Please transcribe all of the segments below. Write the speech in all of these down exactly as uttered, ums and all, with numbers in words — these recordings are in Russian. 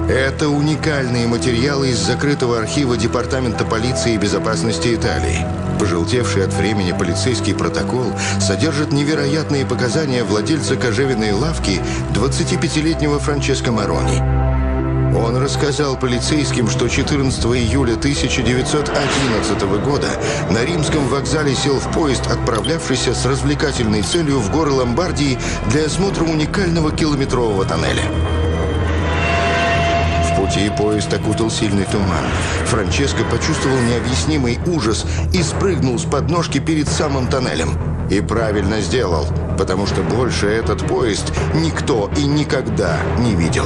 Это уникальные материалы из закрытого архива Департамента полиции и безопасности Италии. Пожелтевший от времени полицейский протокол содержит невероятные показания владельца кожевенной лавки двадцатипятилетнего Франческо Морони. Он рассказал полицейским, что четырнадцатого июля тысяча девятьсот одиннадцатого года на римском вокзале сел в поезд, отправлявшийся с развлекательной целью в горы Ломбардии для осмотра уникального километрового тоннеля. В пути поезд окутал сильный туман. Франческо почувствовал необъяснимый ужас и спрыгнул с подножки перед самым тоннелем. И правильно сделал, потому что больше этот поезд никто и никогда не видел.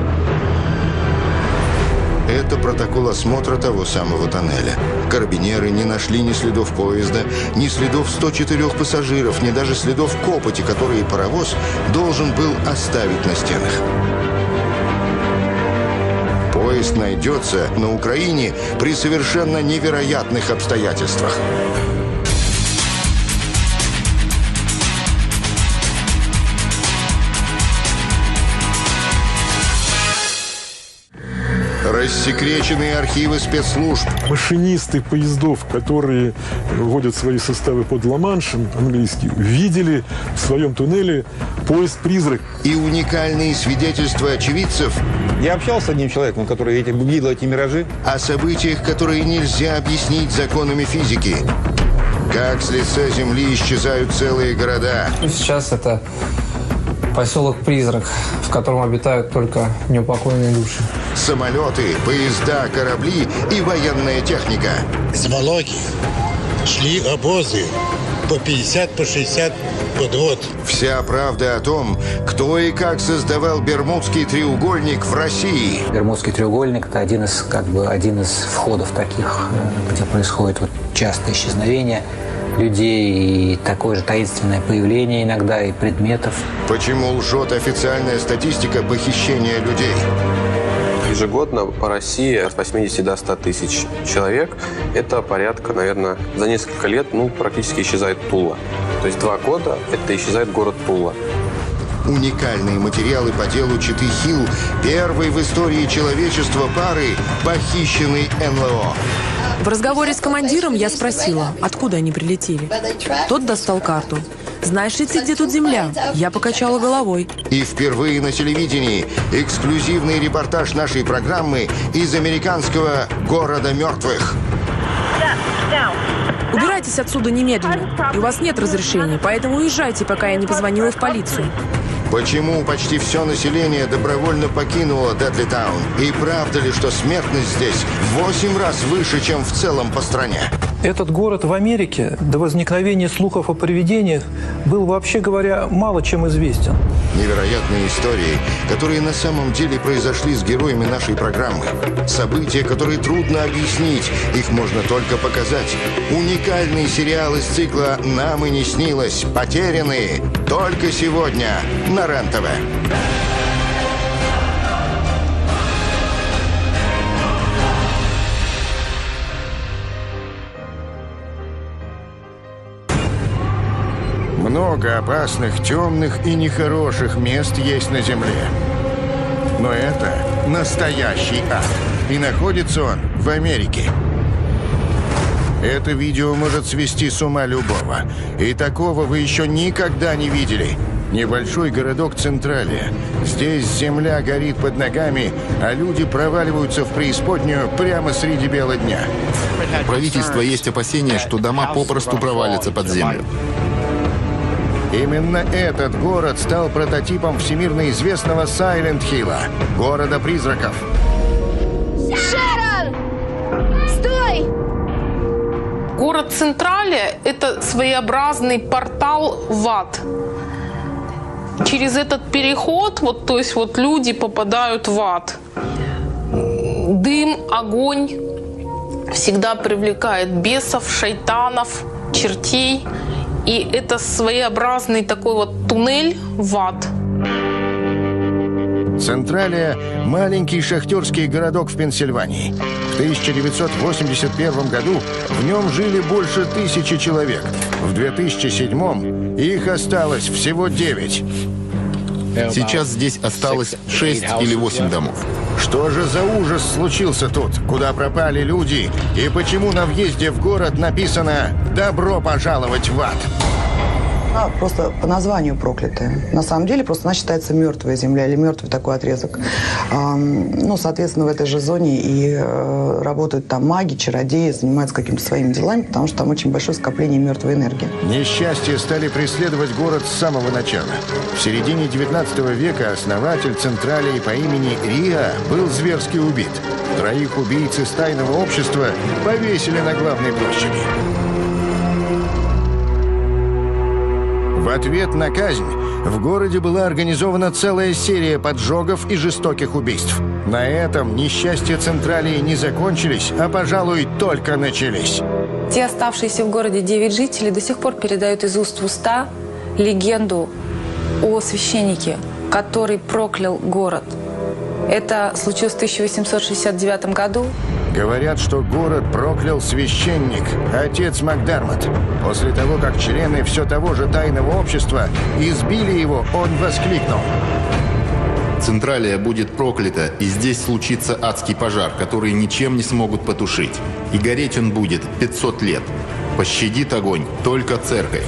Это протокол осмотра того самого тоннеля. Карабинеры не нашли ни следов поезда, ни следов ста четырёх пассажиров, ни даже следов копоти, которые паровоз должен был оставить на стенах. Поезд найдется на Украине при совершенно невероятных обстоятельствах. Рассекреченные архивы спецслужб. Машинисты поездов, которые вводят свои составы под Ла-Маншем, английский, видели в своем туннеле поезд-призрак. И уникальные свидетельства очевидцев. Я общался с одним человеком, который эти, видел эти миражи. О событиях, которые нельзя объяснить законами физики. Как с лица Земли исчезают целые города. Сейчас это поселок-призрак, в котором обитают только неупокоенные души. Самолеты, поезда, корабли и военная техника. С Волоки шли обозы по пятьдесят, по шестьдесят подвод. Вся правда о том, кто и как создавал Бермудский треугольник в России. Бермудский треугольник – это один из, как бы, один из входов таких, где происходит вот частое исчезновение людей и такое же таинственное появление иногда и предметов. Почему лжет официальная статистика похищения людей? Ежегодно по России от восьмидесяти до ста тысяч человек. Это порядка, наверное, за несколько лет ну, практически исчезает Тула. То есть два года это исчезает город Тула. Уникальные материалы по делу Читы Хилл, первой в истории человечества пары, похищенной эн эл о. В разговоре с командиром я спросила, откуда они прилетели. Тот достал карту. «Знаешь ли ты, где тут земля?» Я покачала головой. И впервые на телевидении эксклюзивный репортаж нашей программы из американского города мертвых. Убирайтесь отсюда немедленно. И у вас нет разрешения, поэтому уезжайте, пока я не позвонила в полицию. Почему почти все население добровольно покинуло Дедлитаун? И правда ли, что смертность здесь в восемь раз выше, чем в целом по стране? Этот город в Америке до возникновения слухов о привидениях был, вообще говоря, мало чем известен. Невероятные истории, которые на самом деле произошли с героями нашей программы. События, которые трудно объяснить, их можно только показать. Уникальный сериал из цикла «Нам и не снилось. Потерянные» только сегодня на РЕН-ТВ. Много опасных, темных и нехороших мест есть на Земле. Но это настоящий ад. И находится он в Америке. Это видео может свести с ума любого. И такого вы еще никогда не видели. Небольшой городок Централия. Здесь земля горит под ногами, а люди проваливаются в преисподнюю прямо среди бела дня. У правительства есть опасения, что дома попросту провалятся под землю. Именно этот город стал прототипом всемирно известного Сайленд-Хилла, города призраков. Шерон! Стой! Город Централия – это своеобразный портал в ад. Через этот переход, вот, то есть вот люди попадают в ад. Дым, огонь всегда привлекает бесов, шайтанов, чертей. И это своеобразный такой вот туннель в ад. Централия – маленький шахтерский городок в Пенсильвании. В тысяча девятьсот восемьдесят первом году в нем жили больше тысячи человек. В две тысячи седьмом их осталось всего девять. Сейчас здесь осталось шесть или восемь домов. Что же за ужас случился тут? Куда пропали люди? И почему на въезде в город написано «Добро пожаловать в ад»? А, просто по названию проклятая. На самом деле, просто она считается мертвая земля или мертвый такой отрезок. А, ну, соответственно, в этой же зоне и э, работают там маги, чародеи, занимаются какими-то своими делами, потому что там очень большое скопление мертвой энергии. Несчастья стали преследовать город с самого начала. В середине девятнадцатого века основатель Централии по имени Риа был зверски убит. Троих убийц из тайного общества повесили на главной площади. В ответ на казнь в городе была организована целая серия поджогов и жестоких убийств. На этом несчастья Централии не закончились, а, пожалуй, только начались. Те оставшиеся в городе девять жителей до сих пор передают из уст в уста легенду о священнике, который проклял город. Это случилось в тысяча восемьсот шестьдесят девятом году. Говорят, что город проклял священник, отец Макдармот. После того, как члены все того же тайного общества избили его, он воскликнул: Централия будет проклята, и здесь случится адский пожар, который ничем не смогут потушить. И гореть он будет пятьсот лет. Пощадит огонь только церковь.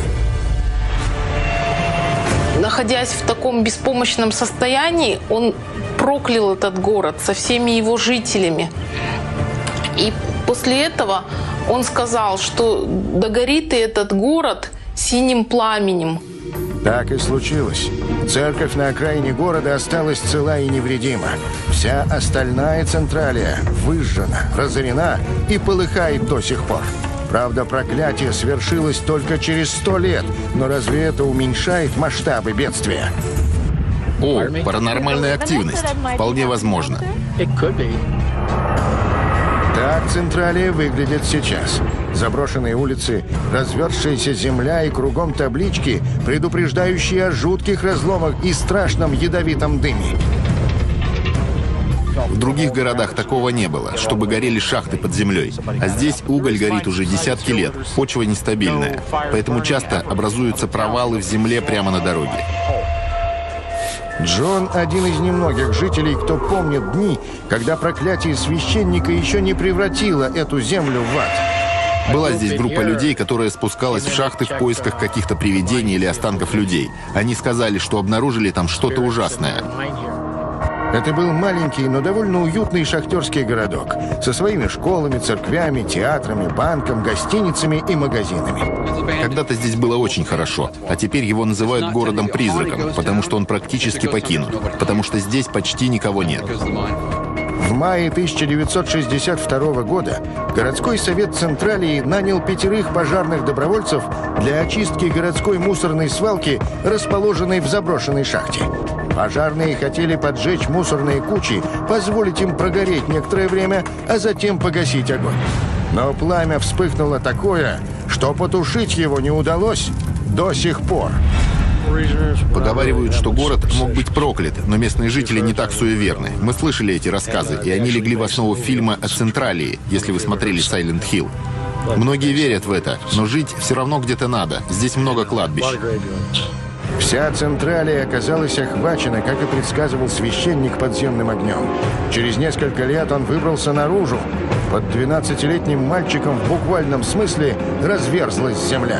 Находясь в таком беспомощном состоянии, он проклял этот город со всеми его жителями. И после этого он сказал, что догорит и этот город синим пламенем. Так и случилось. Церковь на окраине города осталась цела и невредима. Вся остальная Централия выжжена, разорена и полыхает до сих пор. Правда, проклятие свершилось только через сто лет, но разве это уменьшает масштабы бедствия? О, паранормальная активность. Вполне возможно. Так Централия выглядит сейчас. Заброшенные улицы, разверзшаяся земля и кругом таблички, предупреждающие о жутких разломах и страшном ядовитом дыме. В других городах такого не было, чтобы горели шахты под землей. А здесь уголь горит уже десятки лет, почва нестабильная. Поэтому часто образуются провалы в земле прямо на дороге. Джон – один из немногих жителей, кто помнит дни, когда проклятие священника еще не превратило эту землю в ад. Была здесь группа людей, которая спускалась в шахты в поисках каких-то привидений или останков людей. Они сказали, что обнаружили там что-то ужасное. Это был маленький, но довольно уютный шахтерский городок со своими школами, церквями, театрами, банком, гостиницами и магазинами. Когда-то здесь было очень хорошо, а теперь его называют городом-призраком, потому что он практически покинут, потому что здесь почти никого нет. В мае тысяча девятьсот шестьдесят второго года городской совет Централии нанял пятерых пожарных добровольцев для очистки городской мусорной свалки, расположенной в заброшенной шахте. Пожарные хотели поджечь мусорные кучи, позволить им прогореть некоторое время, а затем погасить огонь. Но пламя вспыхнуло такое, что потушить его не удалось до сих пор. Поговаривают, что город мог быть проклят, но местные жители не так суеверны. Мы слышали эти рассказы, и они легли в основу фильма о Централии, если вы смотрели «Сайлент Хилл». Многие верят в это, но жить все равно где-то надо. Здесь много кладбищ. Вся Централия оказалась охвачена, как и предсказывал священник, подземным огнем. Через несколько лет он выбрался наружу. Под двенадцатилетним мальчиком в буквальном смысле разверзлась земля.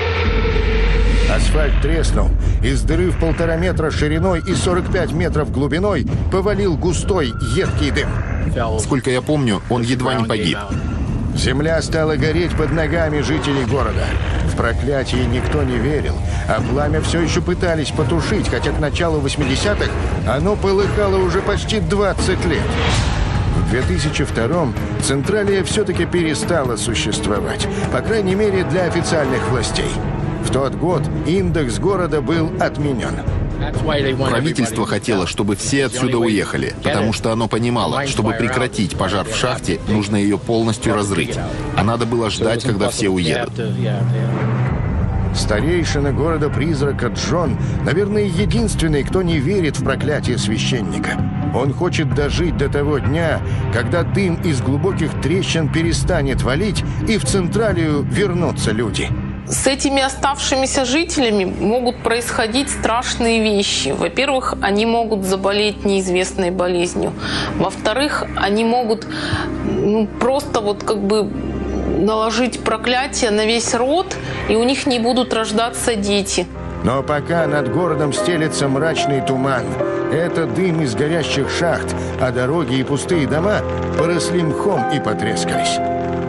Асфальт треснул. Из дыры в полтора метра шириной и сорок пять метров глубиной повалил густой, едкий дым. Сколько я помню, он едва не погиб. Земля стала гореть под ногами жителей города. В проклятие никто не верил, а пламя все еще пытались потушить, хотя к началу восьмидесятых оно полыхало уже почти двадцать лет. В две тысячи втором Централия все-таки перестала существовать, по крайней мере для официальных властей. В тот год индекс города был отменен. Правительство хотело, чтобы все отсюда уехали, потому что оно понимало, чтобы прекратить пожар в шахте, нужно ее полностью разрыть. А надо было ждать, когда все уедут. Старейшина города-призрака Джон, наверное, единственный, кто не верит в проклятие священника. Он хочет дожить до того дня, когда дым из глубоких трещин перестанет валить, и в Централию вернутся люди. С этими оставшимися жителями могут происходить страшные вещи. Во-первых, они могут заболеть неизвестной болезнью. Во-вторых, они могут ну, просто вот как бы наложить проклятие на весь род, и у них не будут рождаться дети. Но пока над городом стелется мрачный туман, это дым из горящих шахт, а дороги и пустые дома поросли мхом и потрескались.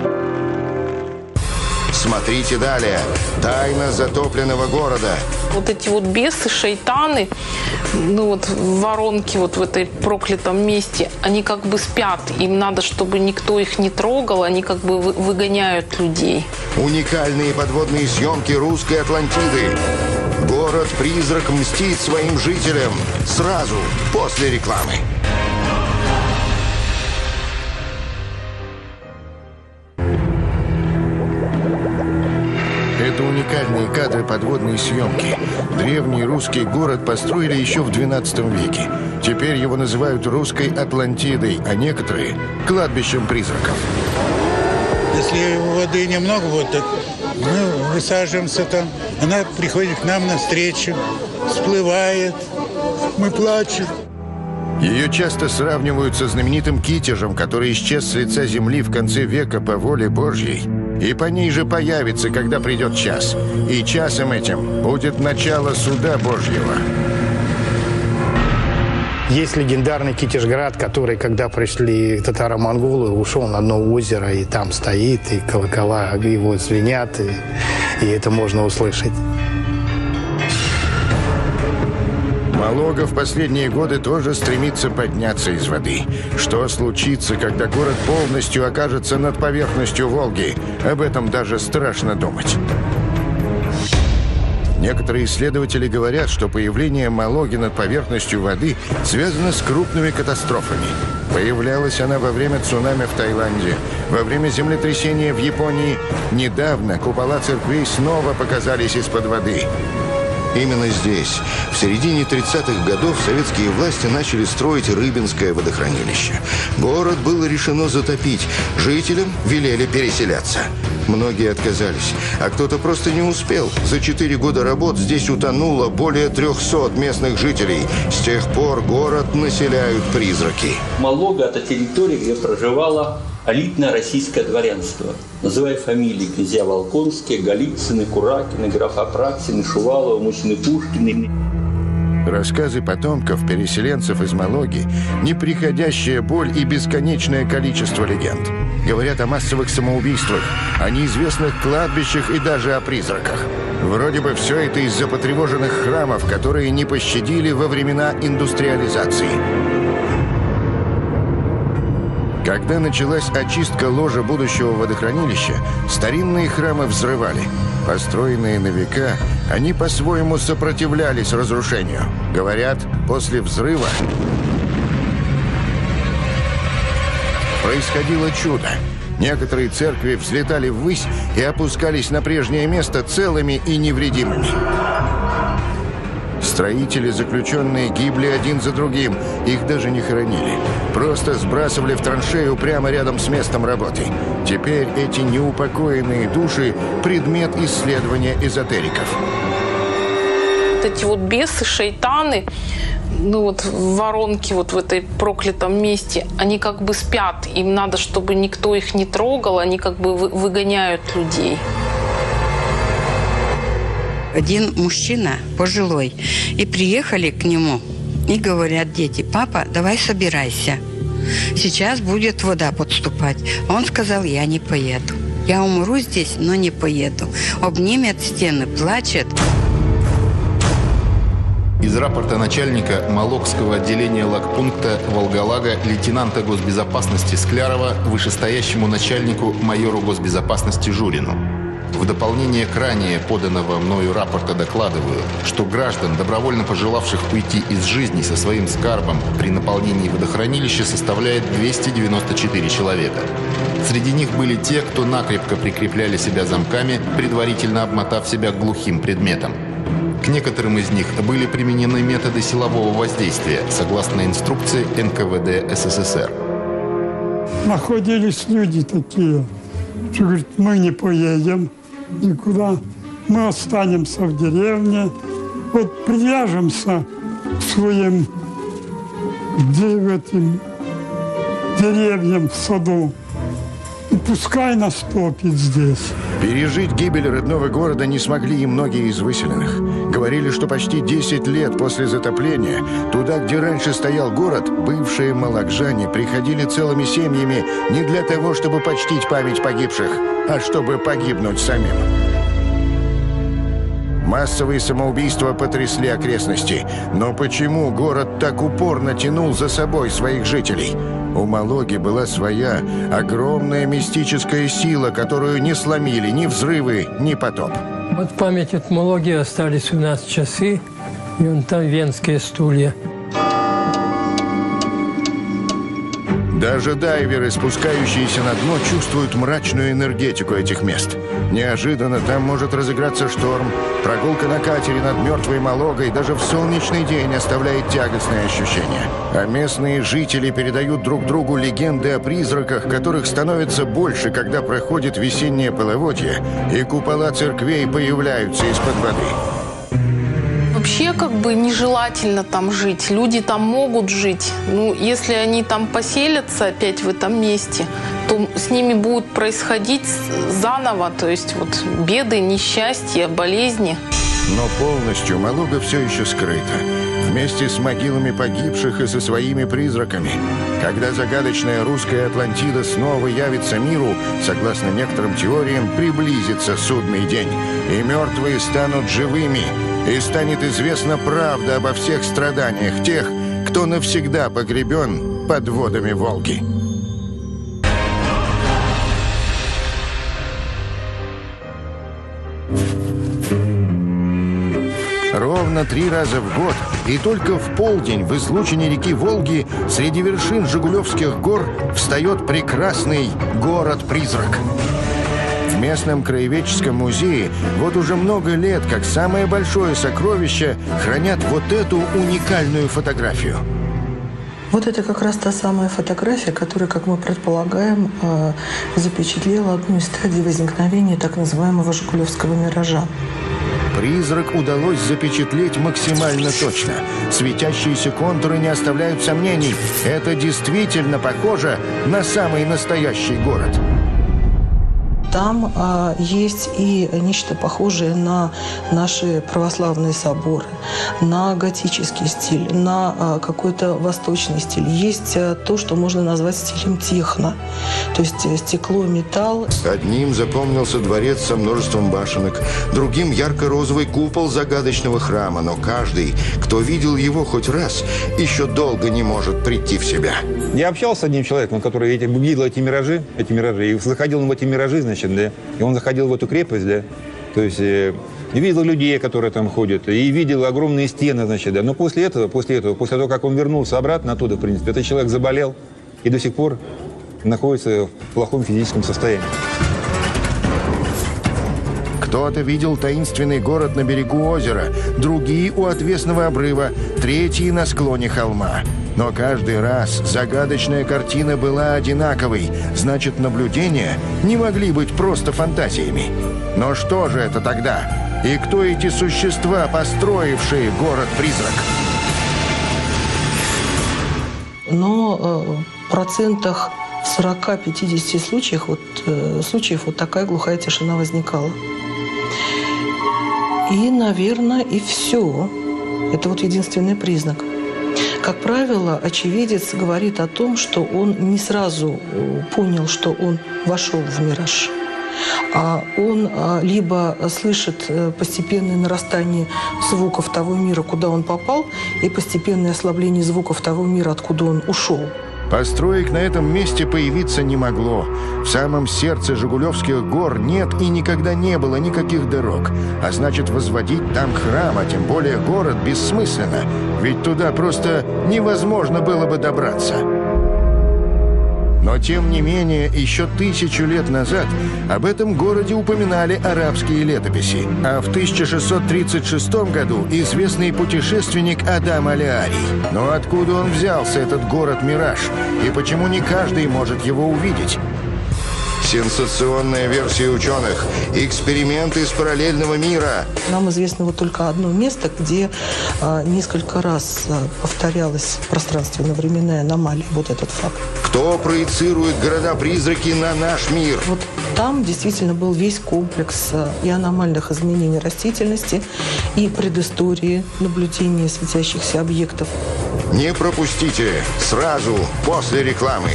Смотрите далее. Тайна затопленного города. Вот эти вот бесы, шайтаны, ну вот воронки вот в этой проклятом месте, они как бы спят. Им надо, чтобы никто их не трогал, они как бы выгоняют людей. Уникальные подводные съемки русской Атлантиды. Город-призрак мстит своим жителям сразу после рекламы. Это уникальные кадры подводной съемки. Древний русский город построили еще в двенадцатом веке. Теперь его называют русской Атлантидой, а некоторые – кладбищем призраков. Если воды немного, вот так, мы высаживаемся там, она приходит к нам навстречу, всплывает, мы плачем. Ее часто сравнивают со знаменитым Китежем, который исчез с лица земли в конце века по воле Божьей. И по ней же появится, когда придет час. И часом этим будет начало суда Божьего. Есть легендарный Китежград, который, когда пришли татаро-монголы, ушел на дно озера, и там стоит, и колокола его звенят, и, и это можно услышать. Малога в последние годы тоже стремится подняться из воды. Что случится, когда город полностью окажется над поверхностью Волги? Об этом даже страшно думать. Некоторые исследователи говорят, что появление Малоги над поверхностью воды связано с крупными катастрофами. Появлялась она во время цунами в Таиланде, во время землетрясения в Японии. Недавно купола церквей снова показались из-под воды. Именно здесь, в середине тридцатых годов, советские власти начали строить Рыбинское водохранилище. Город было решено затопить, жителям велели переселяться. Многие отказались, а кто-то просто не успел. За четыре года работ здесь утонуло более трехсот местных жителей. С тех пор город населяют призраки. Малога – это территория, где проживало элитное российское дворянство. Называя фамилии: князья Волконские, Голицыны, Куракины, графа Апраксины, Шувалова, Мусины, Пушкины. Рассказы потомков переселенцев из Малоги – неприходящая боль и бесконечное количество легенд. Говорят о массовых самоубийствах, о неизвестных кладбищах и даже о призраках. Вроде бы все это из-за потревоженных храмов, которые не пощадили во времена индустриализации. Когда началась очистка ложа будущего водохранилища, старинные храмы взрывали. Построенные на века, они по-своему сопротивлялись разрушению. Говорят, после взрыва происходило чудо. Некоторые церкви взлетали ввысь и опускались на прежнее место целыми и невредимыми. Строители, заключенные, гибли один за другим. Их даже не хоронили. Просто сбрасывали в траншею прямо рядом с местом работы. Теперь эти неупокоенные души – предмет исследования эзотериков. Вот эти вот бесы, шайтаны, ну вот воронки вот в этой проклятом месте, они как бы спят. Им надо, чтобы никто их не трогал, они как бы выгоняют людей. Один мужчина пожилой, и приехали к нему, и говорят дети: папа, давай собирайся, сейчас будет вода подступать. Он сказал: я не поеду, я умру здесь, но не поеду. Обнимет стены, плачет. Из рапорта начальника Малогского отделения лагпункта Волголага лейтенанта госбезопасности Склярова вышестоящему начальнику майору госбезопасности Журину. В дополнение к ранее поданного мною рапорта докладываю, что граждан, добровольно пожелавших уйти из жизни со своим скарбом при наполнении водохранилища, составляет двести девяносто четыре человека. Среди них были те, кто накрепко прикрепляли себя замками, предварительно обмотав себя глухим предметом. К некоторым из них были применены методы силового воздействия, согласно инструкции эн ка вэ дэ эс эс эс эр. Находились люди такие, что говорят: мы не поедем никуда, мы останемся в деревне, вот привяжемся к своим этим деревьям в саду. И пускай нас топит здесь. Пережить гибель родного города не смогли и многие из выселенных. Говорили, что почти десять лет после затопления туда, где раньше стоял город, бывшие малакжане приходили целыми семьями не для того, чтобы почтить память погибших, а чтобы погибнуть самим. Массовые самоубийства потрясли окрестности. Но почему город так упорно тянул за собой своих жителей? У Малоги была своя огромная мистическая сила, которую не сломили ни взрывы, ни потоп. Вот в память от Малоги остались у нас часы, и вон там венские стулья. Даже дайверы, спускающиеся на дно, чувствуют мрачную энергетику этих мест. Неожиданно там может разыграться шторм. Прогулка на катере над мертвой Малогой даже в солнечный день оставляет тягостные ощущения. А местные жители передают друг другу легенды о призраках, которых становится больше, когда проходит весеннее половодье, и купола церквей появляются из-под воды. Вообще, как бы, нежелательно там жить. Люди там могут жить. Ну, если они там поселятся опять в этом месте, то с ними будут происходить заново. То есть вот беды, несчастья, болезни. Но полностью Малога все еще скрыта. Вместе с могилами погибших и со своими призраками. Когда загадочная русская Атлантида снова явится миру, согласно некоторым теориям, приблизится судный день. И мертвые станут живыми. И станет известна правда обо всех страданиях тех, кто навсегда погребен под водами Волги. Ровно три раза в год и только в полдень в излучине реки Волги среди вершин Жигулевских гор встает прекрасный город-призрак. В местном краеведческом музее вот уже много лет, как самое большое сокровище, хранят вот эту уникальную фотографию. Вот это как раз та самая фотография, которая, как мы предполагаем, запечатлела одну из стадий возникновения так называемого Жигулевского миража. Призрак удалось запечатлеть максимально точно. Светящиеся контуры не оставляют сомнений. Это действительно похоже на самый настоящий город. Там а, есть и нечто похожее на наши православные соборы, на готический стиль, на а, какой-то восточный стиль. Есть а, то, что можно назвать стилем техно, то есть стекло, металл. Одним запомнился дворец со множеством башенок, другим ярко-розовый купол загадочного храма, но каждый, кто видел его хоть раз, еще долго не может прийти в себя. Я общался с одним человеком, который эти, видел эти миражи, эти миражи, и заходил в эти миражи, значит, да, и он заходил в эту крепость, да, то есть э, видел людей, которые там ходят, и видел огромные стены, значит, да, но после этого, после этого, после того, как он вернулся обратно оттуда, в принципе, этот человек заболел и до сих пор находится в плохом физическом состоянии. Кто-то видел таинственный город на берегу озера, другие у отвесного обрыва, третьи на склоне холма. Но каждый раз загадочная картина была одинаковой, значит, наблюдения не могли быть просто фантазиями. Но что же это тогда? И кто эти существа, построившие город-призрак? Но э, в процентах сорока-пятидесяти случаев вот, э, случаев вот такая глухая тишина возникала. И, наверное, и все. Это вот единственный признак. Как правило, очевидец говорит о том, что он не сразу понял, что он вошел в мираж. А он либо слышит постепенное нарастание звуков того мира, куда он попал, и постепенное ослабление звуков того мира, откуда он ушел. Построек на этом месте появиться не могло. В самом сердце Жигулевских гор нет и никогда не было никаких дорог. А значит, возводить там храм, а тем более город, бессмысленно. Ведь туда просто невозможно было бы добраться. Но, тем не менее, еще тысячу лет назад об этом городе упоминали арабские летописи. А в тысяча шестьсот тридцать шестом году известный путешественник Адам Алиарий. Но откуда он взялся, этот город-мираж? И почему не каждый может его увидеть? Сенсационная версия ученых. Эксперименты из параллельного мира. Нам известно вот только одно место, где а, несколько раз а, повторялась пространственно-временная аномалия. Вот этот факт. Кто проецирует города-призраки на наш мир? Вот там действительно был весь комплекс а, и аномальных изменений растительности, и предыстории наблюдения светящихся объектов. Не пропустите сразу после рекламы.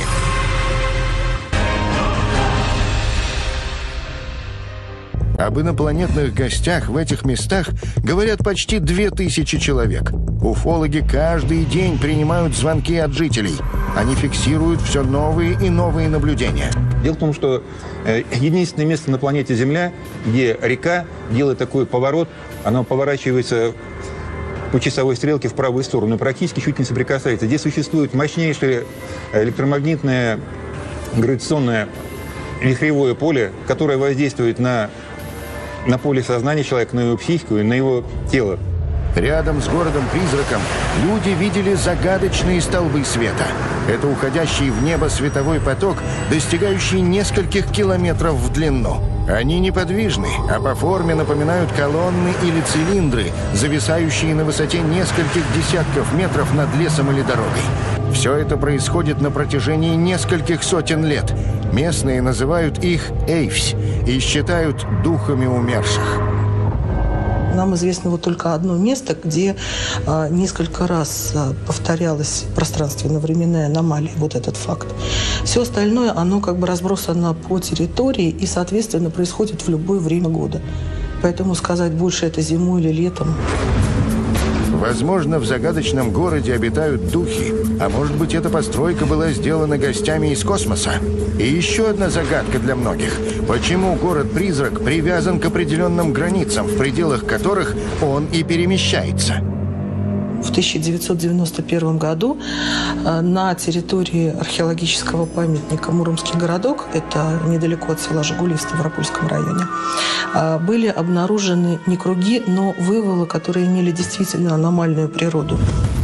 Об инопланетных гостях в этих местах говорят почти две тысячи человек. Уфологи каждый день принимают звонки от жителей. Они фиксируют все новые и новые наблюдения. Дело в том, что э, единственное место на планете Земля, где река делает такой поворот, она поворачивается по часовой стрелке в правую сторону, практически чуть не соприкасается. Здесь существует мощнейшее электромагнитное гравитационное вихревое поле, которое воздействует на, на поле сознания человека, на его психику и на его тело. Рядом с городом-призраком люди видели загадочные столбы света. Это уходящий в небо световой поток, достигающий нескольких километров в длину. Они неподвижны, а по форме напоминают колонны или цилиндры, зависающие на высоте нескольких десятков метров над лесом или дорогой. Все это происходит на протяжении нескольких сотен лет. Местные называют их эйвсь и считают духами умерших. Нам известно вот только одно место, где а, несколько раз а, повторялась пространственно-временная аномалия, вот этот факт. Все остальное, оно как бы разбросано по территории и, соответственно, происходит в любое время года. Поэтому сказать, больше это зимой или летом. Возможно, в загадочном городе обитают духи, а может быть, эта постройка была сделана гостями из космоса. И еще одна загадка для многих. Почему город-призрак привязан к определенным границам, в пределах которых он и перемещается? В тысяча девятьсот девяносто первом году на территории археологического памятника Муромский городок, это недалеко от села Жигули в Ставропольском районе, были обнаружены не круги, но вывалы, которые имели действительно аномальную природу.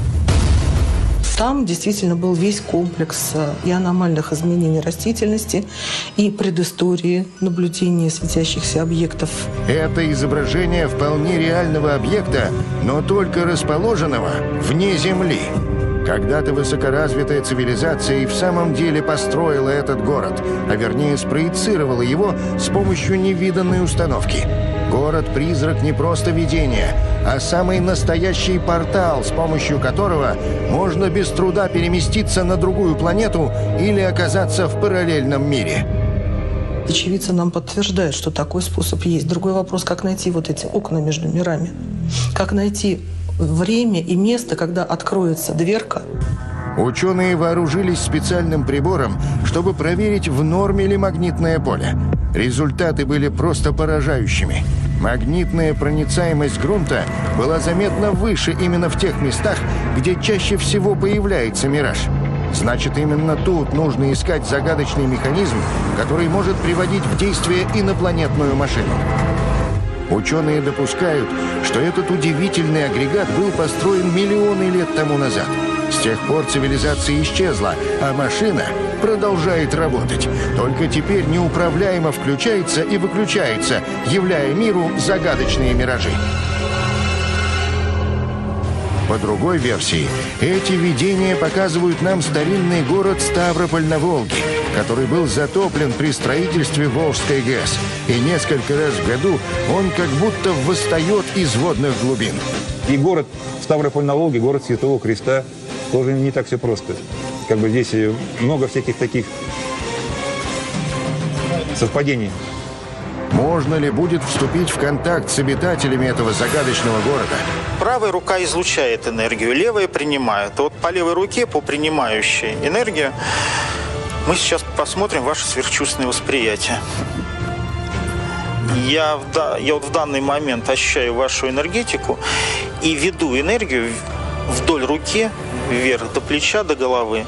Там действительно был весь комплекс и аномальных изменений растительности, и предыстории наблюдения светящихся объектов. Это изображение вполне реального объекта, но только расположенного вне Земли. Когда-то высокоразвитая цивилизация и в самом деле построила этот город, а вернее спроецировала его с помощью невиданной установки. Город-призрак не просто видение, а самый настоящий портал, с помощью которого можно без труда переместиться на другую планету или оказаться в параллельном мире. Очевидцы нам подтверждают, что такой способ есть. Другой вопрос, как найти вот эти окна между мирами. Как найти время и место, когда откроется дверка. Ученые вооружились специальным прибором, чтобы проверить, в норме ли магнитное поле. Результаты были просто поражающими. Магнитная проницаемость грунта была заметно выше именно в тех местах, где чаще всего появляется мираж. Значит, именно тут нужно искать загадочный механизм, который может приводить в действие инопланетную машину. Ученые допускают, что этот удивительный агрегат был построен миллионы лет тому назад. С тех пор цивилизация исчезла, а машина продолжает работать. Только теперь неуправляемо включается и выключается, являя миру загадочные миражи. По другой версии, эти видения показывают нам старинный город Ставрополь на Волге, который был затоплен при строительстве Волжской ГЭС. И несколько раз в году он как будто восстает из водных глубин. И город Ставрополь на Волге, город Святого Креста, тоже не так все просто. Как бы здесь много всяких таких совпадений. Можно ли будет вступить в контакт с обитателями этого загадочного города? Правая рука излучает энергию, левая принимает. Вот по левой руке, по принимающей энергию, мы сейчас посмотрим ваше сверхчувственное восприятие. Я в, я вот в данный момент ощущаю вашу энергетику и веду энергию вдоль руки, вверх до плеча, до головы.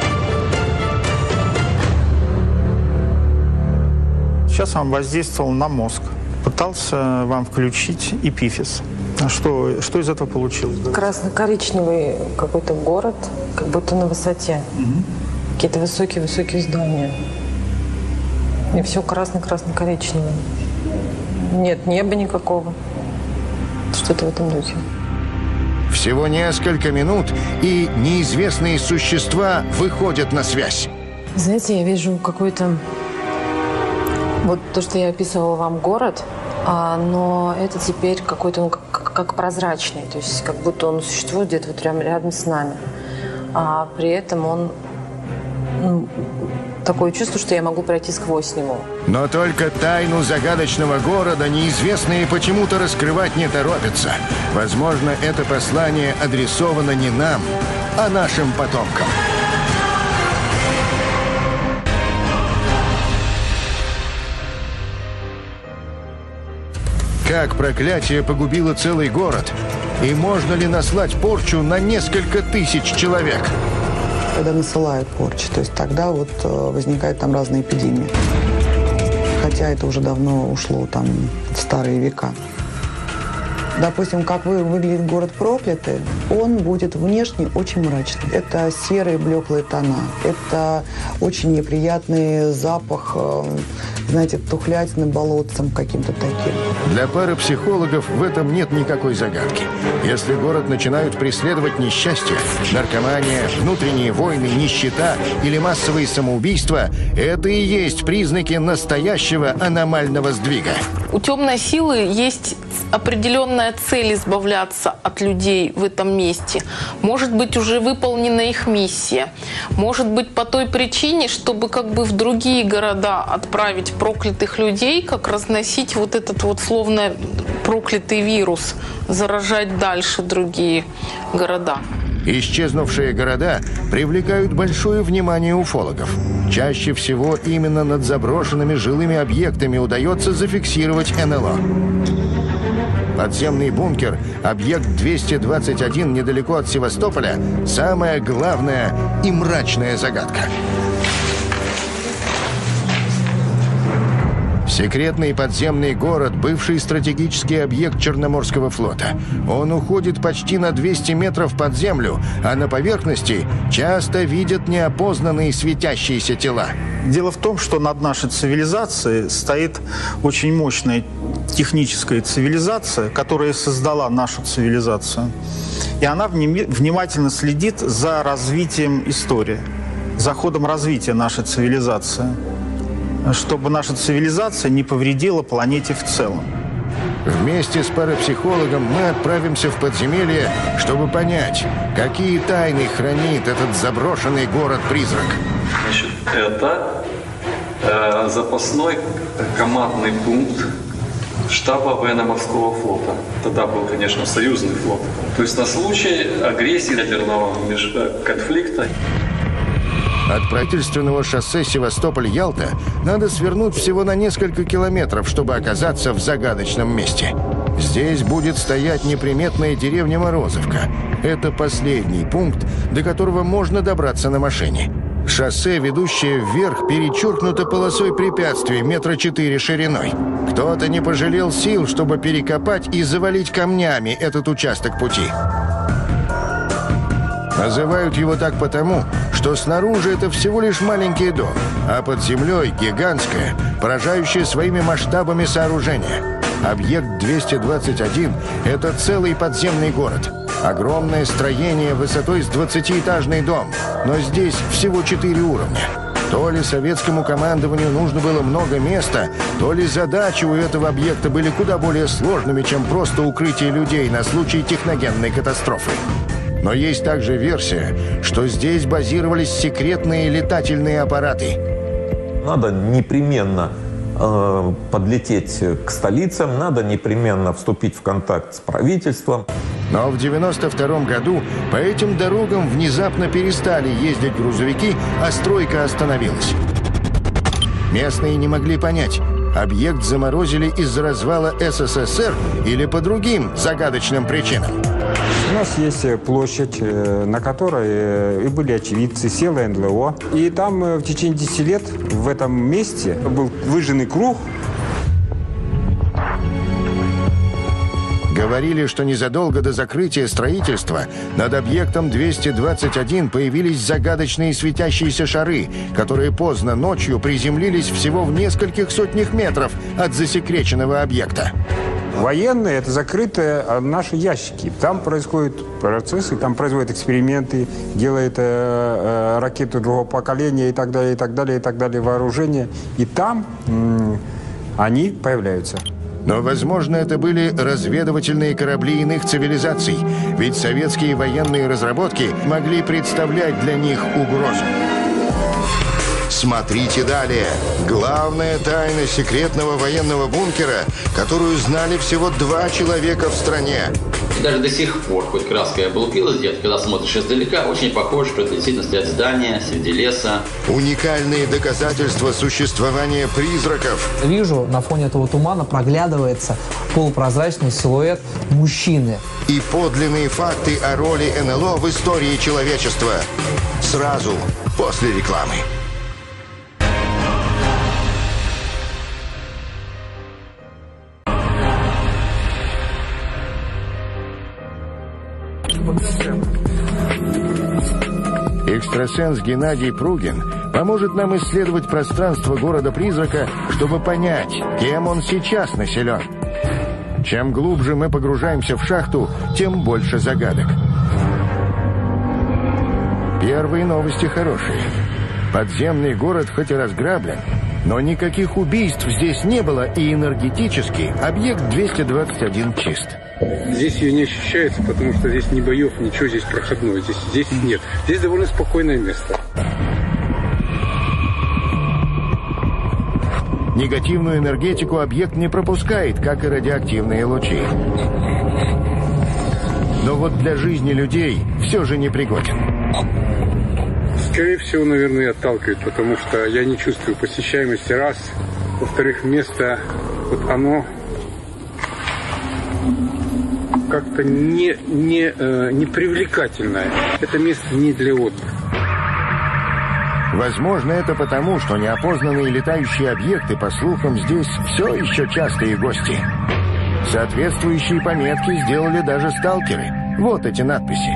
Сейчас вам воздействовал на мозг. Пытался вам включить эпифиз. А что, что из этого получилось? Красно-коричневый какой-то город, как будто на высоте. Угу. Какие-то высокие-высокие здания. И все красно-красно-коричневое. Нет неба никакого. Что-то в этом духе. Всего несколько минут, и неизвестные существа выходят на связь. Знаете, я вижу какой-то... Вот то, что я описывала вам, город, а, но это теперь какой-то, ну, как, как прозрачный. То есть как будто он существует где-то вот прямо рядом с нами. А при этом он... Ну, такое чувство, что я могу пройти сквозь него. Но только тайну загадочного города неизвестные почему-то раскрывать не торопятся. Возможно, это послание адресовано не нам, а нашим потомкам. Как проклятие погубило целый город? И можно ли наслать порчу на несколько тысяч человек? Когда насылают порчи, то есть тогда вот возникают там разные эпидемии. Хотя это уже давно ушло там в старые века. Допустим, как вы, выглядит город проклятый, он будет внешне очень мрачный. Это серые блеклые тона, это очень неприятный запах, знаете, тухлятины болотцем каким-то таким. Для парапсихологов в этом нет никакой загадки. Если город начинают преследовать несчастье, наркомания, внутренние войны, нищета или массовые самоубийства, это и есть признаки настоящего аномального сдвига. У темной силы есть определенная цель избавляться от людей в этом месте. Может быть, уже выполнена их миссия. Может быть, по той причине, чтобы как бы в другие города отправить проклятых людей, как разносить вот этот вот словно проклятый вирус, заражать дальше другие города. Исчезнувшие города привлекают большое внимание уфологов. Чаще всего именно над заброшенными жилыми объектами удается зафиксировать эн эл о. Подземный бункер, объект двести двадцать один недалеко от Севастополя, самая главная и мрачная загадка. Секретный подземный город – бывший стратегический объект Черноморского флота. Он уходит почти на двести метров под землю, а на поверхности часто видят неопознанные светящиеся тела. Дело в том, что над нашей цивилизацией стоит очень мощная техническая цивилизация, которая создала нашу цивилизацию. И она внимательно следит за развитием истории, за ходом развития нашей цивилизации, чтобы наша цивилизация не повредила планете в целом. Вместе с парапсихологом мы отправимся в подземелье, чтобы понять, какие тайны хранит этот заброшенный город-призрак. Значит, это э, запасной командный пункт штаба военно-морского флота. Тогда был, конечно, союзный флот. То есть на случай агрессии, ядерного конфликта. От правительственного шоссе Севастополь-Ялта надо свернуть всего на несколько километров, чтобы оказаться в загадочном месте. Здесь будет стоять неприметная деревня Морозовка. Это последний пункт, до которого можно добраться на машине. Шоссе, ведущее вверх, перечеркнуто полосой препятствий метра четыре шириной. Кто-то не пожалел сил, чтобы перекопать и завалить камнями этот участок пути. Называют его так потому, что снаружи это всего лишь маленький дом, а под землей гигантское, поражающее своими масштабами сооружение. Объект двести двадцать один – это целый подземный город. Огромное строение высотой с двадцатиэтажный дом, но здесь всего четыре уровня. То ли советскому командованию нужно было много места, то ли задачи у этого объекта были куда более сложными, чем просто укрытие людей на случай техногенной катастрофы. Но есть также версия, что здесь базировались секретные летательные аппараты. Надо непременно э, подлететь к столицам, надо непременно вступить в контакт с правительством. Но в девяносто втором году по этим дорогам внезапно перестали ездить грузовики, а стройка остановилась. Местные не могли понять, объект заморозили из-за развала эс эс эс эр или по другим загадочным причинам. У нас есть площадь, на которой и были очевидцы, села эн эл о. И там в течение десяти лет в этом месте был выжженный круг. Говорили, что незадолго до закрытия строительства над объектом двести двадцать один появились загадочные светящиеся шары, которые поздно ночью приземлились всего в нескольких сотнях метров от засекреченного объекта. Военные – это закрытые наши ящики. Там происходят процессы, там производят эксперименты, делают э, э, ракеты другого поколения и так далее, и так далее, и так далее, вооружение. И там м- они появляются. Но, возможно, это были разведывательные корабли иных цивилизаций, ведь советские военные разработки могли представлять для них угрозу. Смотрите далее. Главная тайна секретного военного бункера, которую знали всего два человека в стране. Даже до сих пор, хоть краска и облупилась где-то, когда смотришь издалека, очень похоже, что это действительно стоят здания среди леса. Уникальные доказательства существования призраков. Вижу, на фоне этого тумана проглядывается полупрозрачный силуэт мужчины. И подлинные факты о роли эн эл о в истории человечества. Сразу после рекламы. Экстрасенс Геннадий Пругин поможет нам исследовать пространство города-призрака, чтобы понять, кем он сейчас населен. Чем глубже мы погружаемся в шахту, тем больше загадок. Первые новости хорошие. Подземный город хоть и разграблен, но никаких убийств здесь не было, и энергетически объект двести двадцать один чист. Здесь ее не ощущается, потому что здесь ни боев, ничего здесь проходного. Здесь, здесь нет. Здесь довольно спокойное место. Негативную энергетику объект не пропускает, как и радиоактивные лучи. Но вот для жизни людей все же непригоден. Скорее всего, наверное, отталкивает, потому что я не чувствую посещаемости, раз. Во-вторых, место, вот оно как-то не, не, э, не привлекательное. Это место не для отдыха. Возможно, это потому, что неопознанные летающие объекты, по слухам, здесь все еще частые гости. Соответствующие пометки сделали даже сталкеры. Вот эти надписи.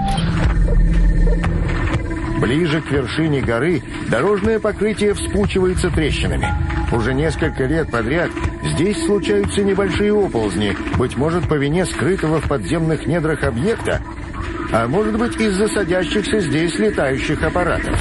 Ближе к вершине горы дорожное покрытие вспучивается трещинами. Уже несколько лет подряд здесь случаются небольшие оползни, быть может, по вине скрытого в подземных недрах объекта, а может быть, из-за садящихся здесь летающих аппаратов.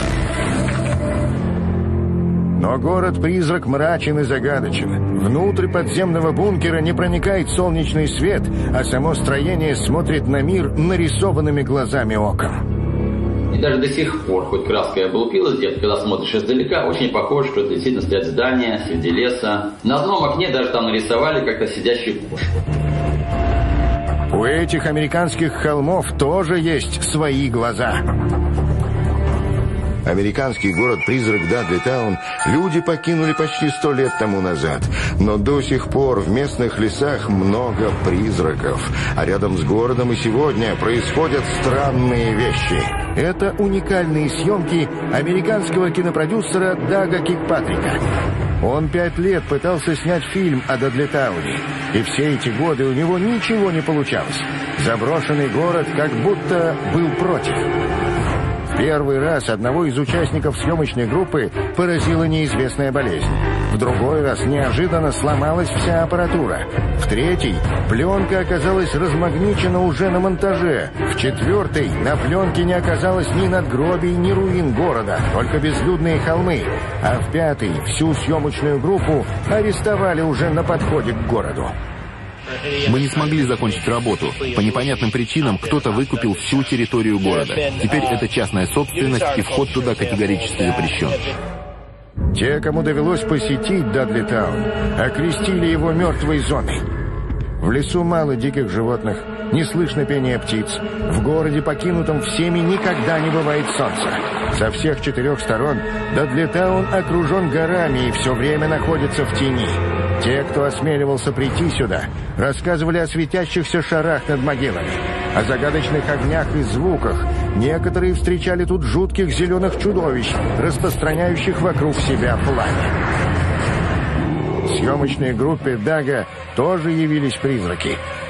Но город-призрак мрачен и загадочен. Внутрь подземного бункера не проникает солнечный свет, а само строение смотрит на мир нарисованными глазами оком. И даже до сих пор, хоть краска и облупилась где-то, когда смотришь издалека, очень похоже, что это действительно стоят здания среди леса. На одном окне даже там нарисовали как-то сидящую кошку. У этих американских холмов тоже есть свои глаза. Американский город-призрак Дадлитаун люди покинули почти сто лет тому назад. Но до сих пор в местных лесах много призраков. А рядом с городом и сегодня происходят странные вещи. Это уникальные съемки американского кинопродюсера Дага Кикпатрика. Он пять лет пытался снять фильм о Дадлитауне. И все эти годы у него ничего не получалось. Заброшенный город как будто был против. Первый раз одного из участников съемочной группы поразила неизвестная болезнь. В другой раз неожиданно сломалась вся аппаратура. В третий пленка оказалась размагничена уже на монтаже. В четвертый на пленке не оказалось ни надгробий, ни руин города, только безлюдные холмы. А в пятый всю съемочную группу арестовали уже на подходе к городу. Мы не смогли закончить работу. По непонятным причинам кто-то выкупил всю территорию города. Теперь это частная собственность, и вход туда категорически запрещен. Те, кому довелось посетить Дадлитаун, окрестили его мертвой зоной. В лесу мало диких животных, не слышно пения птиц. В городе, покинутом всеми, никогда не бывает солнца. Со всех четырех сторон Дадлитаун окружен горами и все время находится в тени. Те, кто осмеливался прийти сюда, рассказывали о светящихся шарах над могилами, о загадочных огнях и звуках. Некоторые встречали тут жутких зеленых чудовищ, распространяющих вокруг себя пламя. В съемочной группе Дага тоже явились призраки.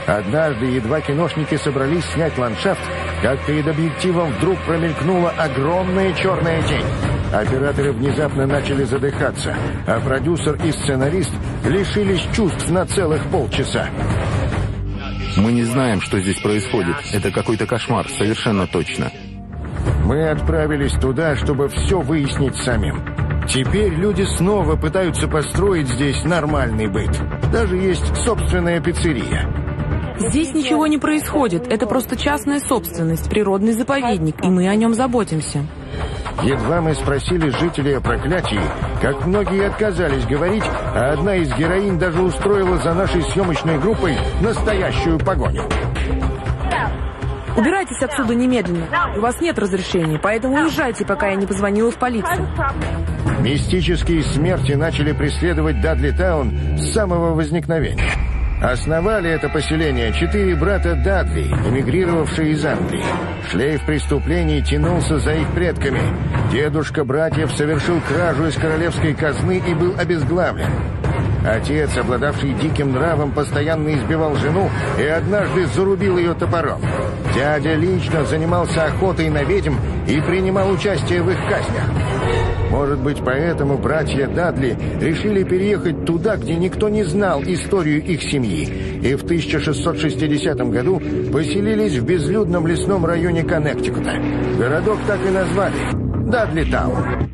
Однажды едва киношники собрались снять ландшафт, как перед объективом вдруг промелькнула огромная черная тень. Операторы внезапно начали задыхаться, а продюсер и сценарист лишились чувств на целых полчаса. Мы не знаем, что здесь происходит. Это какой-то кошмар, совершенно точно. Мы отправились туда, чтобы все выяснить самим. Теперь люди снова пытаются построить здесь нормальный быт. Даже есть собственная пиццерия. Здесь ничего не происходит. Это просто частная собственность, природный заповедник, и мы о нем заботимся. Едва мы спросили жителей о проклятии, как многие отказались говорить, а одна из героинь даже устроила за нашей съемочной группой настоящую погоню. Убирайтесь отсюда немедленно. У вас нет разрешения, поэтому уезжайте, пока я не позвонила в полицию. Мистические смерти начали преследовать Дадлитаун с самого возникновения. Основали это поселение четыре брата Дадли, эмигрировавшие из Англии. Шлейф преступлений тянулся за их предками. Дедушка братьев совершил кражу из королевской казны и был обезглавлен. Отец, обладавший диким нравом, постоянно избивал жену и однажды зарубил ее топором. Дядя лично занимался охотой на ведьм и принимал участие в их казнях. Может быть, поэтому братья Дадли решили переехать туда, где никто не знал историю их семьи, и в тысяча шестьсот шестидесятом году поселились в безлюдном лесном районе Коннектикута. Городок так и назвали – Дадлитаун.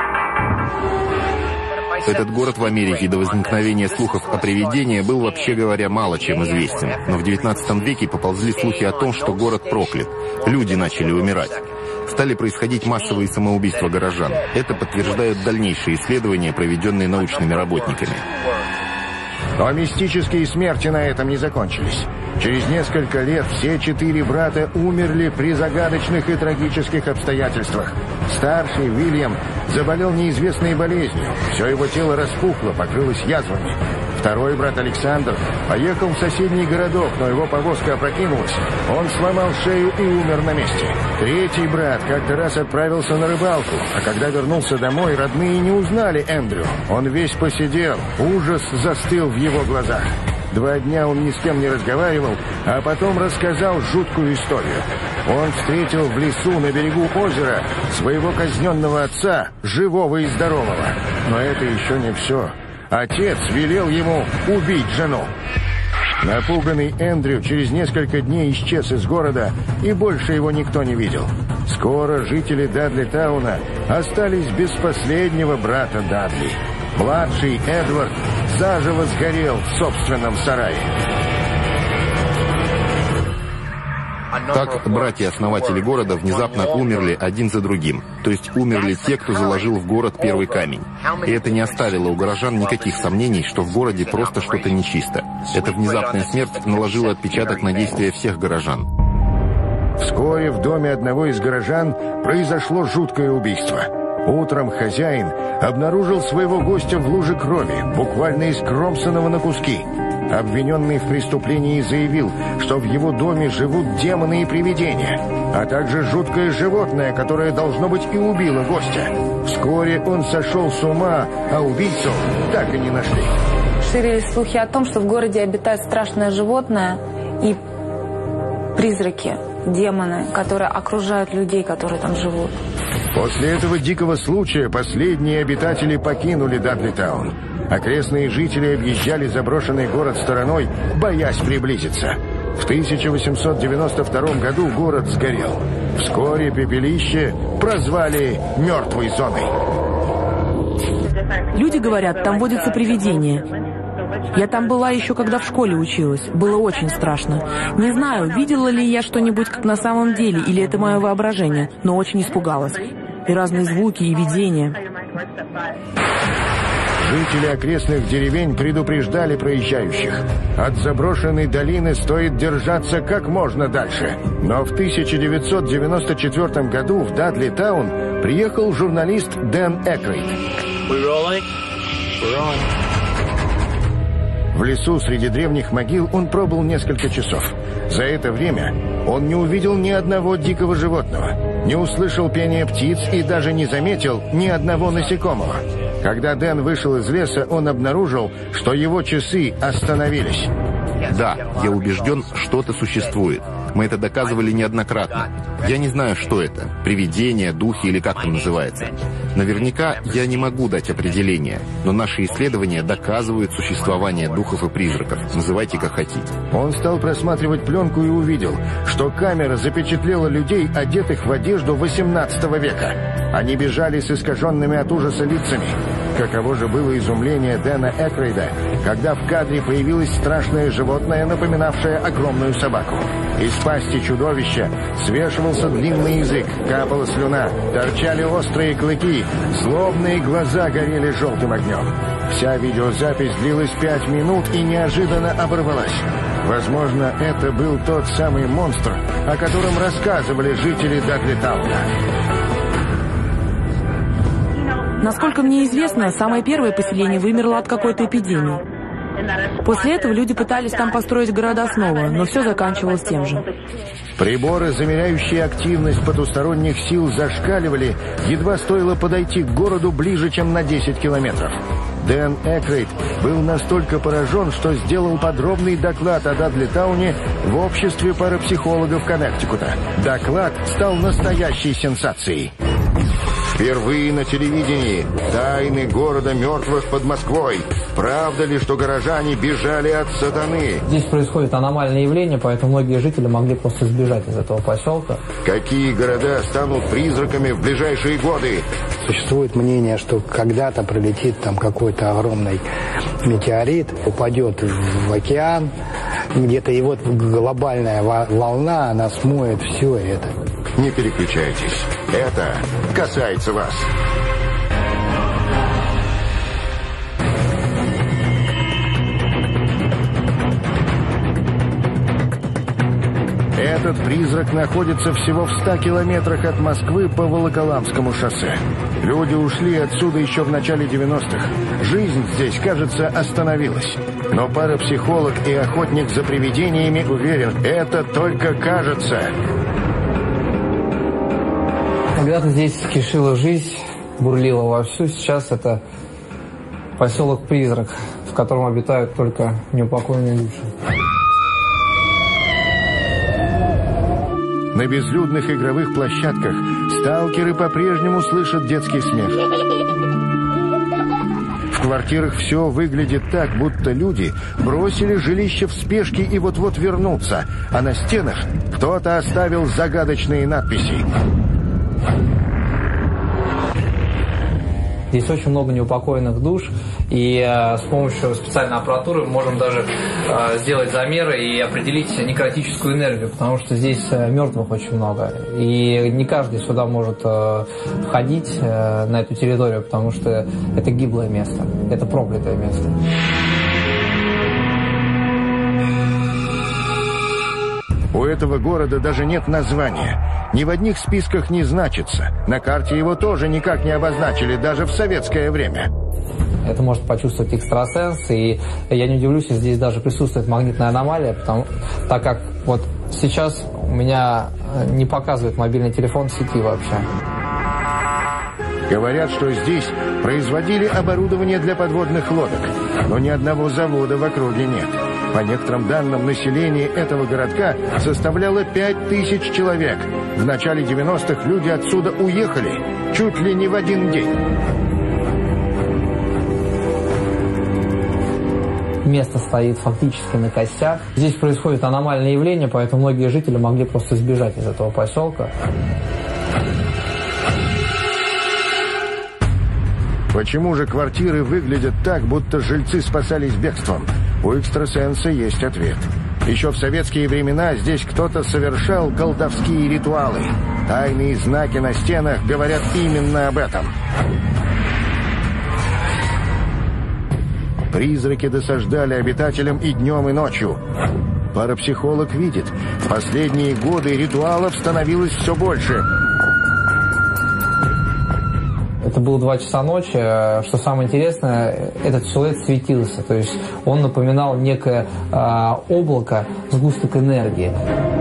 Этот город в Америке до возникновения слухов о привидении был, вообще говоря, мало чем известен. Но в девятнадцатом веке поползли слухи о том, что город проклят. Люди начали умирать. Стали происходить массовые самоубийства горожан. Это подтверждают дальнейшие исследования, проведенные научными работниками. Но мистические смерти на этом не закончились. Через несколько лет все четыре брата умерли при загадочных и трагических обстоятельствах. Старший, Уильям, заболел неизвестной болезнью. Все его тело распухло, покрылось язвами. Второй брат Александр поехал в соседний городок, но его повозка опрокинулась. Он сломал шею и умер на месте. Третий брат как-то раз отправился на рыбалку, а когда вернулся домой, родные не узнали Эндрю. Он весь посидел, ужас застыл в его глазах. Два дня он ни с кем не разговаривал, а потом рассказал жуткую историю. Он встретил в лесу на берегу озера своего казненного отца, живого и здорового. Но это еще не все. Отец велел ему убить жену. Напуганный Эндрю через несколько дней исчез из города, и больше его никто не видел. Скоро жители Дадлитауна остались без последнего брата Дадли. Младший Эдвард заживо сгорел в собственном сарае. Так братья-основатели города внезапно умерли один за другим. То есть умерли те, кто заложил в город первый камень. И это не оставило у горожан никаких сомнений, что в городе просто что-то нечисто. Эта внезапная смерть наложила отпечаток на действия всех горожан. Вскоре в доме одного из горожан произошло жуткое убийство. Утром хозяин обнаружил своего гостя в луже крови, буквально искромсанного на куски. Обвиненный в преступлении заявил, что в его доме живут демоны и привидения, а также жуткое животное, которое, должно быть, и убило гостя. Вскоре он сошел с ума, а убийцу так и не нашли. Ширились слухи о том, что в городе обитает страшное животное и призраки, демоны, которые окружают людей, которые там живут. После этого дикого случая последние обитатели покинули Дадлитаун. Окрестные жители объезжали заброшенный город стороной, боясь приблизиться. В тысяча восемьсот девяносто втором году город сгорел. Вскоре пепелище прозвали «мертвой зоной». Люди говорят, там водятся привидения. Я там была еще, когда в школе училась. Было очень страшно. Не знаю, видела ли я что-нибудь как на самом деле, или это мое воображение, но очень испугалась. И разные звуки, и видения. Жители окрестных деревень предупреждали проезжающих. От заброшенной долины стоит держаться как можно дальше. Но в тысяча девятьсот девяносто четвёртом году в Дадлитаун приехал журналист Дэн Экрейд. В лесу среди древних могил он пробыл несколько часов. За это время он не увидел ни одного дикого животного, не услышал пения птиц и даже не заметил ни одного насекомого. Когда Дэн вышел из леса, он обнаружил, что его часы остановились. Да, я убежден, что-то существует. Мы это доказывали неоднократно. Я не знаю, что это. Привидения, духи или как там называется. Наверняка я не могу дать определение, но наши исследования доказывают существование духов и призраков. Называйте как хотите. Он стал просматривать пленку и увидел, что камера запечатлела людей, одетых в одежду восемнадцатого века. Они бежали с искаженными от ужаса лицами. Каково же было изумление Дэна Экройда, когда в кадре появилось страшное животное, напоминавшее огромную собаку. Из пасти чудовища свешивался длинный язык, капала слюна, торчали острые клыки, злобные глаза горели желтым огнем. Вся видеозапись длилась пять минут и неожиданно оборвалась. Возможно, это был тот самый монстр, о котором рассказывали жители Дадлитауна. Насколько мне известно, самое первое поселение вымерло от какой-то эпидемии. После этого люди пытались там построить города снова, но все заканчивалось тем же. Приборы, замеряющие активность потусторонних сил, зашкаливали, едва стоило подойти к городу ближе, чем на десять километров. Дэн Экройд был настолько поражен, что сделал подробный доклад о Дадлитауне в обществе парапсихологов Коннектикута. Доклад стал настоящей сенсацией. Впервые на телевидении тайны города мертвых под Москвой. Правда ли, что горожане бежали от сатаны? Здесь происходит аномальное явление, поэтому многие жители могли просто сбежать из этого поселка. Какие города станут призраками в ближайшие годы? Существует мнение, что когда-то прилетит там какой-то огромный метеорит, упадет в океан, где-то и вот глобальная волна, она смоет все это. Не переключайтесь. Это касается вас. Этот призрак находится всего в ста километрах от Москвы по Волоколамскому шоссе. Люди ушли отсюда еще в начале девяностых. Жизнь здесь, кажется, остановилась. Но парапсихолог и охотник за привидениями уверен, это только кажется. Когда-то здесь кишила жизнь, бурлила вовсю. Сейчас это поселок Призрак, в котором обитают только неупокоенные души. На безлюдных игровых площадках сталкеры по-прежнему слышат детский смех. В квартирах все выглядит так, будто люди бросили жилище в спешке и вот-вот вернутся, а на стенах кто-то оставил загадочные надписи. Здесь очень много неупокоенных душ, и э, с помощью специальной аппаратуры мы можем даже э, сделать замеры и определить некротическую энергию, потому что здесь э, мертвых очень много. И не каждый сюда может э, входить э, на эту территорию, потому что это гиблое место, это проклятое место. У этого города даже нет названия. Ни в одних списках не значится. На карте его тоже никак не обозначили, даже в советское время. Это может почувствовать экстрасенс, и я не удивлюсь, если здесь даже присутствует магнитная аномалия, потому, так как вот сейчас у меня не показывает мобильный телефон в сети вообще. Говорят, что здесь производили оборудование для подводных лодок, но ни одного завода в округе нет. По некоторым данным, население этого городка составляло пять тысяч человек. В начале девяностых люди отсюда уехали чуть ли не в один день. Место стоит фактически на костях. Здесь происходит аномальное явление, поэтому многие жители могли просто сбежать из этого поселка. Почему же квартиры выглядят так, будто жильцы спасались бегством? У экстрасенса есть ответ. Еще в советские времена здесь кто-то совершал колдовские ритуалы. Тайные знаки на стенах говорят именно об этом. Призраки досаждали обитателям и днем, и ночью. Парапсихолог видит, в последние годы ритуалов становилось все больше. Это было два часа ночи. Что самое интересное, этот силуэт светился. То есть он напоминал некое э, облако, сгусток энергии.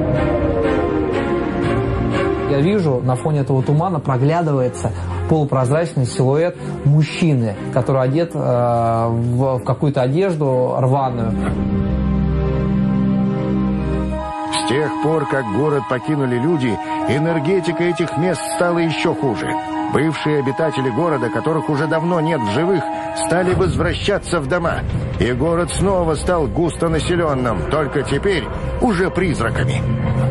Я вижу, на фоне этого тумана проглядывается полупрозрачный силуэт мужчины, который одет э, в, в какую-то одежду рваную. тех пор, как город покинули люди, энергетика этих мест стала еще хуже. Бывшие обитатели города, которых уже давно нет в живых, стали возвращаться в дома. И город снова стал густонаселенным, только теперь уже призраками.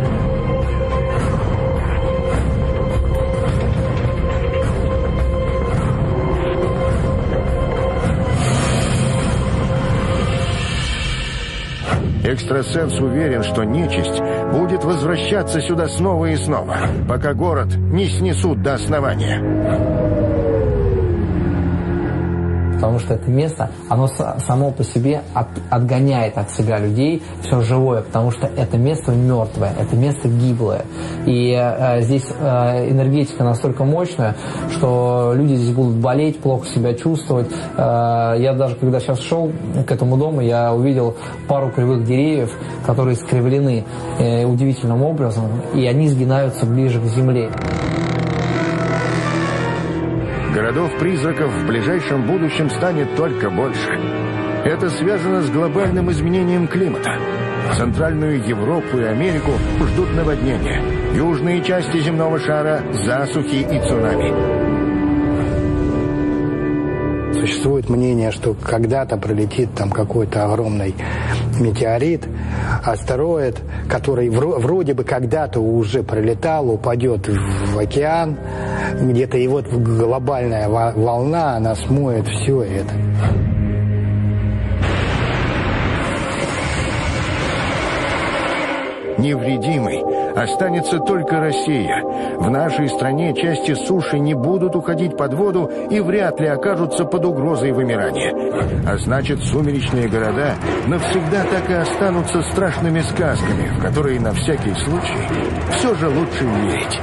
Экстрасенс уверен, что нечисть будет возвращаться сюда снова и снова, пока город не снесут до основания. Потому что это место, оно само по себе от, отгоняет от себя людей, все живое, потому что это место мертвое, это место гиблое. И э, здесь э, энергетика настолько мощная, что люди здесь будут болеть, плохо себя чувствовать. Э, я даже, когда сейчас шел к этому дому, я увидел пару кривых деревьев, которые искривлены э, удивительным образом, и они сгинаются ближе к земле. Городов-призраков в ближайшем будущем станет только больше. Это связано с глобальным изменением климата. Центральную Европу и Америку ждут наводнения. Южные части земного шара – засухи и цунами. Существует мнение, что когда-то пролетит там какой-то огромный метеорит, астероид, который вроде бы когда-то уже пролетал, упадет в океан, где-то и вот глобальная волна, она смоет все это. Невредимой останется только Россия. В нашей стране части суши не будут уходить под воду и вряд ли окажутся под угрозой вымирания. А значит, сумеречные города навсегда так и останутся страшными сказками, в которые на всякий случай все же лучше верить.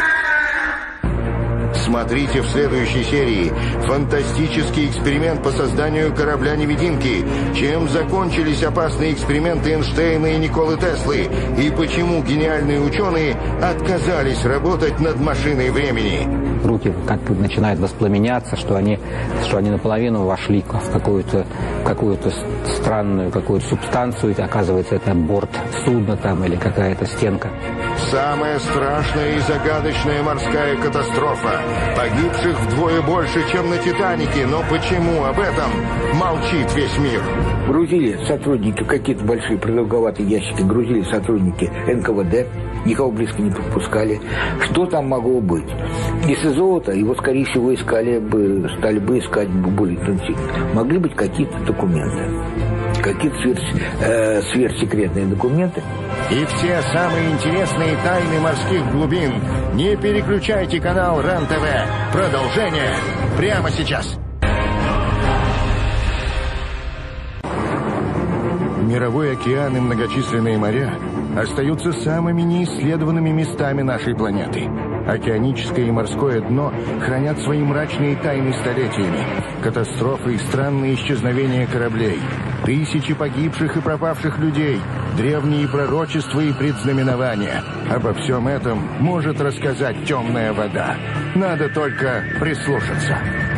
Смотрите в следующей серии «Фантастический эксперимент по созданию корабля-невидимки». Чем закончились опасные эксперименты Эйнштейна и Николы Теслы? И почему гениальные ученые отказались работать над машиной времени? Руки как бы начинают воспламеняться, что они, что они наполовину вошли в какую-то какую-то странную какую-то субстанцию, и оказывается, это борт судна там или какая-то стенка. Самая страшная и загадочная морская катастрофа. Погибших вдвое больше, чем на «Титанике». Но почему об этом молчит весь мир? Грузили сотрудники, какие-то большие продолговатые ящики, грузили сотрудники эн ка вэ дэ, никого близко не подпускали. Что там могло быть? Если золото, его, скорее всего, искали бы, стали бы искать более интенсивно. Могли быть какие-то документы, какие-то сверх, э, сверхсекретные документы. И все самые интересные тайны морских глубин. Не переключайте канал РЕН-ТВ. Продолжение прямо сейчас. Мировой океан и многочисленные моря остаются самыми неисследованными местами нашей планеты. Океаническое и морское дно хранят свои мрачные тайны столетиями. Катастрофы и странные исчезновения кораблей. Тысячи погибших и пропавших людей. Древние пророчества и предзнаменования. Обо всем этом может рассказать темная вода. Надо только прислушаться.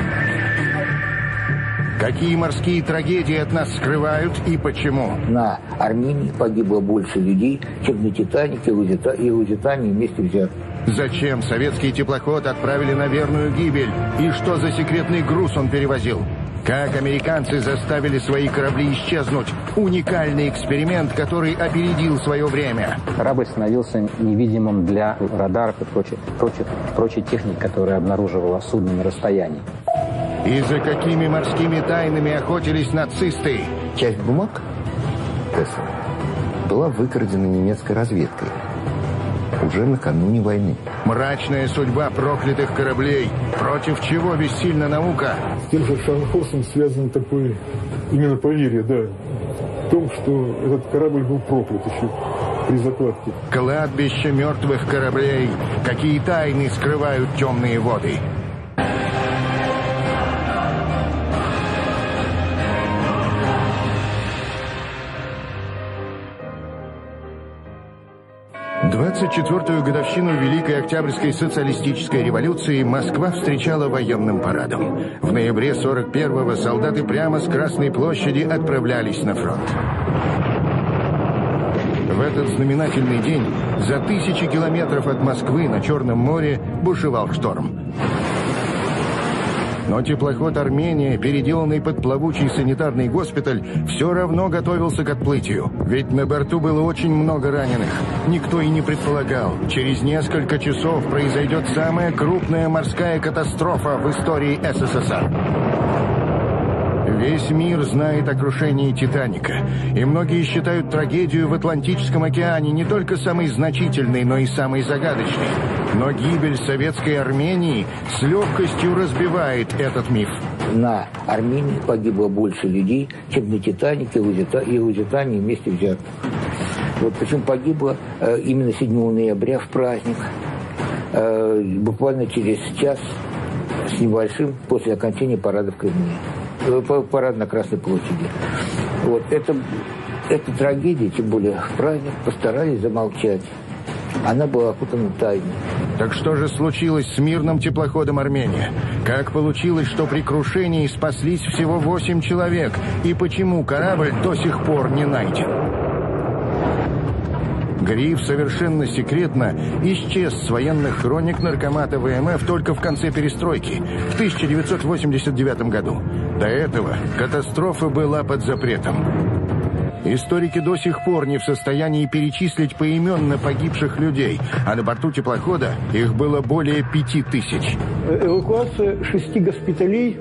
Какие морские трагедии от нас скрывают и почему? На Армении погибло больше людей, чем на «Титанике» и «Лузитании» вместе взятых. Зачем советский теплоход отправили на верную гибель? И что за секретный груз он перевозил? Как американцы заставили свои корабли исчезнуть? Уникальный эксперимент, который опередил свое время. Корабль становился невидимым для радаров и прочей, прочей, прочей техники, которая обнаруживала судно на расстоянии. И за какими морскими тайнами охотились нацисты? Часть бумаг Теслы была выкрадена немецкой разведкой уже накануне войны. Мрачная судьба проклятых кораблей. Против чего бессильна наука? С тем же Шарнхорсом связано такое именно поверье, да, в том, что этот корабль был проклят еще при закладке. Кладбище мертвых кораблей. Какие тайны скрывают темные воды? двадцать четвёртую годовщину Великой Октябрьской социалистической революции Москва встречала военным парадом. В ноябре сорок первого солдаты прямо с Красной площади отправлялись на фронт. В этот знаменательный день за тысячи километров от Москвы на Черном море бушевал шторм. Но теплоход «Армения», переделанный под плавучий санитарный госпиталь, все равно готовился к отплытию. Ведь на борту было очень много раненых. Никто и не предполагал, через несколько часов произойдет самая крупная морская катастрофа в истории СССР. Весь мир знает о крушении «Титаника», и многие считают трагедию в Атлантическом океане не только самой значительной, но и самой загадочной. Но гибель советской Армении с легкостью разбивает этот миф. На Армении погибло больше людей, чем на «Титанике» и «Лузитании» вместе взятых. Вот причем погибло э, именно седьмого ноября в праздник, э, буквально через час с небольшим после окончания парада в Кремле. Парад на Красной площади. Вот это, эта трагедия, тем более в праздник, постарались замолчать. Она была окутана тайной. Так что же случилось с мирным теплоходом «Армения»? Как получилось, что при крушении спаслись всего восемь человек? И почему корабль до сих пор не найден? Гриф совершенно секретно исчез с военных хроник наркомата ВМФ только в конце перестройки, в тысяча девятьсот восемьдесят девятом году. До этого катастрофа была под запретом. Историки до сих пор не в состоянии перечислить поименно погибших людей, а на борту теплохода их было более пяти тысяч. Эвакуация шести госпиталей,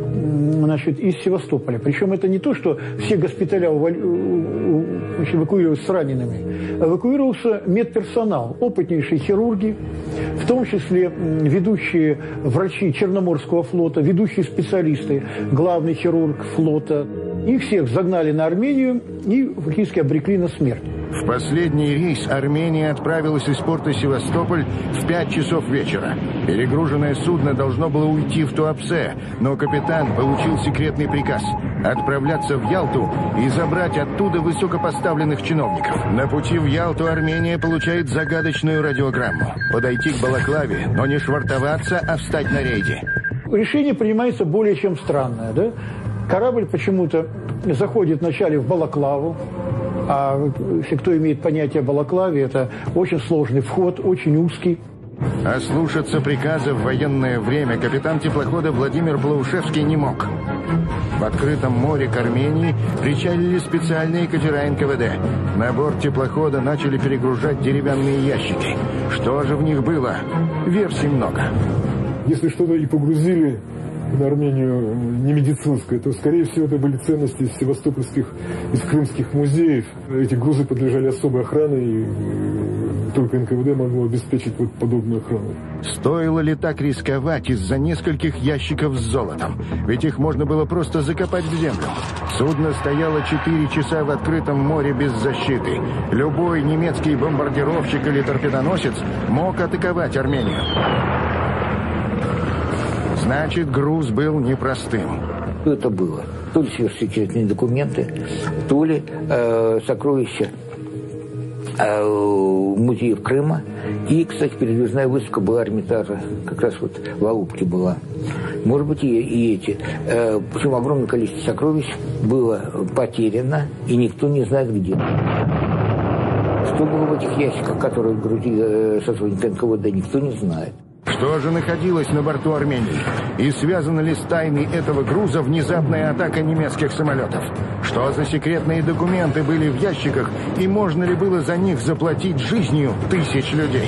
значит, из Севастополя. Причем это не то, что все госпиталя эвакуировались с ранеными. Эвакуировался медперсонал, опытнейшие хирурги, в том числе ведущие врачи Черноморского флота, ведущие специалисты, главный хирург флота. Их всех загнали на Армению и фактически обрекли на смерть. В последний рейс «Армения» отправилась из порта Севастополь в пять часов вечера. Перегруженное судно должно было уйти в Туапсе, но капитан получил секретный приказ – отправляться в Ялту и забрать оттуда высокопоставленных чиновников. На пути в Ялту «Армения» получает загадочную радиограмму – подойти к Балаклаве, но не швартоваться, а встать на рейде. Решение принимается более чем странное, да? Корабль почему-то заходит вначале в Балаклаву, а если кто имеет понятие о Балаклаве, это очень сложный вход, очень узкий. А слушаться приказа в военное время капитан теплохода Владимир Блаушевский не мог. В открытом море к Армении причалили специальные катера эн ка вэ дэ. На борт теплохода начали перегружать деревянные ящики. Что же в них было? Версий много. Если что-то и погрузили на Армению не медицинское, то, скорее всего, это были ценности из севастопольских, из крымских музеев. Эти грузы подлежали особой охране, и только эн ка вэ дэ могло обеспечить вот подобную охрану. Стоило ли так рисковать из-за нескольких ящиков с золотом? Ведь их можно было просто закопать в землю. Судно стояло четыре часа в открытом море без защиты. Любой немецкий бомбардировщик или торпедоносец мог атаковать Армению. Значит, груз был непростым. Что это было? То ли сверхсекретные документы, то ли э, сокровища э, музеев Крыма. И, кстати, передвижная выставка была Эрмитажа, как раз вот в Алупке была. Может быть, и, и эти. Э, причем огромное количество сокровищ было потеряно, и никто не знает где. Что было в этих ящиках, которые грузили э, сотрудники эн ка вэ дэ, никто не знает. Что же находилось на борту Армении? И связана ли с тайной этого груза внезапная атака немецких самолетов? Что за секретные документы были в ящиках? И можно ли было за них заплатить жизнью тысяч людей?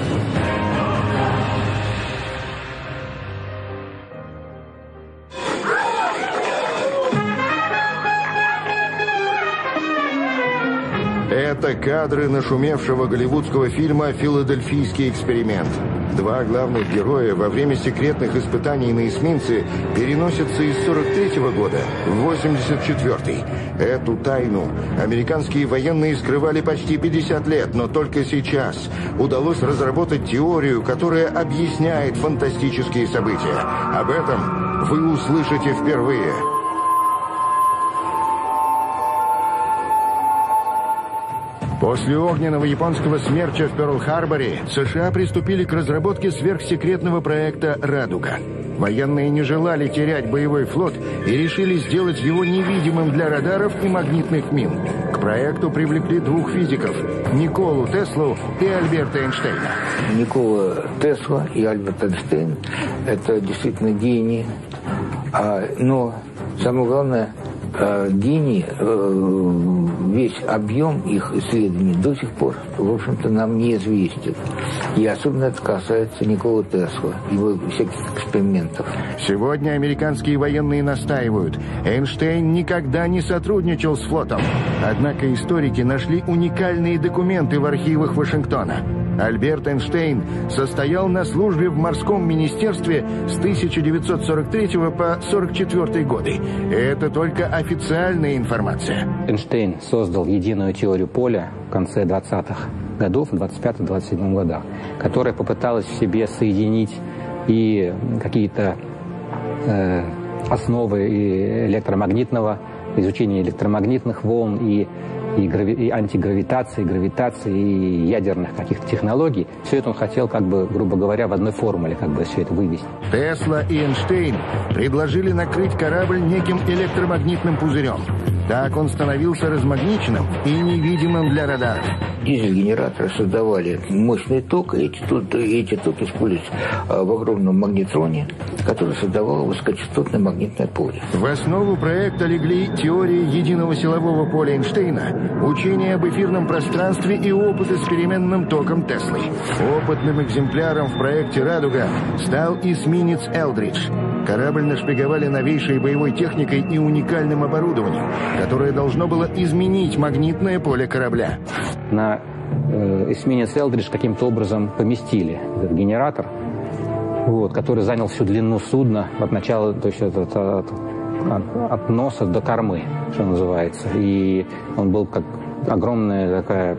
Это кадры нашумевшего голливудского фильма «Филадельфийский эксперимент». Два главных героя во время секретных испытаний на эсминце переносятся из сорок третьего года в восемьдесят четвёртый. Эту тайну американские военные скрывали почти пятьдесят лет, но только сейчас удалось разработать теорию, которая объясняет фантастические события. Об этом вы услышите впервые. После огненного японского смерча в Пёрл-Харборе США приступили к разработке сверхсекретного проекта «Радуга». Военные не желали терять боевой флот и решили сделать его невидимым для радаров и магнитных мин. К проекту привлекли двух физиков – Николу Теслу и Альберта Эйнштейна. Никола Тесла и Альберт Эйнштейн – это действительно гении. А, но самое главное, а, гении, а, весь объем их исследований до сих пор, в общем-то, нам неизвестен. И особенно это касается Николы Тесла, его всяких экспериментов. Сегодня американские военные настаивают, Эйнштейн никогда не сотрудничал с флотом. Однако историки нашли уникальные документы в архивах Вашингтона. Альберт Эйнштейн состоял на службе в морском министерстве с тысяча девятьсот сорок третьего по сорок четвёртый годы. Это только официальная информация. Эйнштейн создал единую теорию поля в конце двадцатых годов, в двадцать пятом — двадцать седьмом годах, которая попыталась в себе соединить и какие-то э, основы и электромагнитного, изучения электромагнитных волн, и И, грави... и антигравитации, и гравитации, и ядерных каких-то технологий. Все это он хотел, как бы, грубо говоря, в одной формуле как бы все это вывести. Тесла и Эйнштейн предложили накрыть корабль неким электромагнитным пузырем. Так он становился размагниченным и невидимым для радаров. Дизель-генераторы создавали мощный ток, и эти, эти токи использовались в огромном магнетроне, который создавал высокочастотное магнитное поле. В основу проекта легли теории единого силового поля Эйнштейна, учение об эфирном пространстве и опыты с переменным током Теслы. Опытным экземпляром в проекте «Радуга» стал эсминец «Элдридж». Корабль нашпиговали новейшей боевой техникой и уникальным оборудованием, которое должно было изменить магнитное поле корабля. На э, эсминец «Элдридж» каким-то образом поместили этот генератор, вот, который занял всю длину судна от начала, то есть от, от, от, от носа до кормы, что называется. И он был как огромная такая...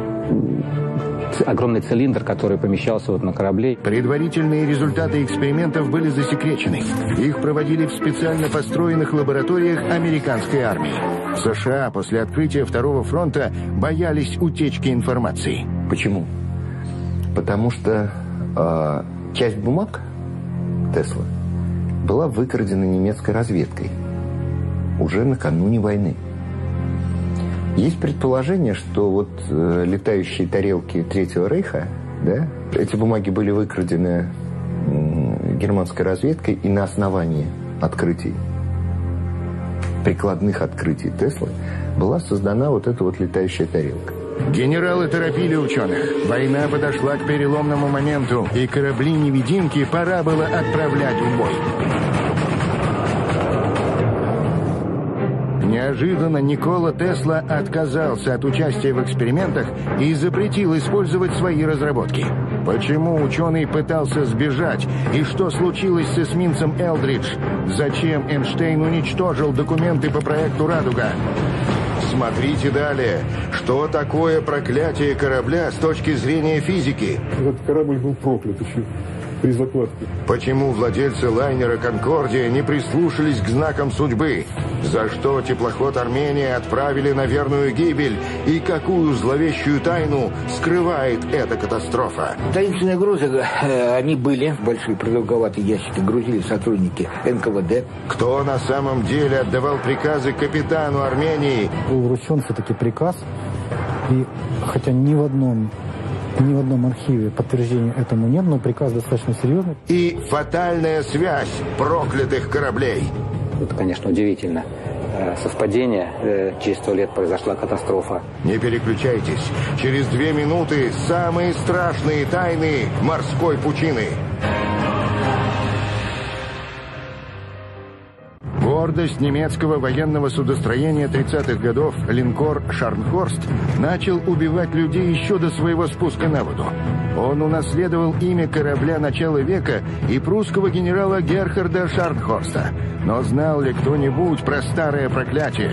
огромный цилиндр, который помещался вот на корабле. Предварительные результаты экспериментов были засекречены. Их проводили в специально построенных лабораториях американской армии. В США после открытия Второго фронта боялись утечки информации. Почему? Потому что э, часть бумаг Тесла была выкрадена немецкой разведкой уже накануне войны. Есть предположение, что вот э, летающие тарелки Третьего Рейха, да, эти бумаги были выкрадены э, германской разведкой, и на основании открытий, прикладных открытий Теслы, была создана вот эта вот летающая тарелка. Генералы торопили ученых. Война подошла к переломному моменту, и корабли-невидимки пора было отправлять в бой. Неожиданно Никола Тесла отказался от участия в экспериментах и запретил использовать свои разработки. Почему ученый пытался сбежать? И что случилось с эсминцем «Элдридж»? Зачем Эйнштейн уничтожил документы по проекту «Радуга»? Смотрите далее. Что такое проклятие корабля с точки зрения физики? Этот корабль был проклят еще при закладке. Почему владельцы лайнера «Конкордия» не прислушались к знакам судьбы? За что теплоход «Армения» отправили на верную гибель? И какую зловещую тайну скрывает эта катастрофа? Таинственные грузы, э, они были. Большие продолговатые ящики грузили сотрудники эн ка вэ дэ. Кто на самом деле отдавал приказы капитану «Армении»? Был вручен все-таки приказ, и хотя ни в одном Ни в одном архиве подтверждения этому нет, но приказ достаточно серьезный. И фатальная связь проклятых кораблей. Это, конечно, удивительно. Совпадение. Через сто лет произошла катастрофа. Не переключайтесь. Через две минуты самые страшные тайны морской пучины. Гордость немецкого военного судостроения тридцатых годов, линкор «Шарнхорст» начал убивать людей еще до своего спуска на воду. Он унаследовал имя корабля начала века и прусского генерала Герхарда Шарнхорста. Но знал ли кто-нибудь про старое проклятие?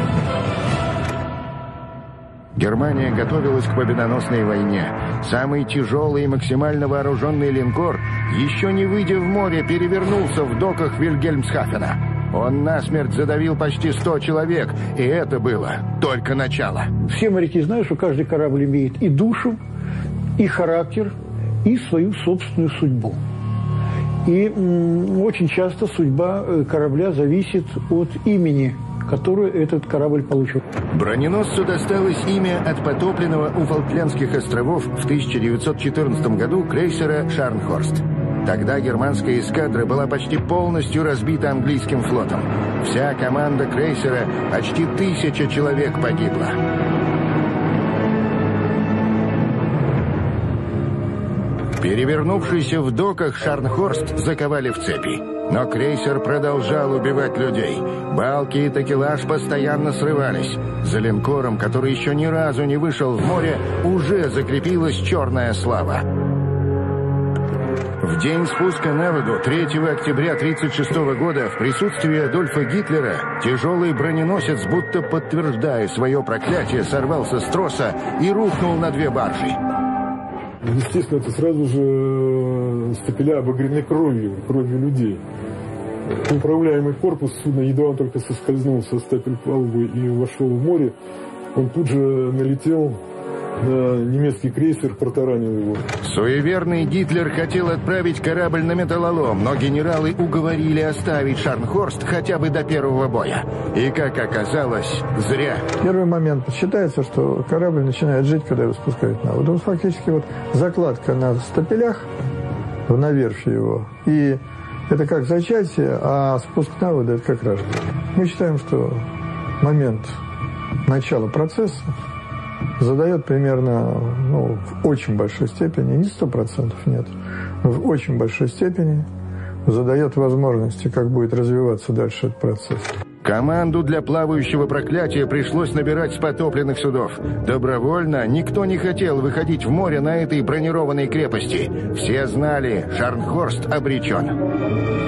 Германия готовилась к победоносной войне. Самый тяжелый и максимально вооруженный линкор, еще не выйдя в море, перевернулся в доках Вильгельмсхафена. Он насмерть задавил почти сто человек, и это было только начало. Все моряки знают, что каждый корабль имеет и душу, и характер, и свою собственную судьбу. И м, очень часто судьба корабля зависит от имени которую этот корабль получил. Броненосцу досталось имя от потопленного у Фолклендских островов в тысяча девятьсот четырнадцатом году крейсера «Шарнхорст». Тогда германская эскадра была почти полностью разбита английским флотом. Вся команда крейсера, почти тысяча человек, погибла. Перевернувшийся в доках Шарнхорст заковали в цепи. Но крейсер продолжал убивать людей. Балки и такелаж постоянно срывались. За линкором, который еще ни разу не вышел в море, уже закрепилась черная слава. В день спуска на воду, третьего октября тысяча девятьсот тридцать шестого года, в присутствии Адольфа Гитлера, тяжелый броненосец, будто подтверждая свое проклятие, сорвался с троса и рухнул на две баржи. Естественно, это сразу же стапеля обогрены кровью, кровью людей. Управляемый корпус судна, едва он только соскользнул со стапель палубы и вошел в море, он тут же налетел на немецкий крейсер, протаранил его. Суеверный Гитлер хотел отправить корабль на металлолом, но генералы уговорили оставить Шарнхорст хотя бы до первого боя. И, как оказалось, зря. Первый момент. Считается, что корабль начинает жить, когда его спускают на воду. Фактически вот закладка на стапелях, в навершие его, и это как зачатие, а спуск на воду – это как рождение. Мы считаем, что момент начала процесса задает примерно, ну, в очень большой степени, не сто процентов нет, но в очень большой степени задает возможности, как будет развиваться дальше этот процесс. Команду для плавающего проклятия пришлось набирать с потопленных судов. Добровольно никто не хотел выходить в море на этой бронированной крепости. Все знали, Шарнхорст обречен.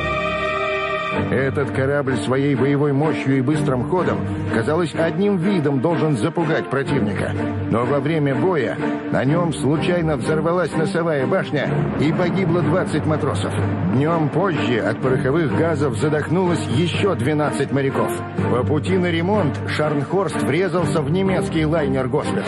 Этот корабль своей боевой мощью и быстрым ходом, казалось, одним видом должен запугать противника. Но во время боя на нем случайно взорвалась носовая башня и погибло двадцать матросов. Днем позже от пороховых газов задохнулось еще двенадцать моряков. По пути на ремонт Шарнхорст врезался в немецкий лайнер «Госвер».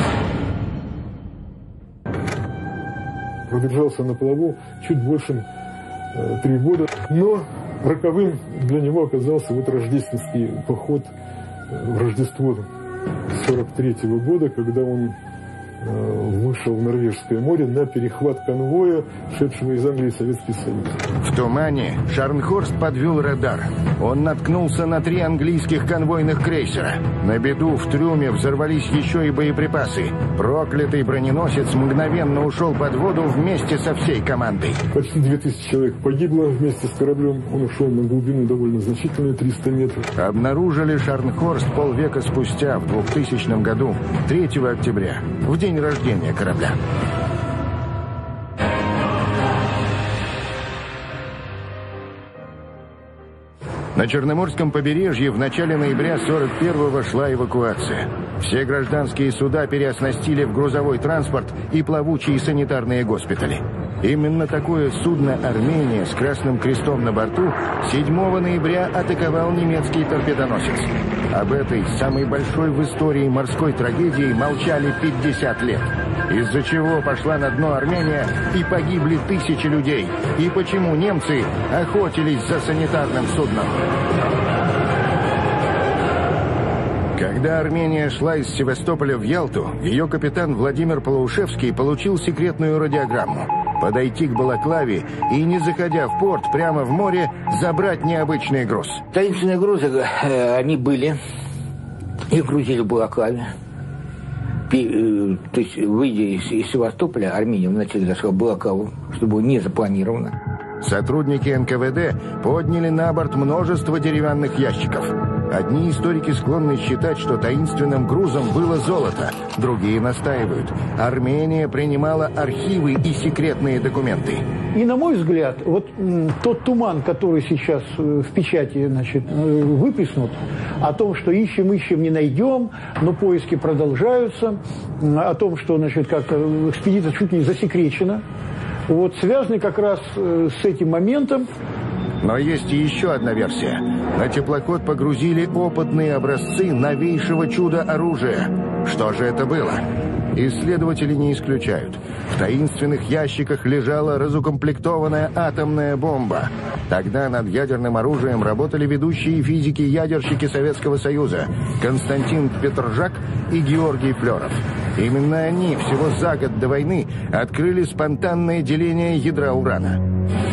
Продержался на плаву чуть больше э, три года, но роковым для него оказался вот рождественский поход в Рождество сорок третьего года, когда он вышел в Норвежское море на перехват конвоя, шедшего из Англии в Советский Союз. В тумане Шарнхорст подвел радар. Он наткнулся на три английских конвойных крейсера. На беду в трюме взорвались еще и боеприпасы. Проклятый броненосец мгновенно ушел под воду вместе со всей командой. Почти две тысячи человек погибло вместе с кораблем. Он ушел на глубину довольно значительную, триста метров. Обнаружили Шарнхорст полвека спустя, в двухтысячном году, третьего октября, в день рождения корабля. На Черноморском побережье в начале ноября сорок первого шла эвакуация. Все гражданские суда переоснастили в грузовой транспорт и плавучие санитарные госпитали. Именно такое судно «Армения» с Красным Крестом на борту седьмого ноября атаковал немецкий торпедоносец. Об этой, самой большой в истории морской трагедии, молчали пятьдесят лет. Из-за чего пошла на дно Армения и погибли тысячи людей. И почему немцы охотились за санитарным судном. Когда Армения шла из Севастополя в Ялту, ее капитан Владимир Полоушевский получил секретную радиограмму. Подойти к Балаклаве и, не заходя в порт, прямо в море, забрать необычный груз. Таинственные грузы, э, они были. Их грузили в Балаклаве. Пи, э, то есть, выйдя из, из Севастополя, Армения вначале зашла в Балаклаву, чтобы было не запланировано. Сотрудники эн ка вэ дэ подняли на борт множество деревянных ящиков. Одни историки склонны считать, что таинственным грузом было золото. Другие настаивают. Армения принимала архивы и секретные документы. И, на мой взгляд, вот тот туман, который сейчас в печати, значит, выплеснут, о том, что ищем, ищем, не найдем, но поиски продолжаются, о том, что, значит, как экспедиция чуть не засекречена, вот, связаны как раз с этим моментом. Но есть и еще одна версия. На теплоход погрузили опытные образцы новейшего чуда-оружия. Что же это было? Исследователи не исключают. В таинственных ящиках лежала разукомплектованная атомная бомба. Тогда над ядерным оружием работали ведущие физики-ядерщики Советского Союза Константин Петржак и Георгий Флеров. Именно они всего за год до войны открыли спонтанное деление ядра урана.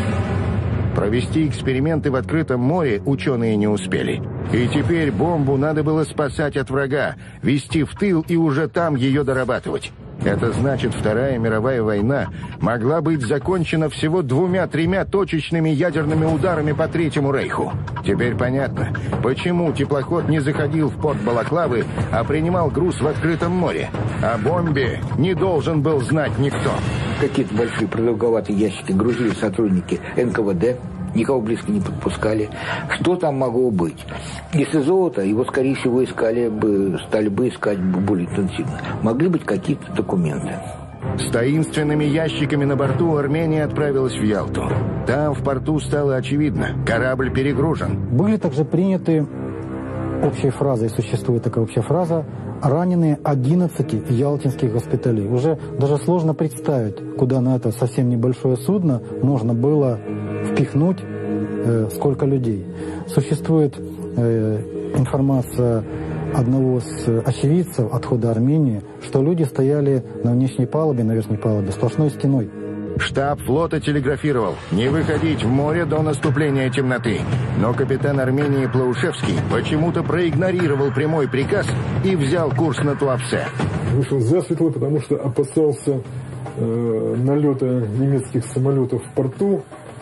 Провести эксперименты в открытом море ученые не успели. И теперь бомбу надо было спасать от врага, везти в тыл и уже там ее дорабатывать. Это значит, Вторая мировая война могла быть закончена всего двумя-тремя точечными ядерными ударами по Третьему Рейху. Теперь понятно, почему теплоход не заходил в порт Балаклавы, а принимал груз в открытом море. О бомбе не должен был знать никто. Какие-то большие продолговатые ящики грузили сотрудники эн ка вэ дэ, никого близко не подпускали. Что там могло быть? Если золото, его, скорее всего, искали бы, стали бы искать более интенсивно. Могли быть какие-то документы. С таинственными ящиками на борту Армения отправилась в Ялту. Там в порту стало очевидно, корабль перегружен. Были также приняты общей фразой, существует такая общая фраза, раненые одиннадцати ялтинских госпиталей. Уже даже сложно представить, куда на это совсем небольшое судно можно было впихнуть э, сколько людей. Существует э, информация одного из очевидцев отхода Армении, что люди стояли на внешней палубе, на верхней палубе, сплошной стеной. Штаб флота телеграфировал не выходить в море до наступления темноты. Но капитан Армении Плаушевский почему-то проигнорировал прямой приказ и взял курс на Туапсе. Вышел засветло, потому что опасался э, налета немецких самолетов в порту.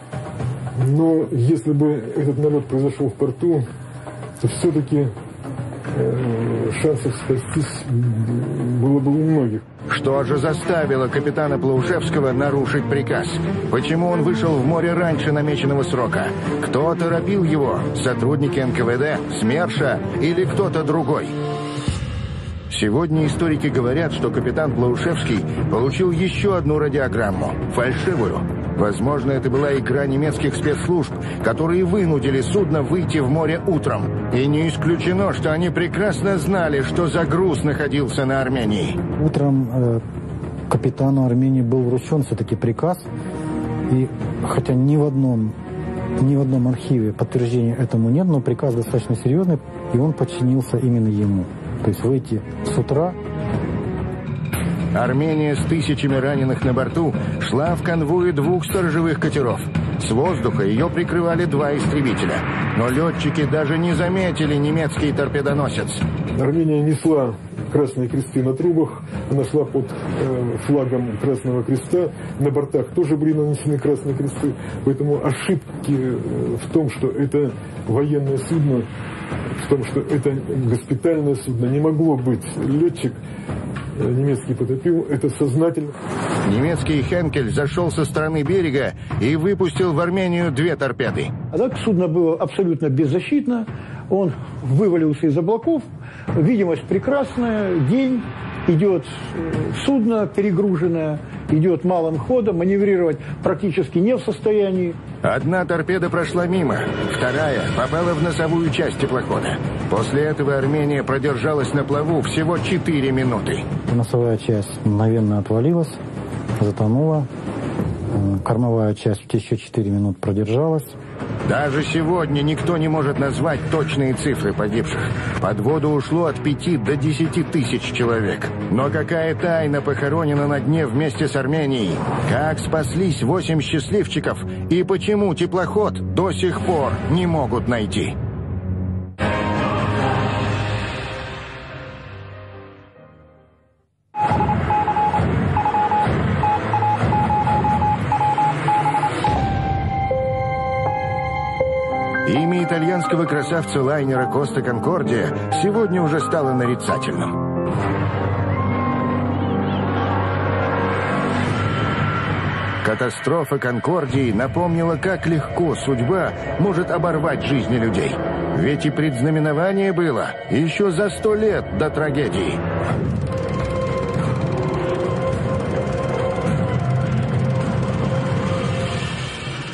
Но если бы этот налет произошел в порту, то все-таки э, шансов спастись было бы у многих. Что же заставило капитана Плаушевского нарушить приказ? Почему он вышел в море раньше намеченного срока? Кто торопил его? Сотрудники эн ка вэ дэ, СМЕРШа или кто-то другой? Сегодня историки говорят, что капитан Плаушевский получил еще одну радиограмму, фальшивую. Возможно, это была игра немецких спецслужб, которые вынудили судно выйти в море утром. И не исключено, что они прекрасно знали, что за груз находился на Армении. Утром э, капитану Армении был вручен все-таки приказ, и хотя ни в одном, ни в одном архиве подтверждения этому нет, но приказ достаточно серьезный, и он подчинился именно ему. То есть выйти с утра. Армения с тысячами раненых на борту шла в конвое двух сторожевых катеров. С воздуха ее прикрывали два истребителя. Но летчики даже не заметили немецкий торпедоносец. Армения несла красные кресты на трубах, она шла под э, флагом Красного Креста. На бортах тоже были нанесены красные кресты. Поэтому ошибки э, в том, что это военное судно, в том, что это госпитальное судно, не могло быть. Летчик немецкий потопил, это сознательно. Немецкий «Хенкель» зашел со стороны берега и выпустил в Армению две торпеды. А так судно было абсолютно беззащитно, он вывалился из облаков, видимость прекрасная, день, идет судно перегруженное, идет малым ходом, маневрировать практически не в состоянии. Одна торпеда прошла мимо, вторая попала в носовую часть теплохода. После этого Армения продержалась на плаву всего четыре минуты. Носовая часть мгновенно отвалилась, затонула. Кормовая часть еще четыре минуты продержалась. Даже сегодня никто не может назвать точные цифры погибших. Под воду ушло от пяти до десяти тысяч человек. Но какая тайна похоронена на дне вместе с Арменией? Как спаслись восемь счастливчиков? И почему теплоход до сих пор не могут найти? Имя итальянского красавца лайнера «Коста Конкордия» сегодня уже стало нарицательным. Катастрофа «Конкордии» напомнила, как легко судьба может оборвать жизни людей. Ведь и предзнаменование было еще за сто лет до трагедии.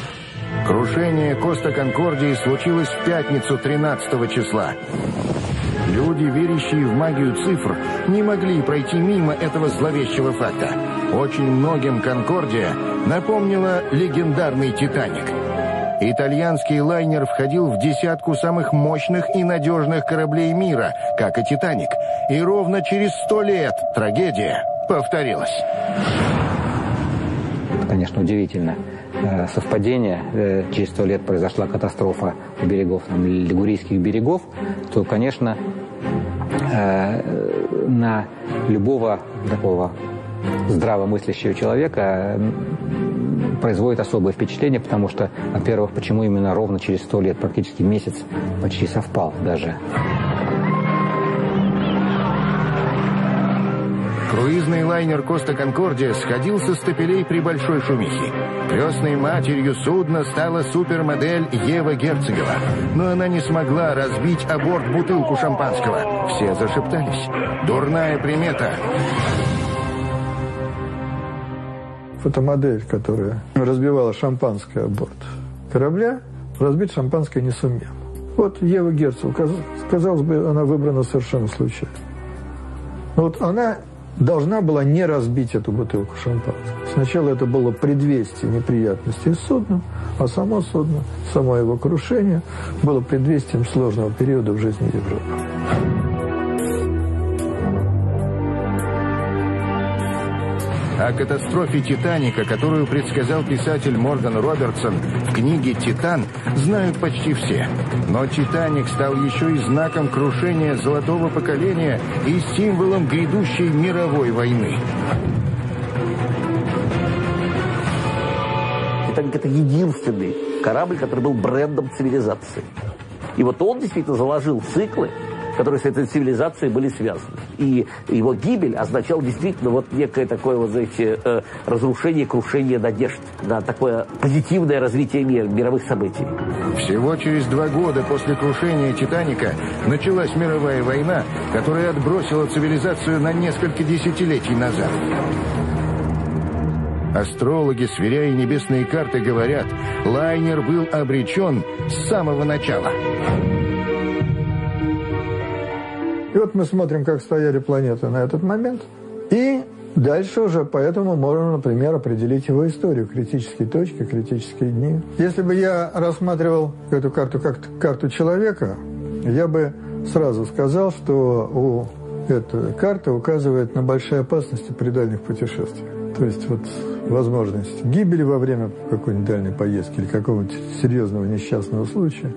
Крушение «Коста Конкордии» случилось в пятницу тринадцатого числа. Люди, верящие в магию цифр, не могли пройти мимо этого зловещего факта. Очень многим «Конкордия» напомнила легендарный «Титаник». Итальянский лайнер входил в десятку самых мощных и надежных кораблей мира, как и «Титаник». И ровно через сто лет трагедия повторилась. Конечно, удивительно. Совпадение, через сто лет произошла катастрофа у берегов, там, Лигурийских берегов, то, конечно, на любого такого здравомыслящего человека производит особое впечатление, потому что, во-первых, почему именно ровно через сто лет, практически месяц почти совпал даже. Круизный лайнер «Коста Конкордия» сходил со стапелей при большой шумихе. Крестной матерью судна стала супермодель Ева Герцогова. Но она не смогла разбить о борт бутылку шампанского. Все зашептались. Дурная примета. Фотомодель, которая разбивала шампанское о борт корабля, разбить шампанское не сумела. Вот Ева Герцог, казалось бы, она выбрана совершенно случайно. Но вот она должна была не разбить эту бутылку шампанского. Сначала это было предвестие неприятностей с судном, а само судно, само его крушение было предвестием сложного периода в жизни Европы. О катастрофе «Титаника», которую предсказал писатель Морган Робертсон в книге «Титан», знают почти все. Но «Титаник» стал еще и знаком крушения золотого поколения и символом грядущей мировой войны. «Титаник» — это единственный корабль, который был брендом цивилизации. И вот он действительно заложил циклы, которые с этой цивилизацией были связаны. И его гибель означала действительно вот некое такое, вот, знаете, э, разрушение, крушение надежд на такое позитивное развитие мира, мировых событий. Всего через два года после крушения «Титаника» началась мировая война, которая отбросила цивилизацию на несколько десятилетий назад. Астрологи, сверяя небесные карты, говорят, лайнер был обречен с самого начала. И вот мы смотрим, как стояли планеты на этот момент. И дальше уже поэтому можно, например, определить его историю, критические точки, критические дни. Если бы я рассматривал эту карту как карту человека, я бы сразу сказал, что у этой карты указывает на большие опасности при дальних путешествиях. То есть вот возможность гибели во время какой-нибудь дальней поездки или какого-нибудь серьезного несчастного случая.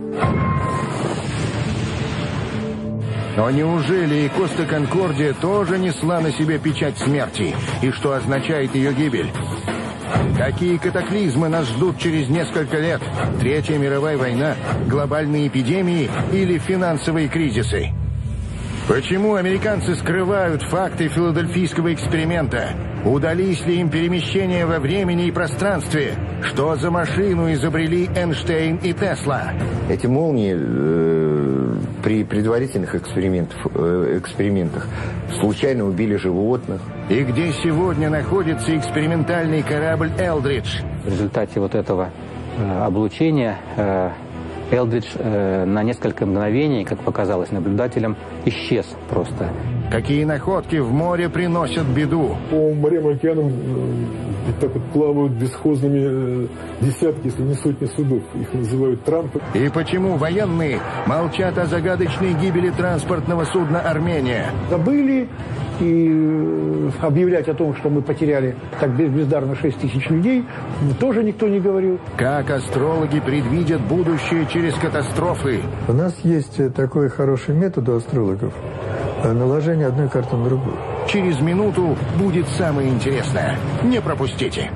Но неужели и «Коста Конкордия» тоже несла на себе печать смерти? И что означает ее гибель? Какие катаклизмы нас ждут через несколько лет? Третья мировая война, глобальные эпидемии или финансовые кризисы? Почему американцы скрывают факты филадельфийского эксперимента? Удались ли им перемещения во времени и пространстве? Что за машину изобрели Эйнштейн и Тесла? Эти молнии э, при предварительных экспериментах, э, экспериментах случайно убили животных. И где сегодня находится экспериментальный корабль «Элдридж»? В результате вот этого э, облучения э, Элдридж э, на несколько мгновений, как показалось наблюдателям, исчез просто. Какие находки в море приносят беду? По морям и океанам э, так вот плавают бесхозными э, десятки, если не сотни судов. Их называют трампы. И почему военные молчат о загадочной гибели транспортного судна «Армения»? Забыли и объявлять о том, что мы потеряли так бездарно шесть тысяч людей, тоже никто не говорил. Как астрологи предвидят будущее через катастрофы? У нас есть такой хороший метод у астрологов – наложение одной карты на другую. Через минуту будет самое интересное. Не пропустите.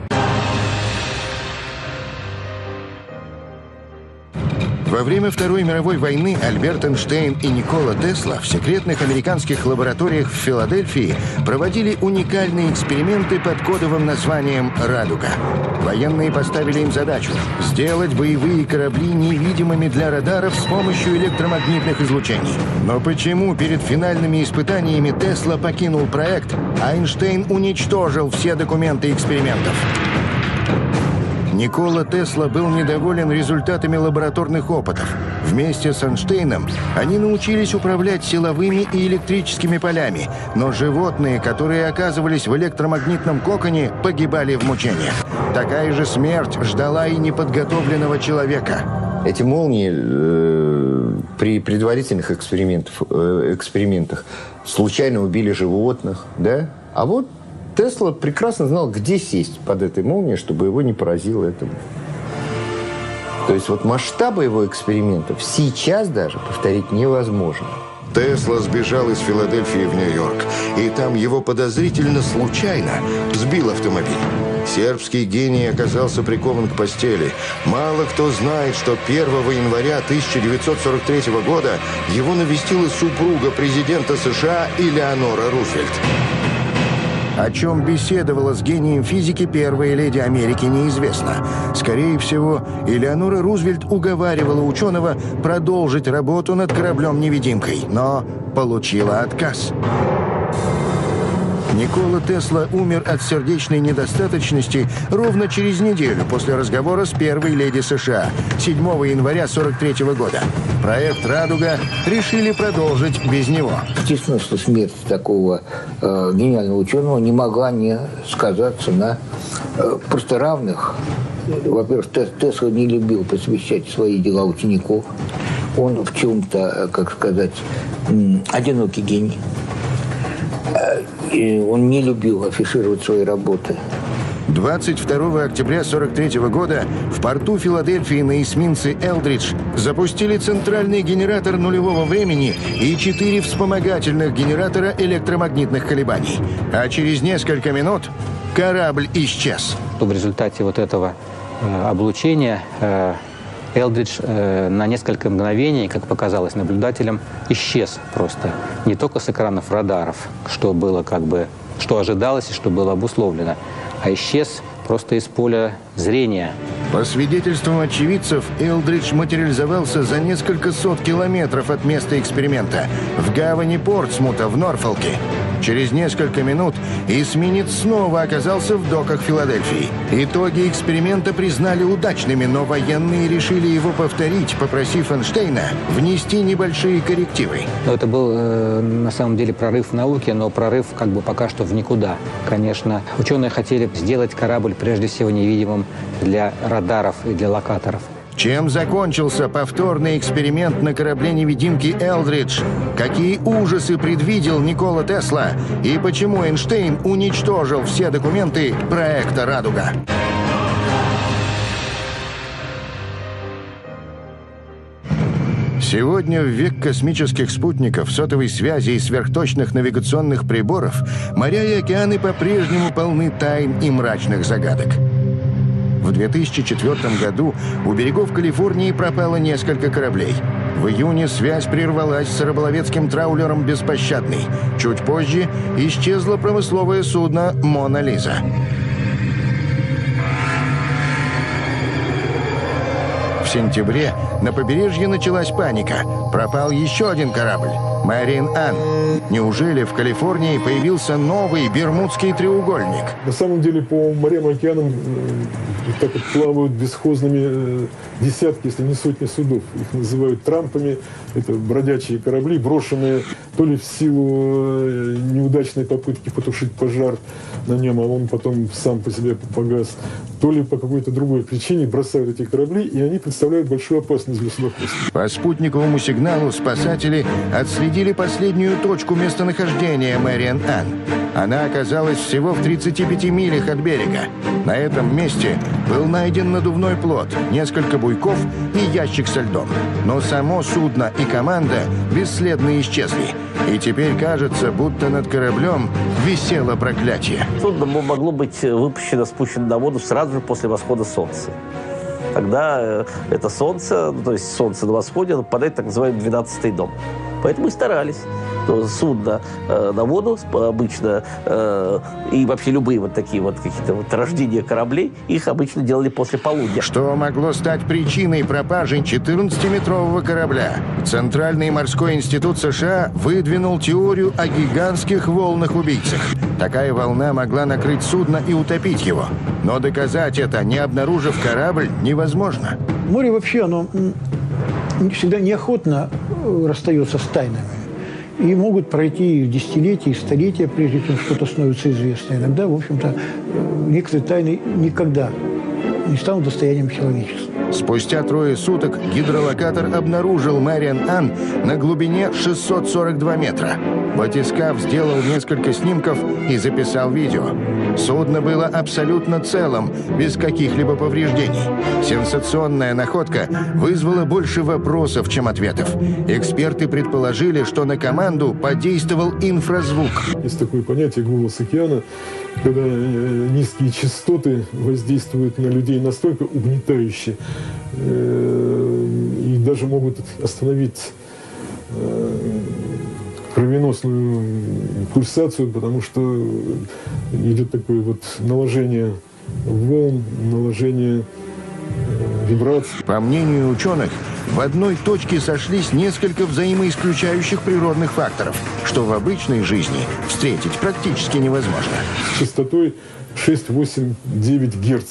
Во время Второй мировой войны Альберт Эйнштейн и Никола Тесла в секретных американских лабораториях в Филадельфии проводили уникальные эксперименты под кодовым названием «Радуга». Военные поставили им задачу – сделать боевые корабли невидимыми для радаров с помощью электромагнитных излучений. Но почему перед финальными испытаниями Тесла покинул проект, а Эйнштейн уничтожил все документы экспериментов? Никола Тесла был недоволен результатами лабораторных опытов. Вместе с Эйнштейном они научились управлять силовыми и электрическими полями, но животные, которые оказывались в электромагнитном коконе, погибали в мучениях. Такая же смерть ждала и неподготовленного человека. Эти молнии э, при предварительных экспериментах, э, экспериментах случайно убили животных, да? А вот Тесла прекрасно знал, где сесть под этой молнией, чтобы его не поразило это. То есть вот масштабы его экспериментов сейчас даже повторить невозможно. Тесла сбежал из Филадельфии в Нью-Йорк, и там его подозрительно случайно сбил автомобиль. Сербский гений оказался прикован к постели. Мало кто знает, что первого января тысяча девятьсот сорок третьего года его навестила супруга президента США Элеонора Рузвельт. О чем беседовала с гением физики первая леди Америки, неизвестно. Скорее всего, Элеонора Рузвельт уговаривала ученого продолжить работу над кораблем-невидимкой, но получила отказ. Никола Тесла умер от сердечной недостаточности ровно через неделю после разговора с первой леди США, седьмого января сорок третьего года. Проект «Радуга» решили продолжить без него. Естественно, что смерть такого э, гениального ученого не могла не сказаться на э, просто равных. Во-первых, Тесла не любил посвящать свои дела учеников. Он в чем-то, как сказать, одинокий гений. И он не любил афишировать свои работы. двадцать второго октября сорок третьего года в порту Филадельфии на эсминце «Элдридж» запустили центральный генератор нулевого времени и четыре вспомогательных генератора электромагнитных колебаний. А через несколько минут корабль исчез. В результате вот этого э, облучения э, «Элдридж» э, на несколько мгновений, как показалось наблюдателям, исчез просто. Не только с экранов радаров, что было как бы, что ожидалось и что было обусловлено, а исчез просто из поля зрения. По свидетельствам очевидцев, «Элдридж» материализовался за несколько сот километров от места эксперимента, в гавани Портсмута в Норфолке. Через несколько минут эсминец снова оказался в доках Филадельфии. Итоги эксперимента признали удачными, но военные решили его повторить, попросив Эйнштейна внести небольшие коррективы. Но это был э, на самом деле прорыв в науке, но прорыв как бы пока что в никуда. Конечно, ученые хотели сделать корабль прежде всего невидимым для радаров и для локаторов. Чем закончился повторный эксперимент на корабле-невидимке «Элдридж»? Какие ужасы предвидел Никола Тесла? И почему Эйнштейн уничтожил все документы проекта «Радуга»? Сегодня, в век космических спутников, сотовой связи и сверхточных навигационных приборов, моря и океаны по-прежнему полны тайн и мрачных загадок. В две тысячи четвёртом году у берегов Калифорнии пропало несколько кораблей. В июне связь прервалась с рыболовецким траулером «Беспощадный». Чуть позже исчезло промысловое судно «Мона Лиза». В сентябре на побережье началась паника. Пропал еще один корабль – «Мариан Анн». Неужели в Калифорнии появился новый Бермудский треугольник? На самом деле по морям и океанам так вот плавают бесхозными десятки, если не сотни судов. Их называют трампами. Это бродячие корабли, брошенные то ли в силу неудачной попытки потушить пожар на нем, а он потом сам по себе погас, то ли по какой-то другой причине бросают эти корабли, и они представляют большую опасность для судоходства. По спутниковому сигналу спасатели отследили последнюю точку местонахождения «Мариан Анн». Она оказалась всего в тридцати пяти милях от берега. На этом месте был найден надувной плот, несколько буйков и ящик со льдом. Но само судно и команда бесследно исчезли. И теперь кажется, будто над кораблем висело проклятие. Судно могло быть выпущено, спущено на воду сразу же после восхода солнца. Тогда это солнце, то есть солнце на восходе, попадает в так называемый двенадцатый дом. Поэтому и старались. Судно э, на воду обычно, э, и вообще любые вот такие вот какие-то вот рождения кораблей, их обычно делали после полудня. Что могло стать причиной пропажи четырнадцатиметрового корабля? Центральный морской институт США выдвинул теорию о гигантских волнах-убийцах. Такая волна могла накрыть судно и утопить его. Но доказать это, не обнаружив корабль, невозможно. Море вообще, оно всегда неохотно расстается с тайнами. И могут пройти десятилетия, и столетия, прежде чем что-то становится известно. Иногда, в общем-то, некоторые тайны никогда не станут достоянием человечества. Спустя трое суток гидролокатор обнаружил Мэриан Анн на глубине шестьсот сорок два метра. Батискаф сделал несколько снимков и записал видео. Судно было абсолютно целым, без каких-либо повреждений. Сенсационная находка вызвала больше вопросов, чем ответов. Эксперты предположили, что на команду подействовал инфразвук. Есть такое понятие «голос океана», когда низкие частоты воздействуют на людей настолько угнетающе и даже могут остановить кровеносную пульсацию, потому что идет такое вот наложение волн, наложение вибраций. По мнению ученых, в одной точке сошлись несколько взаимоисключающих природных факторов, что в обычной жизни встретить практически невозможно. С частотой шесть, восемь, девять герц.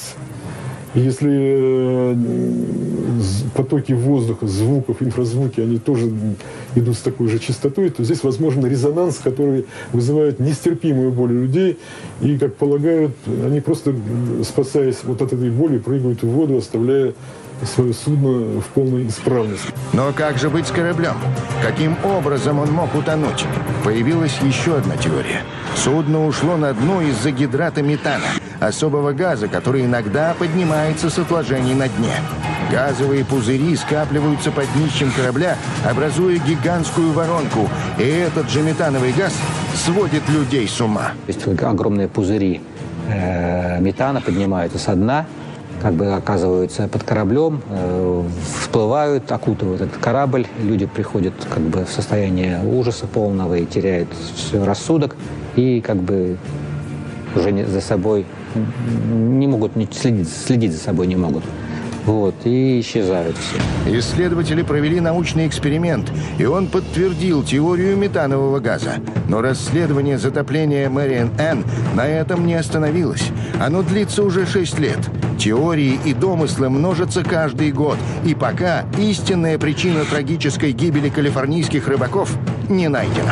Если потоки воздуха, звуков, инфразвуки, они тоже идут с такой же частотой, то здесь возможен резонанс, который вызывает нестерпимую боль у людей. И, как полагают, они просто, спасаясь вот от этой боли, прыгают в воду, оставляя свое судно в полной исправности. Но как же быть с кораблем? Каким образом он мог утонуть? Появилась еще одна теория. Судно ушло на дно из-за гидрата метана, особого газа, который иногда поднимается с отложений на дне. Газовые пузыри скапливаются под днищем корабля, образуя гигантскую воронку. И этот же метановый газ сводит людей с ума. То есть огромные пузыри э, метана поднимаются со дна, как бы оказываются под кораблем, э, всплывают, окутывают этот корабль. Люди приходят как бы в состояние ужаса полного и теряют все рассудок. И как бы уже не, за собой не могут не следить, следить за собой не могут. Вот, и исчезают все. Исследователи провели научный эксперимент, и он подтвердил теорию метанового газа. Но расследование затопления Мэриан Анн на этом не остановилось. Оно длится уже шесть лет. Теории и домыслы множатся каждый год, и пока истинная причина трагической гибели калифорнийских рыбаков не найдена.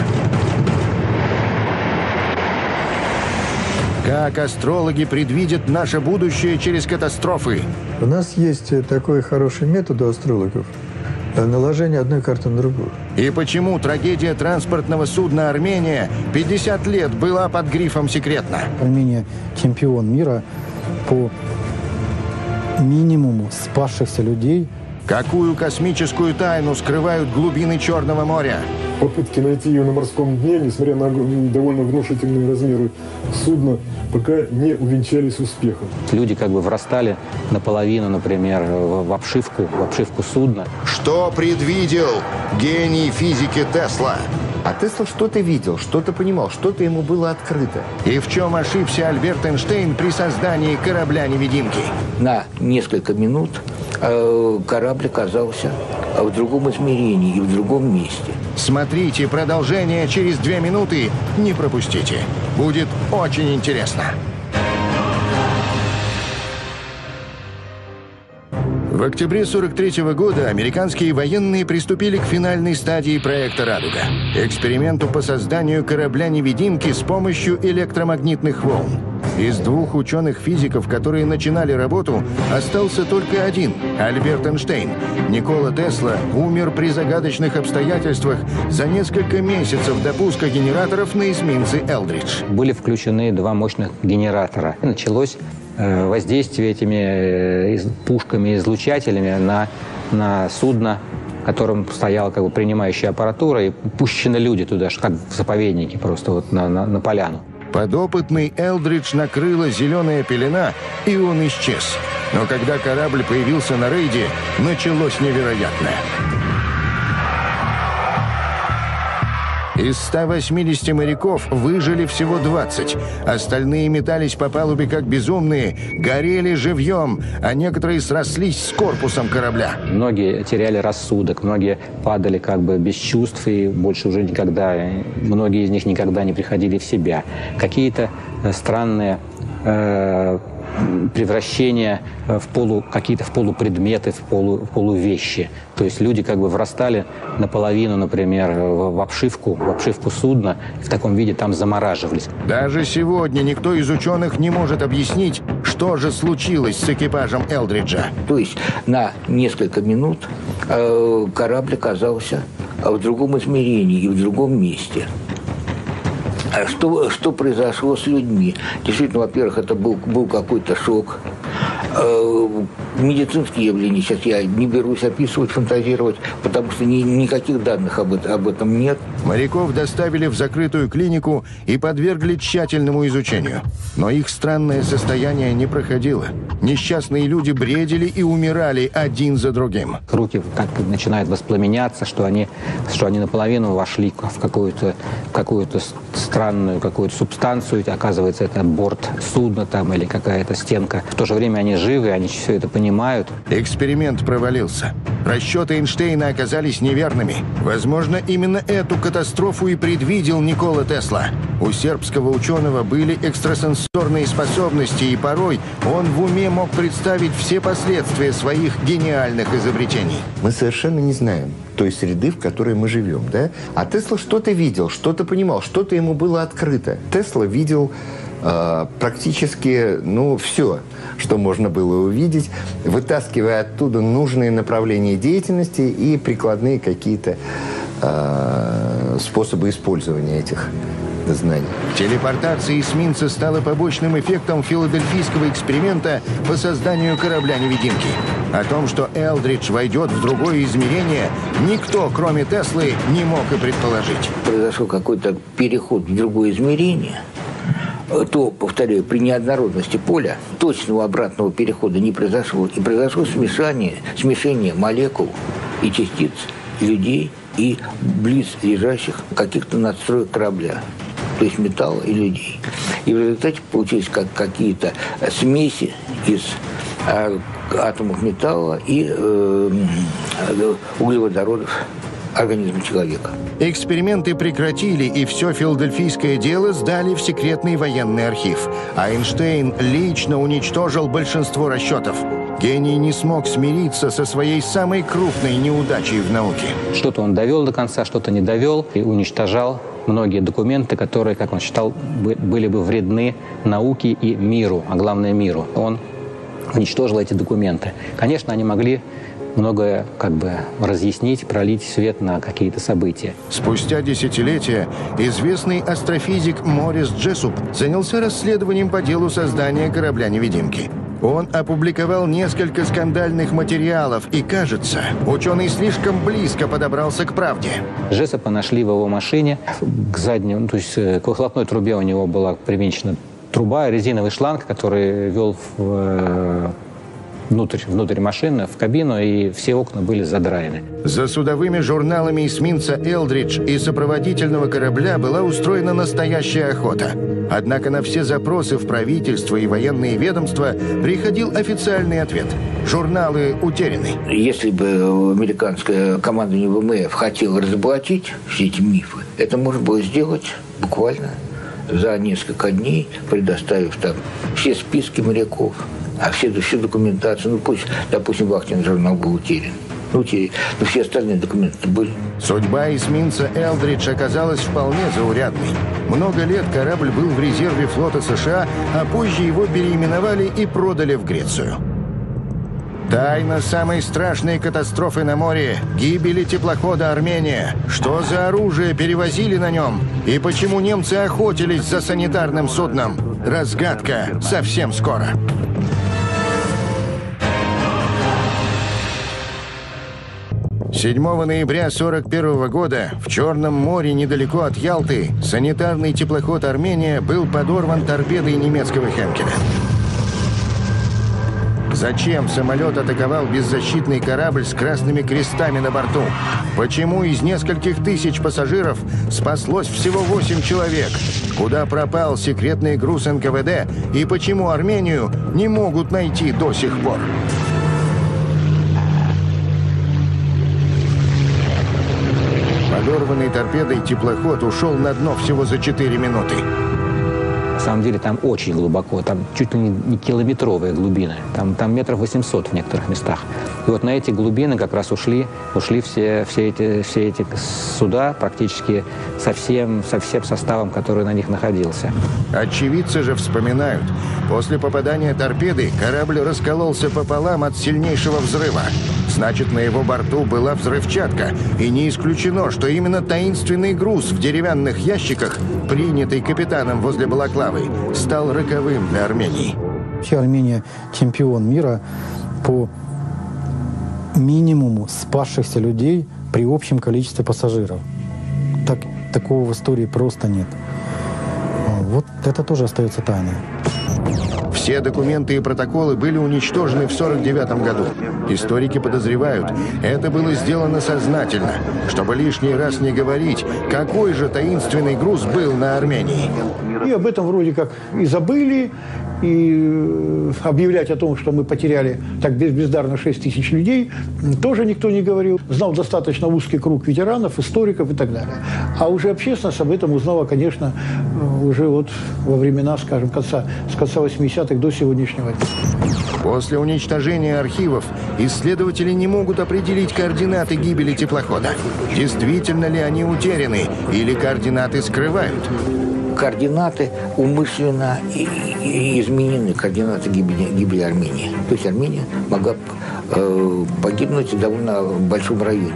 Как астрологи предвидят наше будущее через катастрофы? У нас есть такой хороший метод у астрологов – наложение одной карты на другую. И почему трагедия транспортного судна «Армения» пятьдесят лет была под грифом «секретно»? Армения – чемпион мира по минимуму спасшихся людей. Какую космическую тайну скрывают глубины Черного моря? Попытки найти ее на морском дне, несмотря на довольно внушительные размеры судна, пока не увенчались успехом. Люди как бы врастали наполовину, например, в обшивку, в обшивку судна. Что предвидел гений физики Тесла? А Тесла что-то видел, что-то понимал, что-то ему было открыто. И в чем ошибся Альберт Эйнштейн при создании корабля-невидимки? На несколько минут э, корабль оказался в другом измерении и в другом месте. Смотрите продолжение через две минуты. Не пропустите. Будет очень интересно. В октябре сорок третьего года американские военные приступили к финальной стадии проекта «Радуга» – эксперименту по созданию корабля-невидимки с помощью электромагнитных волн. Из двух ученых-физиков, которые начинали работу, остался только один – Альберт Эйнштейн. Никола Тесла умер при загадочных обстоятельствах за несколько месяцев до пуска генераторов на эсминце «Элдридж». Были включены два мощных генератора. Началось воздействие этими пушками, излучателями на, на судно, в котором стояла как бы принимающая аппаратура, и пущены люди туда, как в заповеднике, просто вот на, на, на поляну. Подопытный «Элдридж» накрыла зеленая пелена, и он исчез. Но когда корабль появился на рейде, началось невероятное. Из ста восьмидесяти моряков выжили всего двадцать. Остальные метались по палубе как безумные, горели живьем, а некоторые срослись с корпусом корабля. Многие теряли рассудок, многие падали как бы без чувств и больше уже никогда, многие из них никогда не приходили в себя. Какие-то странные э, превращения в полу, какие-то в полупредметы, в, полу, в полувещи. То есть люди как бы врастали наполовину, например, в обшивку, в обшивку судна, в таком виде там замораживались. Даже сегодня никто из ученых не может объяснить, что же случилось с экипажем Элдриджа. То есть на несколько минут э, корабль оказался в другом измерении и в другом месте. Что, что произошло с людьми? Действительно, во-первых, это был, был какой-то шок. Медицинские явления сейчас я не берусь описывать, фантазировать, потому что ни, никаких данных об, это, об этом нет. Моряков доставили в закрытую клинику и подвергли тщательному изучению. Но их странное состояние не проходило. Несчастные люди бредили и умирали один за другим. Руки как начинают воспламеняться, что они, что они наполовину вошли в какую-то, какую-то странную какую-то субстанцию. Оказывается, это борт судна там или какая-то стенка. В то же время они живы, они все это понимают. Эксперимент провалился. Расчеты Эйнштейна оказались неверными. Возможно, именно эту катастрофу и предвидел Никола Тесла. У сербского ученого были экстрасенсорные способности, и порой он в уме мог представить все последствия своих гениальных изобретений. Мы совершенно не знаем той среды, в которой мы живем, да? А Тесла что-то видел, что-то понимал, что-то ему было открыто. Тесла видел э, практически, ну, все, что можно было увидеть, вытаскивая оттуда нужные направления деятельности и прикладные какие-то э, способы использования этих знаний. Телепортация эсминца стала побочным эффектом филадельфийского эксперимента по созданию корабля-невидимки. О том, что Элдридж войдет в другое измерение, никто, кроме Теслы, не мог и предположить. Произошел какой-то переход в другое измерение, то, повторяю, при неоднородности поля точного обратного перехода не произошло. И произошло смешание, смешение молекул и частиц людей и близлежащих каких-то надстроек корабля, то есть металла и людей. И в результате получились как какие-то смеси из а, атомов металла и э, углеводородов организма человека. Эксперименты прекратили, и все филадельфийское дело сдали в секретный военный архив. А Эйнштейн лично уничтожил большинство расчетов. Гений не смог смириться со своей самой крупной неудачей в науке. Что-то он довел до конца, что-то не довел и уничтожал многие документы, которые, как он считал, были бы вредны науке и миру, а главное миру. Он уничтожил эти документы. Конечно, они могли многое как бы разъяснить, пролить свет на какие-то события. Спустя десятилетия известный астрофизик Морис Джессуп занялся расследованием по делу создания корабля-невидимки. Он опубликовал несколько скандальных материалов, и, кажется, ученый слишком близко подобрался к правде. Джессупа нашли в его машине, к заднему, то есть к выхлопной трубе у него была привинчена труба, резиновый шланг, который вел в, внутрь, внутрь машины, в кабину, и все окна были задраены. За судовыми журналами эсминца «Элдридж» и сопроводительного корабля была устроена настоящая охота. Однако на все запросы в правительство и военные ведомства приходил официальный ответ. Журналы утеряны. Если бы американское командование ВМФ хотело разоблачить все эти мифы, это можно было сделать буквально за несколько дней, предоставив там все списки моряков, а все, всю документацию. Ну пусть, допустим, вахтенный журнал был утерян. Ну, утерян. Но все остальные документы были. Судьба эсминца «Элдридж» оказалась вполне заурядной. Много лет корабль был в резерве флота США, а позже его переименовали и продали в Грецию. Тайна самой страшной катастрофы на море – гибели теплохода «Армения». Что за оружие перевозили на нем? И почему немцы охотились за санитарным судном? Разгадка совсем скоро. седьмого ноября сорок первого года в Черном море недалеко от Ялты санитарный теплоход «Армения» был подорван торпедой немецкого «Хенкеля». Зачем самолет атаковал беззащитный корабль с красными крестами на борту? Почему из нескольких тысяч пассажиров спаслось всего восемь человек? Куда пропал секретный груз эн ка вэ дэ? И почему Армению не могут найти до сих пор? Подорванный торпедой теплоход ушел на дно всего за четыре минуты. На самом деле там очень глубоко, там чуть ли не километровые глубины, там, там метров восемьсот в некоторых местах. И вот на эти глубины как раз ушли, ушли все, все, эти, все эти суда практически со всем, со всем составом, который на них находился. Очевидцы же вспоминают, после попадания торпеды корабль раскололся пополам от сильнейшего взрыва. Значит, на его борту была взрывчатка. И не исключено, что именно таинственный груз в деревянных ящиках, принятый капитаном возле Балаклавы, стал роковым для Армении. Вообще Армения чемпион мира по минимуму спасшихся людей при общем количестве пассажиров. Так, такого в истории просто нет. Вот это тоже остается тайной. Все документы и протоколы были уничтожены в сорок девятом году. Историки подозревают, это было сделано сознательно, чтобы лишний раз не говорить, какой же таинственный груз был на Армении. И об этом вроде как и забыли, и объявлять о том, что мы потеряли так бездарно шесть тысяч людей, тоже никто не говорил. Знал достаточно узкий круг ветеранов, историков и так далее. А уже общественность об этом узнала, конечно, уже вот во времена, скажем, конца, с конца восьмидесятых до сегодняшнего дня. После уничтожения архивов исследователи не могут определить координаты гибели теплохода. Действительно ли они утеряны или координаты скрывают? Координаты умышленно изменены, координаты гибели, гибели Армении. То есть Армения могла э, погибнуть в довольно большом районе.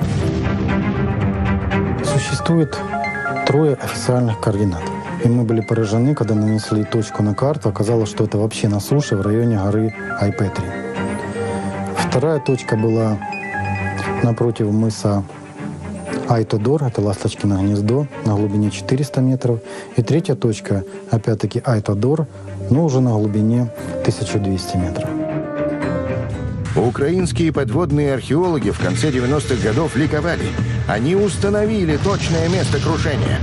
Существует трое официальных координат. И мы были поражены, когда нанесли точку на карту. Оказалось, что это вообще на суше в районе горы Айпетри. Вторая точка была напротив мыса Айтодор, это Ласточкино гнездо, на глубине четыреста метров. И третья точка, опять-таки Айтодор, но уже на глубине тысяча двести метров. Украинские подводные археологи в конце девяностых годов ликовали. Они установили точное место крушения.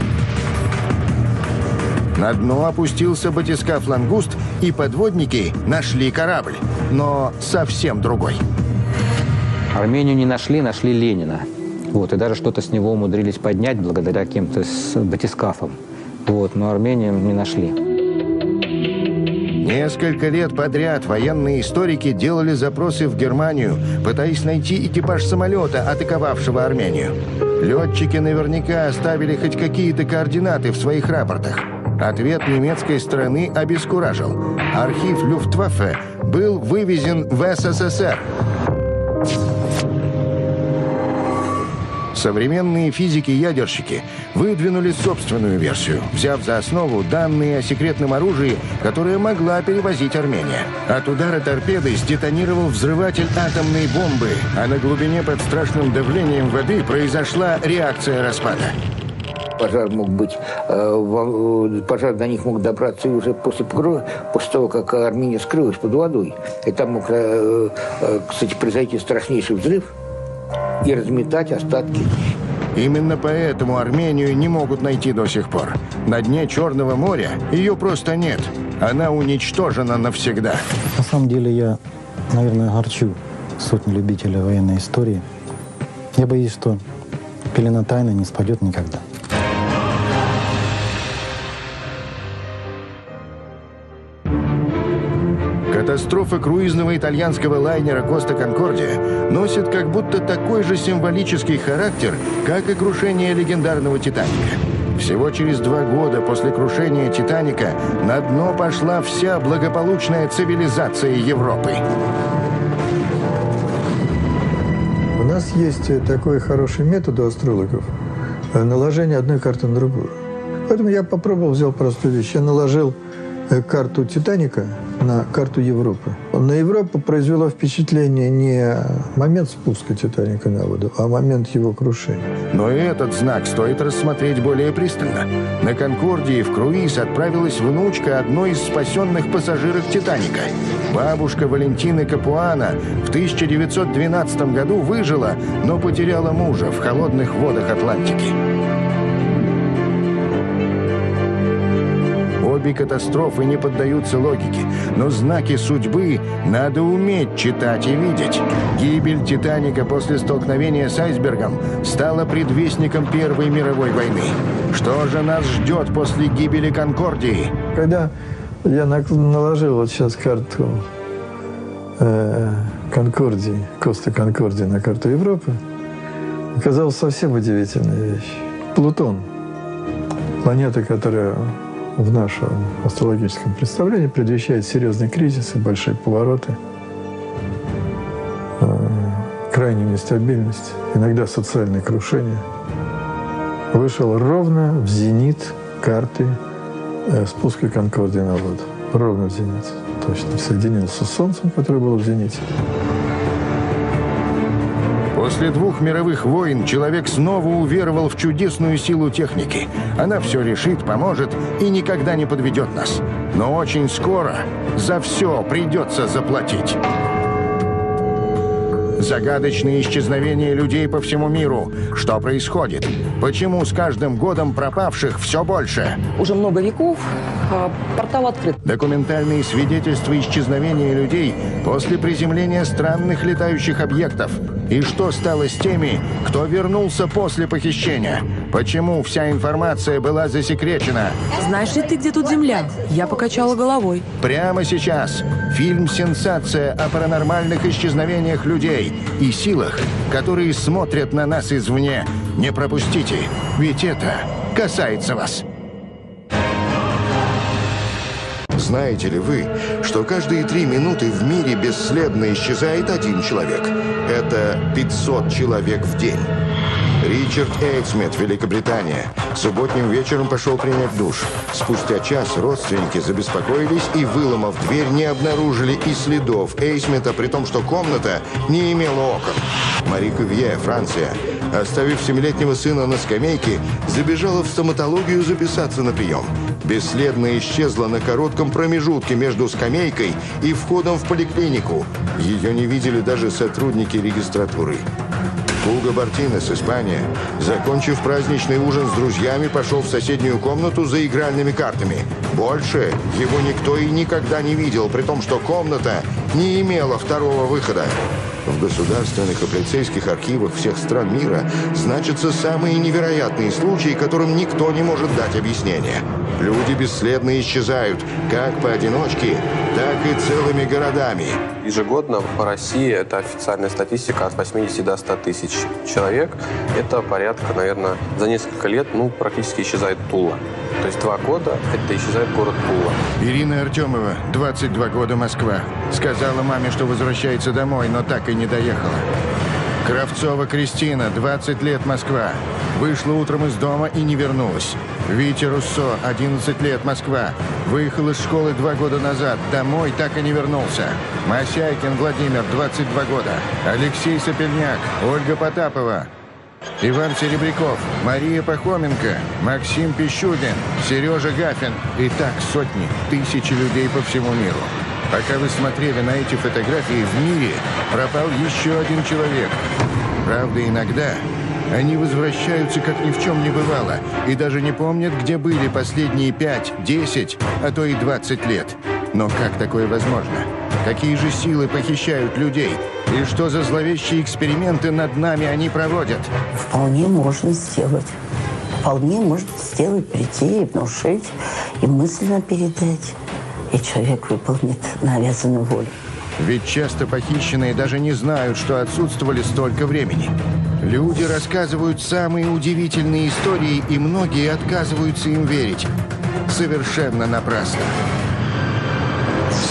На дно опустился батискаф «Лангуст», и подводники нашли корабль, но совсем другой. Армению не нашли, нашли Ленина. Вот, и даже что-то с него умудрились поднять благодаря каким-то батискафам. Вот, но Армению не нашли. Несколько лет подряд военные историки делали запросы в Германию, пытаясь найти экипаж самолета, атаковавшего Армению. Летчики наверняка оставили хоть какие-то координаты в своих рапортах. Ответ немецкой стороны обескуражил. Архив Люфтваффе был вывезен в эс эс эс эр. Современные физики-ядерщики выдвинули собственную версию, взяв за основу данные о секретном оружии, которое могла перевозить Армения. От удара торпедой сдетонировал взрыватель атомной бомбы, а на глубине под страшным давлением воды произошла реакция распада. Пожар мог быть, пожар до них мог добраться уже после, после того, как Армения скрылась под водой. И там мог, кстати, произойти страшнейший взрыв и разметать остатки. Именно поэтому Армению не могут найти до сих пор. На дне Черного моря ее просто нет. Она уничтожена навсегда. На самом деле я, наверное, огорчу сотни любителей военной истории. Я боюсь, что пелена тайны не спадет никогда. Катастрофа круизного итальянского лайнера «Коста Конкордия» носит как будто такой же символический характер, как и крушение легендарного «Титаника». Всего через два года после крушения «Титаника» на дно пошла вся благополучная цивилизация Европы. У нас есть такой хороший метод у астрологов – наложение одной карты на другую. Поэтому я попробовал, взял простую вещь. Я наложил карту «Титаника» на карту Европы. На Европу произвело впечатление не момент спуска «Титаника» на воду, а момент его крушения. Но и этот знак стоит рассмотреть более пристально. На «Конкордии» в круиз отправилась внучка одной из спасенных пассажирок «Титаника». Бабушка Валентины Капуана в тысяча девятьсот двенадцатом году выжила, но потеряла мужа в холодных водах Атлантики. Обе катастрофы не поддаются логике, но знаки судьбы надо уметь читать и видеть. Гибель «Титаника» после столкновения с айсбергом стала предвестником Первой мировой войны. Что же нас ждет после гибели «Конкордии»? Когда я наложил вот сейчас карту э, «Конкордии», Коста Конкордии на карту Европы, оказалась совсем удивительная вещь. Плутон, планета, которая в нашем астрологическом представлении предвещает серьезный кризис и большие повороты, э, крайнюю нестабильность, иногда социальное крушение, вышел ровно в зенит карты э, спуска «Конкордии» на воду. Ровно в зенит. Точно. Соединился с Солнцем, которое было в зените. После двух мировых войн человек снова уверовал в чудесную силу техники. Она все решит, поможет и никогда не подведет нас. Но очень скоро за все придется заплатить. Загадочные исчезновения людей по всему миру. Что происходит? Почему с каждым годом пропавших все больше? Уже много веков портал открыт. Документальные свидетельства исчезновения людей после приземления странных летающих объектов. И что стало с теми, кто вернулся после похищения? Почему вся информация была засекречена? Знаешь ли ты, где тут Земля? Я покачала головой. Прямо сейчас фильм «Сенсация» о паранормальных исчезновениях людей и силах, которые смотрят на нас извне. Не пропустите, ведь это касается вас. Знаете ли вы, что каждые три минуты в мире бесследно исчезает один человек? Это пятьсот человек в день. Ричард Эйсмит, Великобритания, субботним вечером пошел принять душ. Спустя час родственники забеспокоились и, выломав дверь, не обнаружили и следов Эйсмита, при том, что комната не имела окон. Мари Кювье, Франция, оставив семилетнего сына на скамейке, забежала в стоматологию записаться на прием. Бесследно исчезла на коротком промежутке между скамейкой и входом в поликлинику. Ее не видели даже сотрудники регистратуры. Хуго Бартинес, Испания, закончив праздничный ужин с друзьями, пошел в соседнюю комнату за игральными картами. Больше его никто и никогда не видел, при том, что комната не имела второго выхода. В государственных и полицейских архивах всех стран мира значатся самые невероятные случаи, которым никто не может дать объяснение. Люди бесследно исчезают, как поодиночке, так и целыми городами. Ежегодно по России, это официальная статистика, от восьмидесяти до ста тысяч человек. Это порядка, наверное, за несколько лет, ну, практически исчезает Тула. То есть два года это исчезает город Тула. Ирина Артемова, двадцать два года, Москва. Сказала маме, что возвращается домой, но так и не доехала. Кравцова Кристина, двадцать лет, Москва. Вышла утром из дома и не вернулась. Витя Руссо, одиннадцать лет, Москва. Выехал из школы два года назад. Домой так и не вернулся. Мосяйкин Владимир, двадцать два года. Алексей Сапельняк, Ольга Потапова. Иван Серебряков, Мария Пахоменко, Максим Пищудин, Сережа Гафин. И так сотни, тысячи людей по всему миру. Пока вы смотрели на эти фотографии, в мире пропал еще один человек. Правда, иногда они возвращаются, как ни в чем не бывало, и даже не помнят, где были последние пять, десять, а то и двадцать лет. Но как такое возможно? Какие же силы похищают людей? И что за зловещие эксперименты над нами они проводят? Вполне можно сделать. Вполне можно сделать, прийти и внушить, и мысленно передать. И человек выполнит навязанную волю. Ведь часто похищенные даже не знают, что отсутствовали столько времени. Люди рассказывают самые удивительные истории, и многие отказываются им верить. Совершенно напрасно.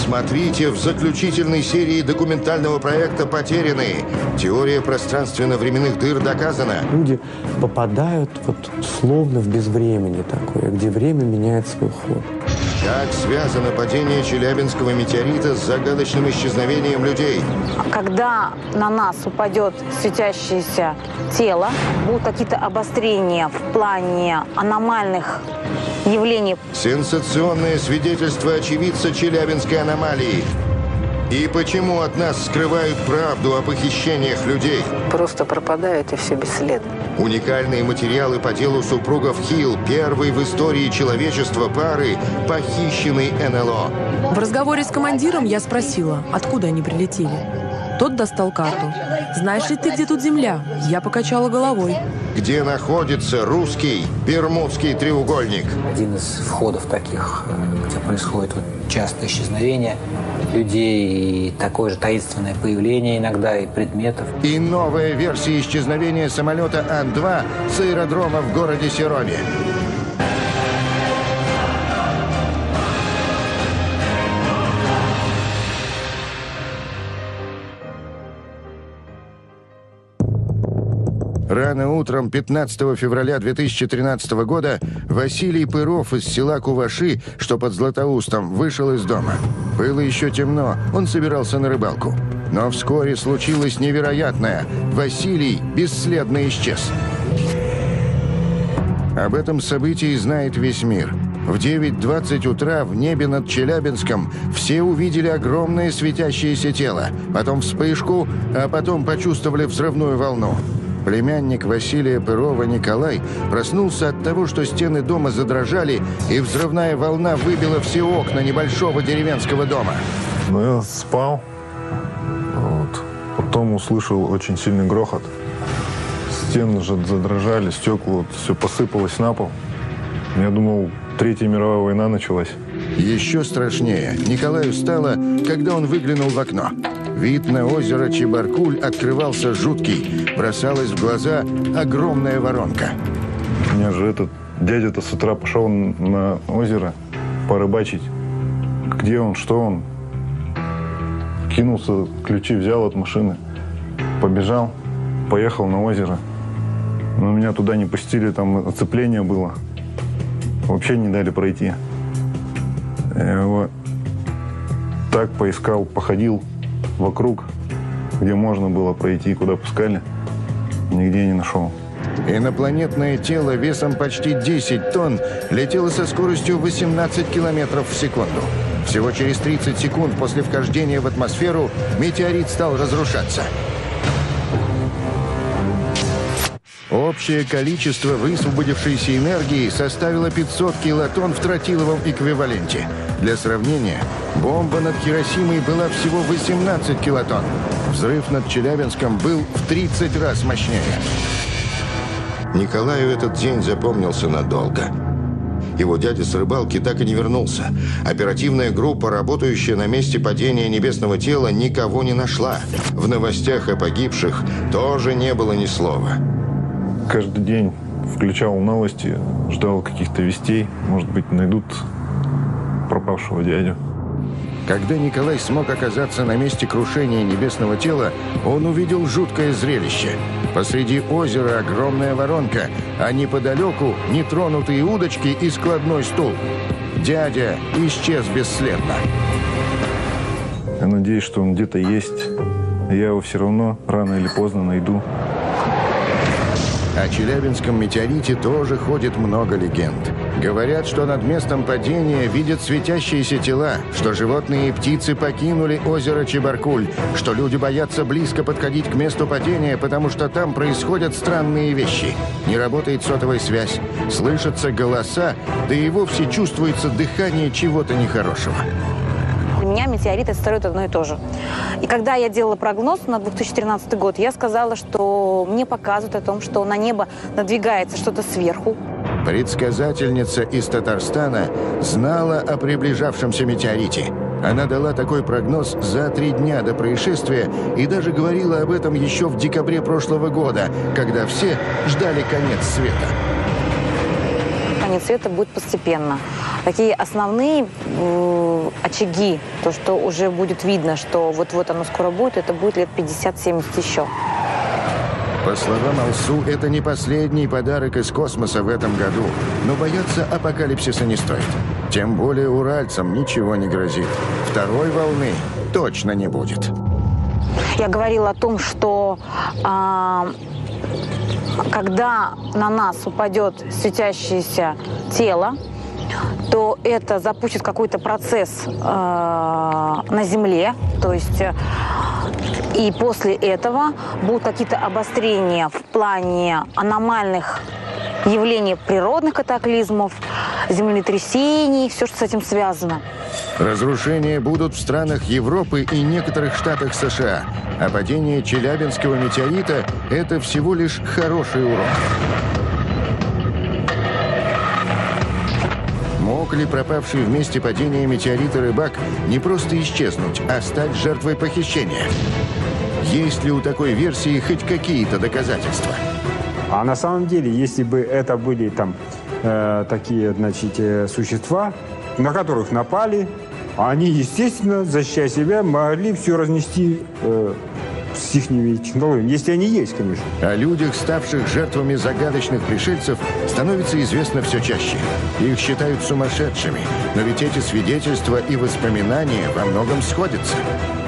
Смотрите в заключительной серии документального проекта «Потерянные». Теория пространственно-временных дыр доказана. Люди попадают вот словно в безвремени такое, где время меняет свой ход. Как связано падение Челябинского метеорита с загадочным исчезновением людей? Когда на нас упадет светящееся тело, будут какие-то обострения в плане аномальных явлений. Сенсационное свидетельство очевидца Челябинской аномалии. И почему от нас скрывают правду о похищениях людей? Просто пропадают и все бесследно. Уникальные материалы по делу супругов Хилл, первой в истории человечества пары, похищенной эн эл о. В разговоре с командиром я спросила, откуда они прилетели. Тот достал карту. «Знаешь ли ты, где тут земля?» Я покачала головой. Где находится русский Бермудский треугольник? Один из входов таких, где происходит вот частое исчезновение людей и такое же таинственное появление иногда и предметов. И новая версия исчезновения самолета Ан два с аэродрома в городе Серове. Рано утром пятнадцатого февраля две тысячи тринадцатого года Василий Пыров из села Куваши, что под Златоустом, вышел из дома. Было еще темно, он собирался на рыбалку. Но вскоре случилось невероятное. Василий бесследно исчез. Об этом событии знает весь мир. В девять двадцать утра в небе над Челябинском все увидели огромное светящееся тело, потом вспышку, а потом почувствовали взрывную волну. Племянник Василия Пырова Николай проснулся от того, что стены дома задрожали, и взрывная волна выбила все окна небольшого деревенского дома. Ну, я спал, вот. Потом услышал очень сильный грохот. Стены же задрожали, стекла, вот, все посыпалось на пол. Я думал, Третья мировая война началась. Еще страшнее Николаю стало, когда он выглянул в окно. Вид на озеро Чебаркуль открывался жуткий. Бросалась в глаза огромная воронка. У меня же этот дядя-то с утра пошел на озеро порыбачить. Где он, что он? Кинулся, ключи взял от машины, побежал, поехал на озеро. Но меня туда не пустили, там оцепление было. Вообще не дали пройти. Я его так поискал, походил вокруг, где можно было пройти, куда пускали, нигде не нашел. Инопланетное тело весом почти десять тонн летело со скоростью восемнадцать километров в секунду. Всего через тридцать секунд после вхождения в атмосферу метеорит стал разрушаться. Общее количество высвободившейся энергии составило пятьсот килотонн в тротиловом эквиваленте. Для сравнения, бомба над Хиросимой была всего восемнадцать килотонн. Взрыв над Челябинском был в тридцать раз мощнее. Николаю этот день запомнился надолго. Его дядя с рыбалки так и не вернулся. Оперативная группа, работающая на месте падения небесного тела, никого не нашла. В новостях о погибших тоже не было ни слова. Каждый день включал новости, ждал каких-то вестей. Может быть, найдут пропавшего дядю. Когда Николай смог оказаться на месте крушения небесного тела, он увидел жуткое зрелище. Посреди озера огромная воронка, а неподалеку нетронутые удочки и складной стул. Дядя исчез бесследно. Я надеюсь, что он где-то есть. Я его все равно рано или поздно найду. О Челябинском метеорите тоже ходит много легенд. Говорят, что над местом падения видят светящиеся тела, что животные и птицы покинули озеро Чебаркуль, что люди боятся близко подходить к месту падения, потому что там происходят странные вещи. Не работает сотовая связь, слышатся голоса, да и вовсе чувствуется дыхание чего-то нехорошего. Для меня метеорит – это астероид одно и то же. И когда я делала прогноз на две тысячи тринадцатый год, я сказала, что мне показывают о том, что на небо надвигается что-то сверху. Предсказательница из Татарстана знала о приближавшемся метеорите. Она дала такой прогноз за три дня до происшествия и даже говорила об этом еще в декабре прошлого года, когда все ждали конец света. Конец света будет постепенно. такие основные э, очаги, то, что уже будет видно, что вот-вот оно скоро будет, это будет лет пятьдесят-семьдесят еще. По словам Алсу, это не последний подарок из космоса в этом году, но бояться апокалипсиса не стоит. Тем более уральцам ничего не грозит. Второй волны точно не будет. Я говорила о том, что э, когда на нас упадет светящееся тело, то это запустит какой-то процесс э, на Земле, то есть э, и после этого будут какие-то обострения в плане аномальных явлений природных катаклизмов, землетрясений, все, что с этим связано. Разрушения будут в странах Европы и некоторых штатах США, а падение Челябинского метеорита – это всего лишь хороший урок. Мог ли пропавший в месте падения метеорита рыбак не просто исчезнуть, а стать жертвой похищения? Есть ли у такой версии хоть какие-то доказательства? А на самом деле, если бы это были там э, такие, значит, э, существа, на которых напали, они, естественно, защищая себя, могли все разнести э, с их технологиями, если они есть, конечно. О людях, ставших жертвами загадочных пришельцев, становится известно все чаще. Их считают сумасшедшими, но ведь эти свидетельства и воспоминания во многом сходятся.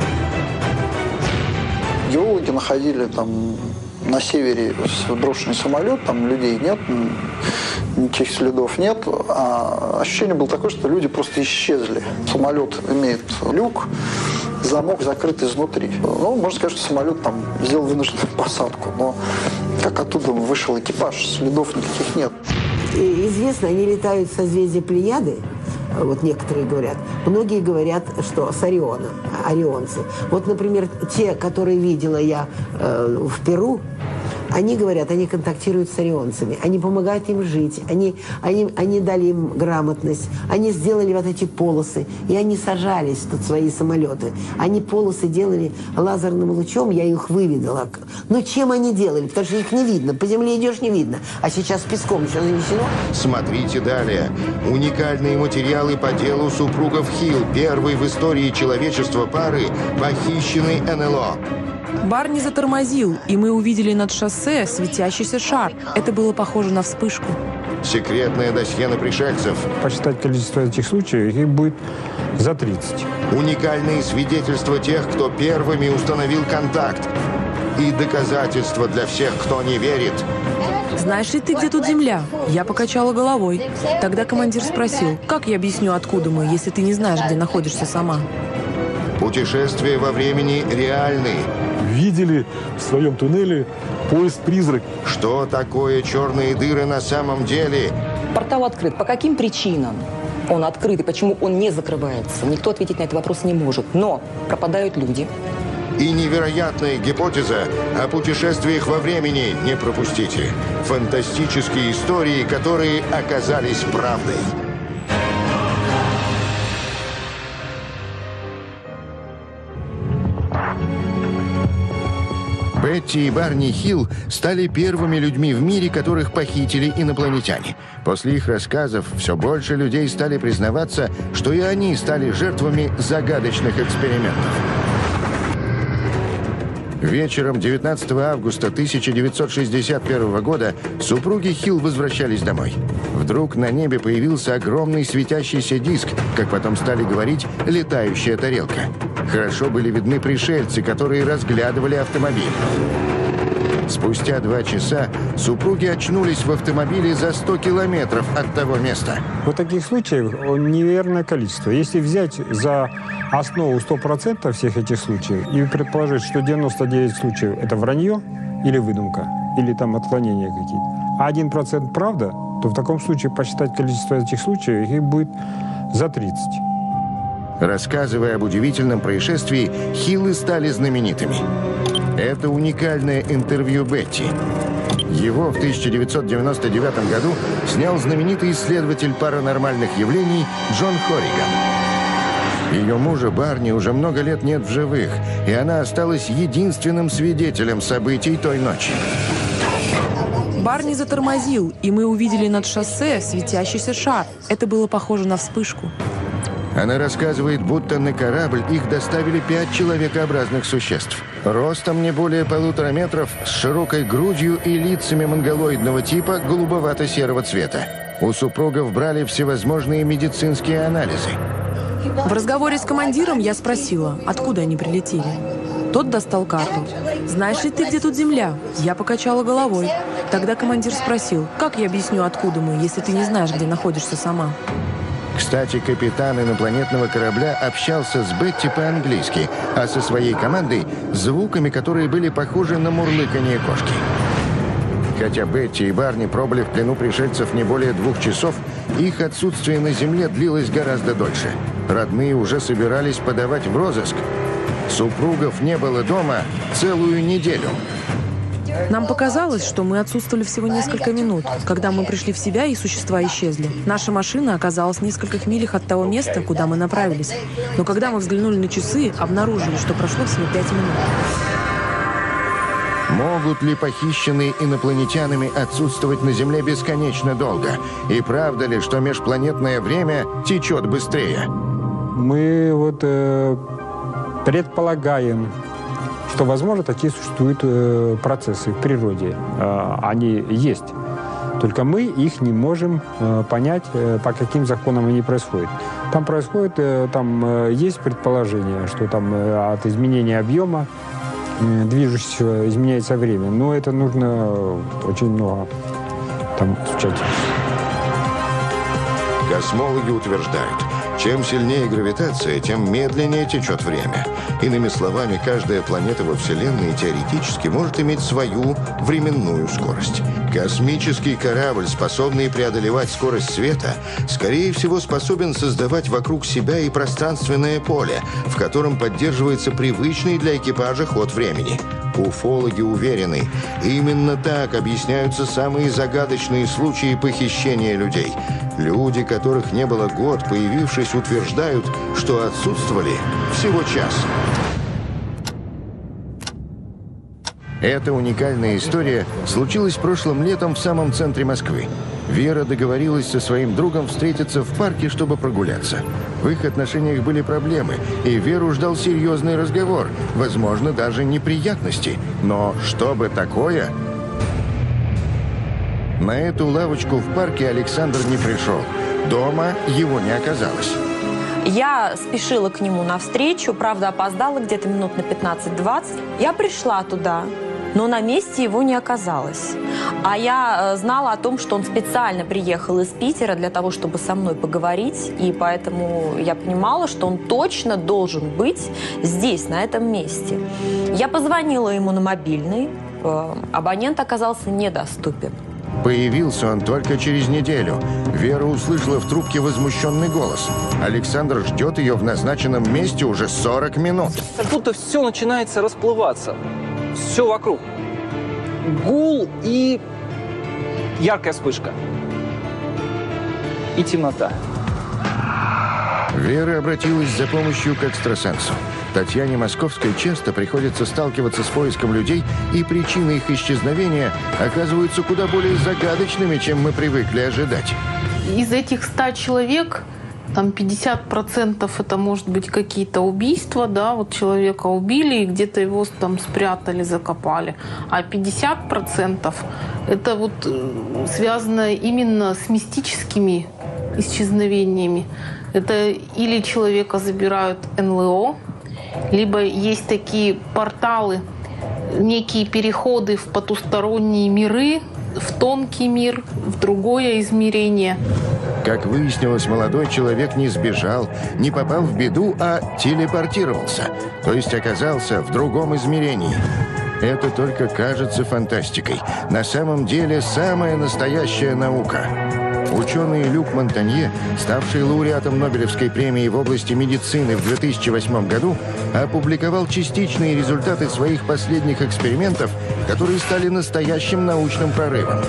Геологи находили там на севере брошенный самолет, там людей нет, никаких следов нет. А ощущение было такое, что люди просто исчезли. Самолет имеет люк, замок закрыт изнутри. Ну, можно сказать, что самолет там сделал вынужденную посадку, но как оттуда вышел экипаж, следов никаких нет. Известно, они летают в созвездии Плеяды, вот некоторые говорят. Многие говорят, что с Ориона, орионцы. Вот, например, те, которые видела я э, в Перу, они говорят, они контактируют с орионцами, они помогают им жить, они, они, они дали им грамотность, они сделали вот эти полосы, и они сажались тут свои самолеты. Они полосы делали лазерным лучом, я их выведала. Но чем они делали? Потому что их не видно, по земле идешь, не видно. А сейчас песком еще занесено. Смотрите далее. Уникальные материалы по делу супругов Хилл, первой в истории человечества пары, похищенной эн эл о. Барни затормозил, и мы увидели над шоссе светящийся шар. Это было похоже на вспышку. Секретное досье на пришельцев. Посчитать количество этих случаев, их будет за тридцать. Уникальные свидетельства тех, кто первыми установил контакт. И доказательства для всех, кто не верит. Знаешь ли ты, где тут Земля? Я покачала головой. Тогда командир спросил, как я объясню, откуда мы, если ты не знаешь, где находишься сама? Путешествия во времени реальны. Видели в своем туннеле поезд-призрак. Что такое черные дыры на самом деле? Портал открыт. По каким причинам он открыт и почему он не закрывается? Никто ответить на этот вопрос не может. Но пропадают люди. И невероятная гипотеза о путешествиях во времени не пропустите. Фантастические истории, которые оказались правдой. Бетти и Барни Хилл стали первыми людьми в мире, которых похитили инопланетяне. После их рассказов все больше людей стали признаваться, что и они стали жертвами загадочных экспериментов. Вечером девятнадцатого августа тысяча девятьсот шестьдесят первого года супруги Хилл возвращались домой. Вдруг на небе появился огромный светящийся диск, как потом стали говорить, летающая тарелка. Хорошо были видны пришельцы, которые разглядывали автомобиль. Спустя два часа супруги очнулись в автомобиле за сто километров от того места. Вот таких случаев невероятное количество. Если взять за основу сто процентов всех этих случаев и предположить, что девяносто девять случаев – это вранье или выдумка, или там отклонения какие-то, а один процент правда, то в таком случае посчитать количество этих случаев, их будет за тридцать. Рассказывая об удивительном происшествии, Хиллы стали знаменитыми. Это уникальное интервью Бетти. Его в тысяча девятьсот девяносто девятом году снял знаменитый исследователь паранормальных явлений Джон Хорриган. Ее мужа Барни уже много лет нет в живых, и она осталась единственным свидетелем событий той ночи. Барни затормозил, и мы увидели над шоссе светящийся шар. Это было похоже на вспышку. Она рассказывает, будто на корабль их доставили пять человекообразных существ. Ростом не более полутора метров, с широкой грудью и лицами монголоидного типа голубовато-серого цвета. У супругов брали всевозможные медицинские анализы. В разговоре с командиром я спросила, откуда они прилетели. Тот достал карту. «Знаешь ли ты, где тут земля?» Я покачала головой. Тогда командир спросил, как я объясню, откуда мы, если ты не знаешь, где находишься сама. Кстати, капитан инопланетного корабля общался с Бетти по-английски, а со своей командой – звуками, которые были похожи на мурлыканье кошки. Хотя Бетти и Барни пробыли в плену пришельцев не более двух часов, их отсутствие на Земле длилось гораздо дольше. Родные уже собирались подавать в розыск. Супругов не было дома целую неделю. Нам показалось, что мы отсутствовали всего несколько минут. Когда мы пришли в себя, и существа исчезли. Наша машина оказалась в нескольких милях от того места, куда мы направились. Но когда мы взглянули на часы, обнаружили, что прошло всего пять минут. Могут ли похищенные инопланетянами отсутствовать на Земле бесконечно долго? И правда ли, что межпланетное время течет быстрее? Мы вот э, предполагаем, что, возможно, такие существуют э, процессы в природе. Э, они есть. Только мы их не можем э, понять, э, по каким законам они происходят. Там происходит, э, там э, есть предположение, что там э, от изменения объема э, движущегося изменяется время. Но это нужно очень много там изучать. Космологи утверждают, чем сильнее гравитация, тем медленнее течет время. Иными словами, каждая планета во Вселенной теоретически может иметь свою временную скорость. Космический корабль, способный преодолевать скорость света, скорее всего способен создавать вокруг себя и пространственное поле, в котором поддерживается привычный для экипажа ход времени. Уфологи уверены, именно так объясняются самые загадочные случаи похищения людей. Люди, которых не было год, появившись, утверждают, что отсутствовали всего час. Эта уникальная история случилась прошлым летом в самом центре Москвы. Вера договорилась со своим другом встретиться в парке, чтобы прогуляться. В их отношениях были проблемы, и Веру ждал серьезный разговор, возможно, даже неприятности. Но что бы такое? На эту лавочку в парке Александр не пришел. Дома его не оказалось. Я спешила к нему навстречу, правда, опоздала где-то минут на пятнадцать-двадцать. Я пришла туда, но на месте его не оказалось. А я знала о том, что он специально приехал из Питера для того, чтобы со мной поговорить, и поэтому я понимала, что он точно должен быть здесь, на этом месте. Я позвонила ему на мобильный, абонент оказался недоступен. Появился он только через неделю. Вера услышала в трубке возмущенный голос. Александр ждет ее в назначенном месте уже сорок минут. Как будто все начинается расплываться. Все вокруг. Гул и яркая вспышка. И темнота. Вера обратилась за помощью к экстрасенсу. Татьяне Московской часто приходится сталкиваться с поиском людей, и причины их исчезновения оказываются куда более загадочными, чем мы привыкли ожидать. Из этих ста человек, там пятьдесят процентов это может быть какие-то убийства, да, вот человека убили и где-то его там спрятали, закопали. А пятьдесят процентов это вот связано именно с мистическими исчезновениями. Это или человека забирают эн эл о, либо есть такие порталы, некие переходы в потусторонние миры, в тонкий мир, в другое измерение. Как выяснилось, молодой человек не сбежал, не попал в беду, а телепортировался, то есть оказался в другом измерении. Это только кажется фантастикой. На самом деле самая настоящая наука. Ученый Люк Монтанье, ставший лауреатом Нобелевской премии в области медицины в две тысячи восьмом году, опубликовал частичные результаты своих последних экспериментов, которые стали настоящим научным прорывом.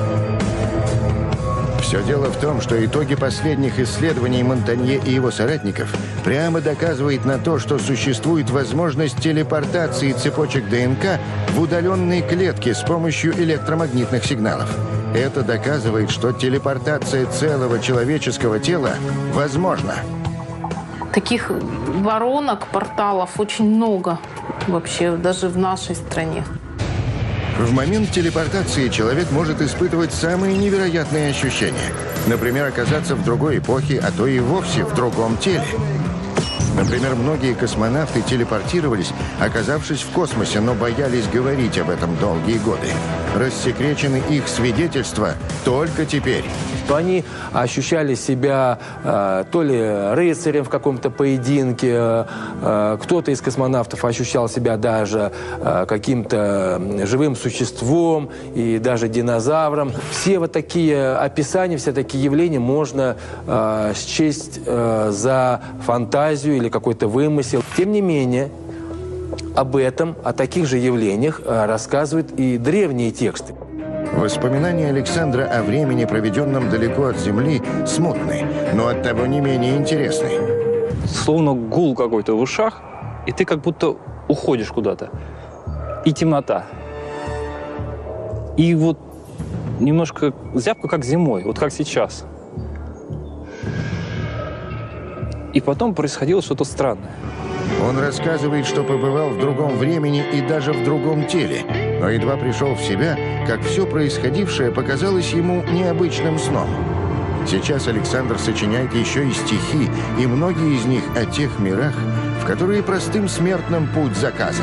Все дело в том, что итоги последних исследований Монтанье и его соратников прямо доказывают на то, что существует возможность телепортации цепочек ДНК в удаленные клетки с помощью электромагнитных сигналов. Это доказывает, что телепортация целого человеческого тела возможна. Таких воронок, порталов очень много вообще, даже в нашей стране. В момент телепортации человек может испытывать самые невероятные ощущения. Например, оказаться в другой эпохе, а то и вовсе в другом теле. Например, многие космонавты телепортировались, оказавшись в космосе, но боялись говорить об этом долгие годы. Рассекречены их свидетельства только теперь. Они ощущали себя э, то ли рыцарем в каком-то поединке, э, кто-то из космонавтов ощущал себя даже э, каким-то живым существом и даже динозавром. Все вот такие описания, все такие явления можно э, счесть э, за фантазию или какой-то вымысел. Тем не менее, об этом, о таких же явлениях э, рассказывают и древние тексты. Воспоминания Александра о времени, проведенном далеко от Земли, смутны, но оттого не менее интересны. Словно гул какой-то в ушах, и ты как будто уходишь куда-то. И темнота. И вот немножко зябко, как зимой, вот как сейчас. И потом происходило что-то странное. Он рассказывает, что побывал в другом времени и даже в другом теле, но едва пришел в себя, как все происходившее показалось ему необычным сном. Сейчас Александр сочиняет еще и стихи, и многие из них о тех мирах, в которые простым смертным путь заказан.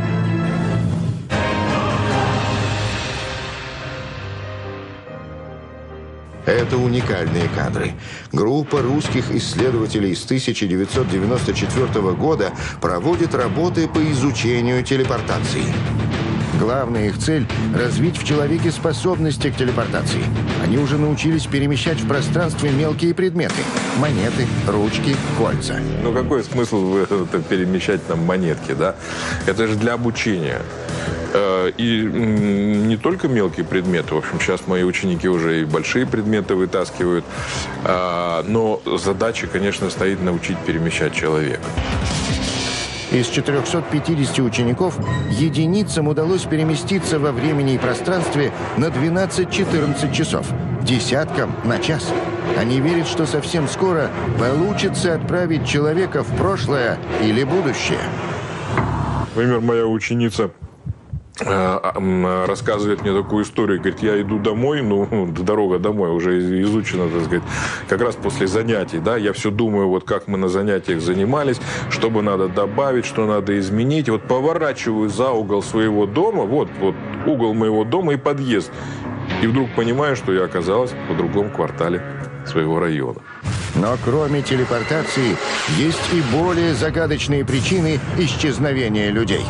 Это уникальные кадры. Группа русских исследователей с тысяча девятьсот девяносто четвёртого года проводит работы по изучению телепортации. Главная их цель – развить в человеке способности к телепортации. Они уже научились перемещать в пространстве мелкие предметы – монеты, ручки, кольца. Ну какой смысл в это перемещать там монетки, да? Это же для обучения. И не только мелкие предметы, в общем, сейчас мои ученики уже и большие предметы вытаскивают, но задача, конечно, стоит научить перемещать человека. Из четырёхсот пятидесяти учеников единицам удалось переместиться во времени и пространстве на двенадцать-четырнадцать часов, десяткам на час. Они верят, что совсем скоро получится отправить человека в прошлое или будущее. Например, моя ученица рассказывает мне такую историю, говорит, я иду домой, ну, дорога домой уже изучена, так сказать, как раз после занятий, да, я все думаю, вот как мы на занятиях занимались, что бы надо добавить, что надо изменить, вот поворачиваю за угол своего дома, вот, вот угол моего дома и подъезд, и вдруг понимаю, что я оказалась в другом квартале своего района. Но кроме телепортации, есть и более загадочные причины исчезновения людей.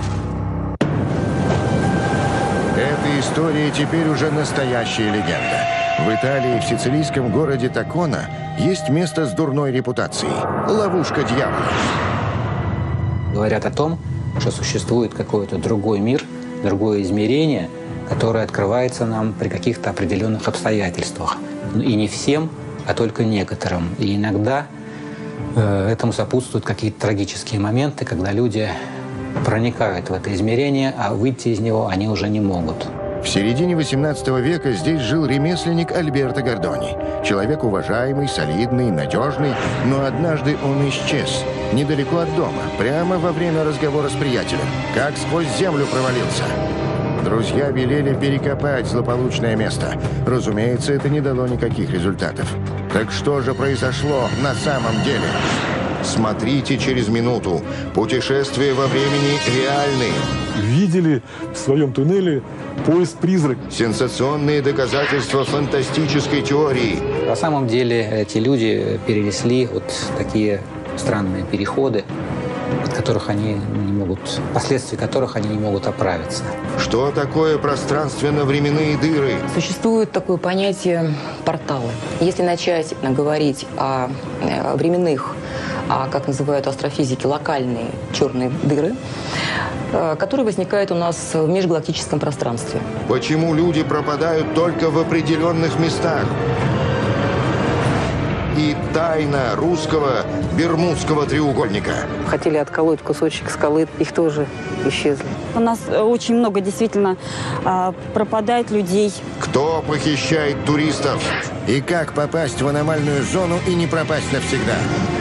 Эта история теперь уже настоящая легенда. В Италии, в сицилийском городе Такона, есть место с дурной репутацией – ловушка дьявола. Говорят о том, что существует какой-то другой мир, другое измерение, которое открывается нам при каких-то определенных обстоятельствах. И не всем, а только некоторым. И иногда э, этому сопутствуют какие-то трагические моменты, когда люди проникают в это измерение, а выйти из него они уже не могут. В середине восемнадцатого века здесь жил ремесленник Альберто Гордони. Человек уважаемый, солидный, надежный, но однажды он исчез. Недалеко от дома, прямо во время разговора с приятелем. Как сквозь землю провалился. Друзья велели перекопать злополучное место. Разумеется, это не дало никаких результатов. Так что же произошло на самом деле? Смотрите через минуту. Путешествия во времени реальны. Видели в своем туннеле поезд-призрак. Сенсационные доказательства фантастической теории. На самом деле эти люди перенесли вот такие странные переходы, от которых они не могут, последствия которых они не могут оправиться. Что такое пространственно-временные дыры? Существует такое понятие порталы. Если начать говорить о временных, а, как называют астрофизики, локальные черные дыры, которые возникают у нас в межгалактическом пространстве. Почему люди пропадают только в определенных местах? и тайна русского Бермудского треугольника. Хотели отколоть кусочек скалы, их тоже исчезли. У нас очень много действительно пропадает людей. Кто похищает туристов? И как попасть в аномальную зону и не пропасть навсегда?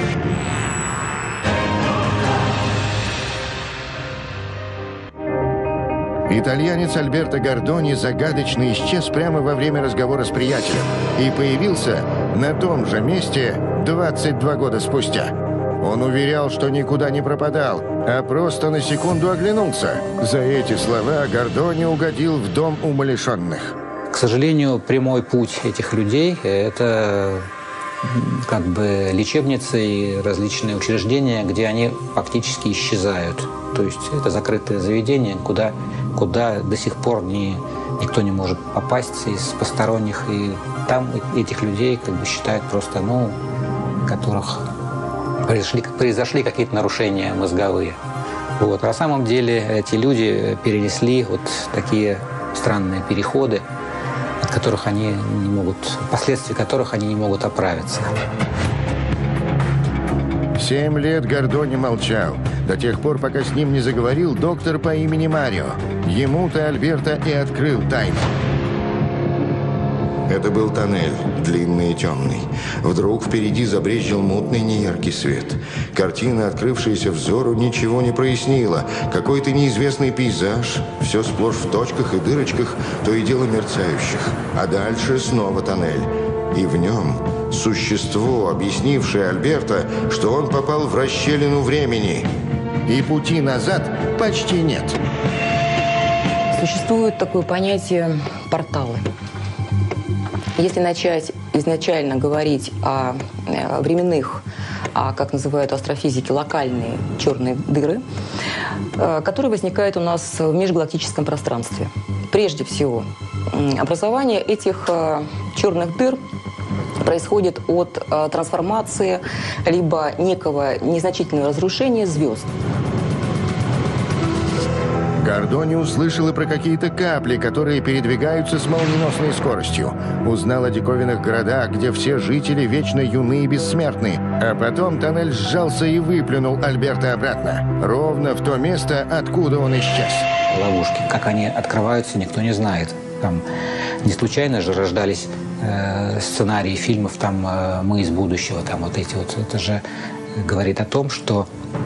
Итальянец Альберто Гордони загадочно исчез прямо во время разговора с приятелем и появился на том же месте двадцать два года спустя. Он уверял, что никуда не пропадал, а просто на секунду оглянулся. За эти слова Гордони угодил в дом умалишенных. К сожалению, прямой путь этих людей – это как бы лечебницы и различные учреждения, где они фактически исчезают. То есть это закрытое заведение, куда, куда до сих пор не, никто не может попасть из посторонних. И там этих людей как бы считают просто, ну, у которых произошли, произошли какие-то нарушения мозговые. Вот. А на самом деле эти люди перенесли вот такие странные переходы, от которых они не могут, последствия которых они не могут оправиться. Семь лет Гордони молчал, до тех пор, пока с ним не заговорил доктор по имени Марио. Ему-то Альберто и открыл тайну. Это был тоннель, длинный и темный. Вдруг впереди забрезжил мутный неяркий свет. Картина, открывшаяся взору, ничего не прояснила. Какой-то неизвестный пейзаж, все сплошь в точках и дырочках, то и дело мерцающих. А дальше снова тоннель. И в нем существо, объяснившее Альберто, что он попал в расщелину времени. И пути назад почти нет. Существует такое понятие «порталы». Если начать изначально говорить о временных, о, как называют астрофизики, локальные черные дыры, которые возникают у нас в межгалактическом пространстве. Прежде всего, образование этих черных дыр происходит от трансформации либо некого незначительного разрушения звезд. Гордони услышал и про какие-то капли, которые передвигаются с молниеносной скоростью. Узнал о диковинных городах, где все жители вечно юны и бессмертны. А потом тоннель сжался и выплюнул Альберто обратно. Ровно в то место, откуда он исчез. Ловушки. Как они открываются, никто не знает. Там не случайно же рождались э, сценарии фильмов там э, «Мы из будущего». Там вот эти вот. Это же говорит о том, что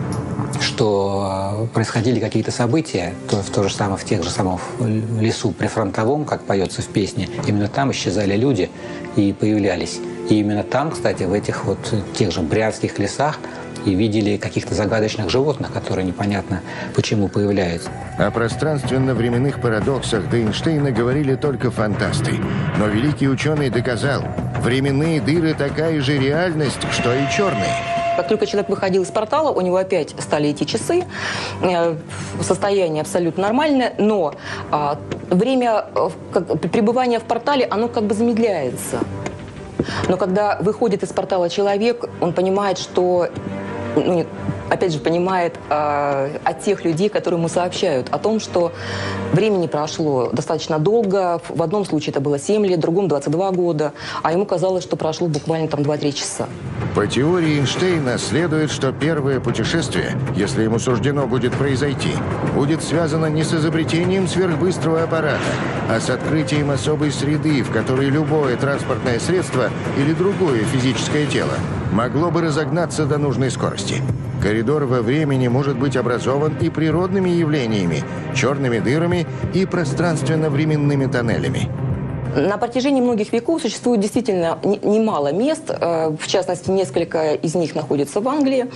что происходили какие-то события, то, в то же самое, в тех же самых лесу прифронтовом, как поется в песне, именно там исчезали люди и появлялись. И именно там, кстати, в этих вот тех же брянских лесах и видели каких-то загадочных животных, которые непонятно почему появляются. О пространственно-временных парадоксах до Эйнштейна говорили только фантасты. Но великий ученый доказал, временные дыры такая же реальность, что и черные. Как только человек выходил из портала, у него опять стали идти часы, состояние абсолютно нормальное, но а, время как, пребывания в портале, оно как бы замедляется. Но когда выходит из портала человек, он понимает, что, ну, опять же, понимает а, от тех людей, которые ему сообщают о том, что времени прошло достаточно долго. В одном случае это было семь лет, в другом двадцать два года, а ему казалось, что прошло буквально там два-три часа. По теории Эйнштейна следует, что первое путешествие, если ему суждено будет произойти, будет связано не с изобретением сверхбыстрого аппарата, а с открытием особой среды, в которой любое транспортное средство или другое физическое тело могло бы разогнаться до нужной скорости. Коридор во времени может быть образован и природными явлениями, черными дырами и пространственно-временными тоннелями. На протяжении многих веков существует действительно немало мест, в частности, несколько из них находятся в Англии,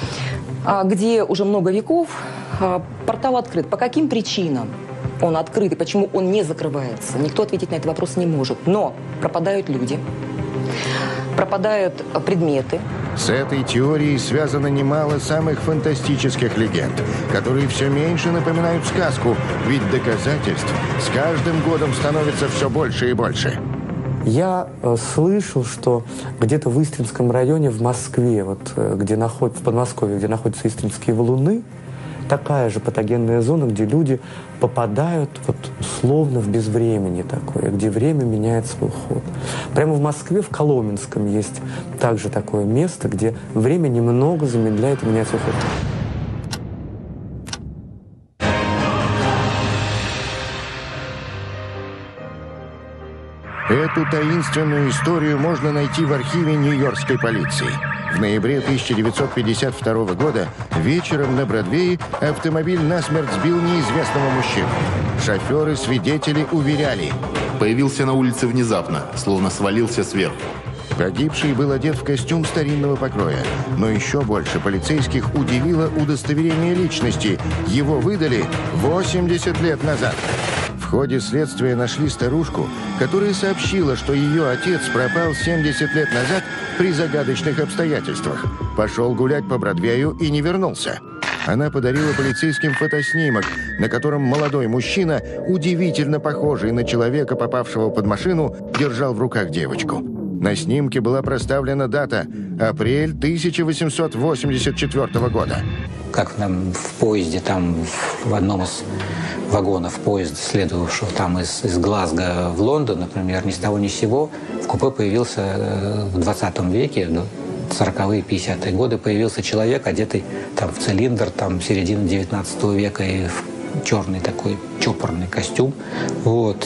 где уже много веков портал открыт. По каким причинам он открыт и почему он не закрывается, никто ответить на этот вопрос не может. Но пропадают люди, пропадают предметы. С этой теорией связано немало самых фантастических легенд, которые все меньше напоминают сказку, ведь доказательств с каждым годом становится все больше и больше. Я э, слышал, что где-то в Истринском районе в Москве, вот, э, где наход... в Подмосковье, где находятся Истринские валуны, такая же патогенная зона, где люди попадают вот, словно в безвремени такое, где время меняет свой ход. Прямо в Москве, в Коломенском, есть также такое место, где время немного замедляет и меняет свой ход. Эту таинственную историю можно найти в архиве Нью-Йоркской полиции. В ноябре тысяча девятьсот пятьдесят второго года вечером на Бродвее автомобиль насмерть сбил неизвестного мужчину. Шоферы, свидетели уверяли. Появился на улице внезапно, словно свалился сверху. Погибший был одет в костюм старинного покроя. Но еще больше полицейских удивило удостоверение личности. Его выдали восемьдесят лет назад. В ходе следствия нашли старушку, которая сообщила, что ее отец пропал семьдесят лет назад при загадочных обстоятельствах. Пошел гулять по Бродвею и не вернулся. Она подарила полицейским фотоснимок, на котором молодой мужчина, удивительно похожий на человека, попавшего под машину, держал в руках девочку. На снимке была проставлена дата – апрель тысяча восемьсот восемьдесят четвёртого года. Как нам в поезде, там в одном из вагонов поезда, следовавшего там из, из Глазго в Лондон, например, ни с того ни с сего, в купе появился в двадцатом веке, сороковые, пятидесятые годы, появился человек, одетый там в цилиндр, там середины девятнадцатого века, и в черный такой чопорный костюм, вот,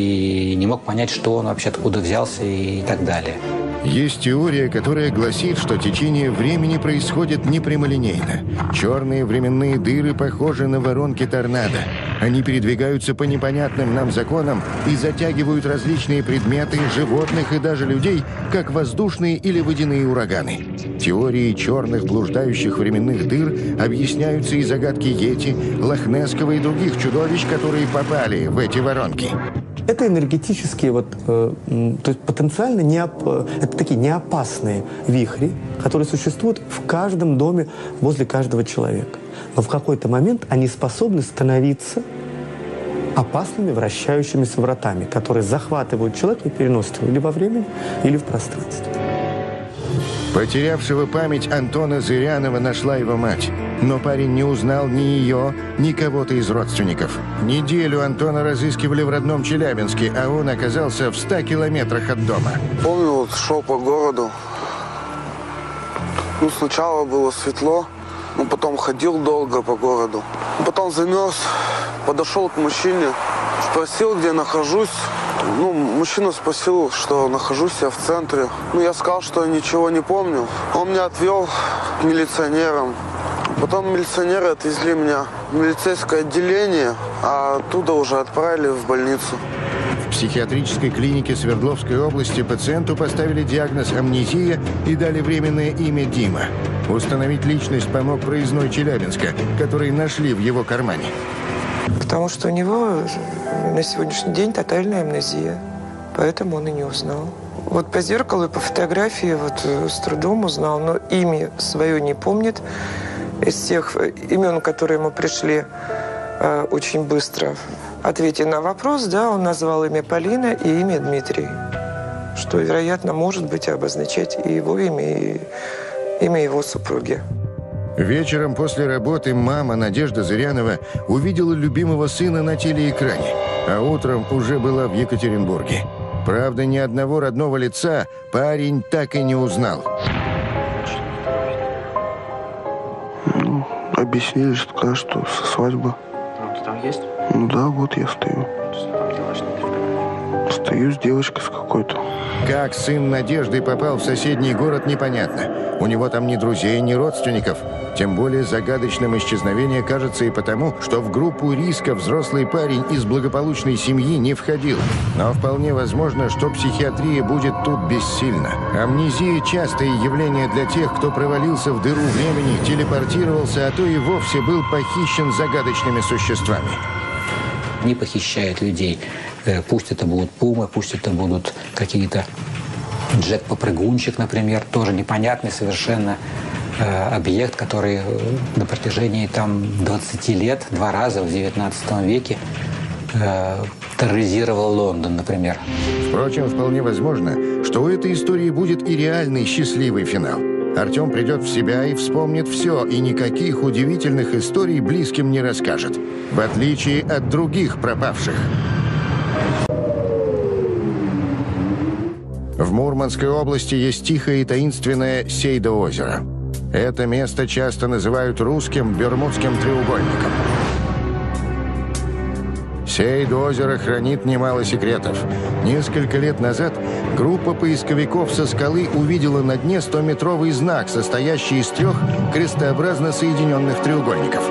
и не мог понять, что он вообще откуда взялся и так далее. Есть теория, которая гласит, что течение времени происходит не прямолинейно. Черные временные дыры похожи на воронки торнадо. Они передвигаются по непонятным нам законам и затягивают различные предметы, животных и даже людей, как воздушные или водяные ураганы. Теории черных блуждающих временных дыр объясняются и загадки Йети, Лохнесского и других чудовищ, которые попали в эти воронки. Это энергетические, вот, э, то есть потенциально не оп, это такие неопасные вихри, которые существуют в каждом доме возле каждого человека. Но в какой-то момент они способны становиться опасными вращающимися вратами, которые захватывают человека и переносят его или во времени, или в пространстве. Потерявшего память Антона Зырянова нашла его мать. Но парень не узнал ни ее, ни кого-то из родственников. Неделю Антона разыскивали в родном Челябинске, а он оказался в ста километрах от дома. Помню, вот шел по городу. Ну, сначала было светло, но потом ходил долго по городу. Потом замерз, подошел к мужчине, спросил, где нахожусь. Ну, мужчина спросил, что нахожусь я в центре. Ну, я сказал, что я ничего не помню. Он меня отвел к милиционерам. Потом милиционеры отвезли меня в милицейское отделение, а оттуда уже отправили в больницу. В психиатрической клинике Свердловской области пациенту поставили диагноз амнезия и дали временное имя Дима. Установить личность помог проездной Челябинска, который нашли в его кармане. Потому что у него на сегодняшний день тотальная амнезия, поэтому он и не узнал. Вот по зеркалу и по фотографии вот с трудом узнал, но имя свое не помнит. Из тех имен, которые ему пришли э, очень быстро, ответив на вопрос, да, он назвал имя Полина и имя Дмитрий, что, вероятно, может быть обозначать и его имя, и имя его супруги. Вечером после работы мама Надежда Зырянова увидела любимого сына на телеэкране, а утром уже была в Екатеринбурге. Правда, ни одного родного лица парень так и не узнал. Ну, объяснили, что, конечно, что со свадьбы. Ну, ты там есть? Ну да, вот я стою. Что ты там делаешь? Стою с девочкой с какой-то. Как сын Надежды попал в соседний город, непонятно. У него там ни друзей, ни родственников. Тем более загадочным исчезновение кажется и потому, что в группу риска взрослый парень из благополучной семьи не входил. Но вполне возможно, что психиатрия будет тут бессильна. Амнезия – частое явление для тех, кто провалился в дыру времени, телепортировался, а то и вовсе был похищен загадочными существами. Не похищают людей. Пусть это будут пумы, пусть это будут какие-то Джек-попрыгунчик, например, тоже непонятный совершенно э, объект, который на протяжении там двадцати лет, два раза в девятнадцатом веке э, терроризировал Лондон, например. Впрочем, вполне возможно, что у этой истории будет и реальный счастливый финал. Артем придет в себя и вспомнит все, и никаких удивительных историй близким не расскажет. В отличие от других пропавших. В Мурманской области есть тихое и таинственное Сейдо-озеро. Это место часто называют русским Бермудским треугольником. Сейдо-озеро хранит немало секретов. Несколько лет назад группа поисковиков со скалы увидела на дне стометровый знак, состоящий из трех крестообразно соединенных треугольников.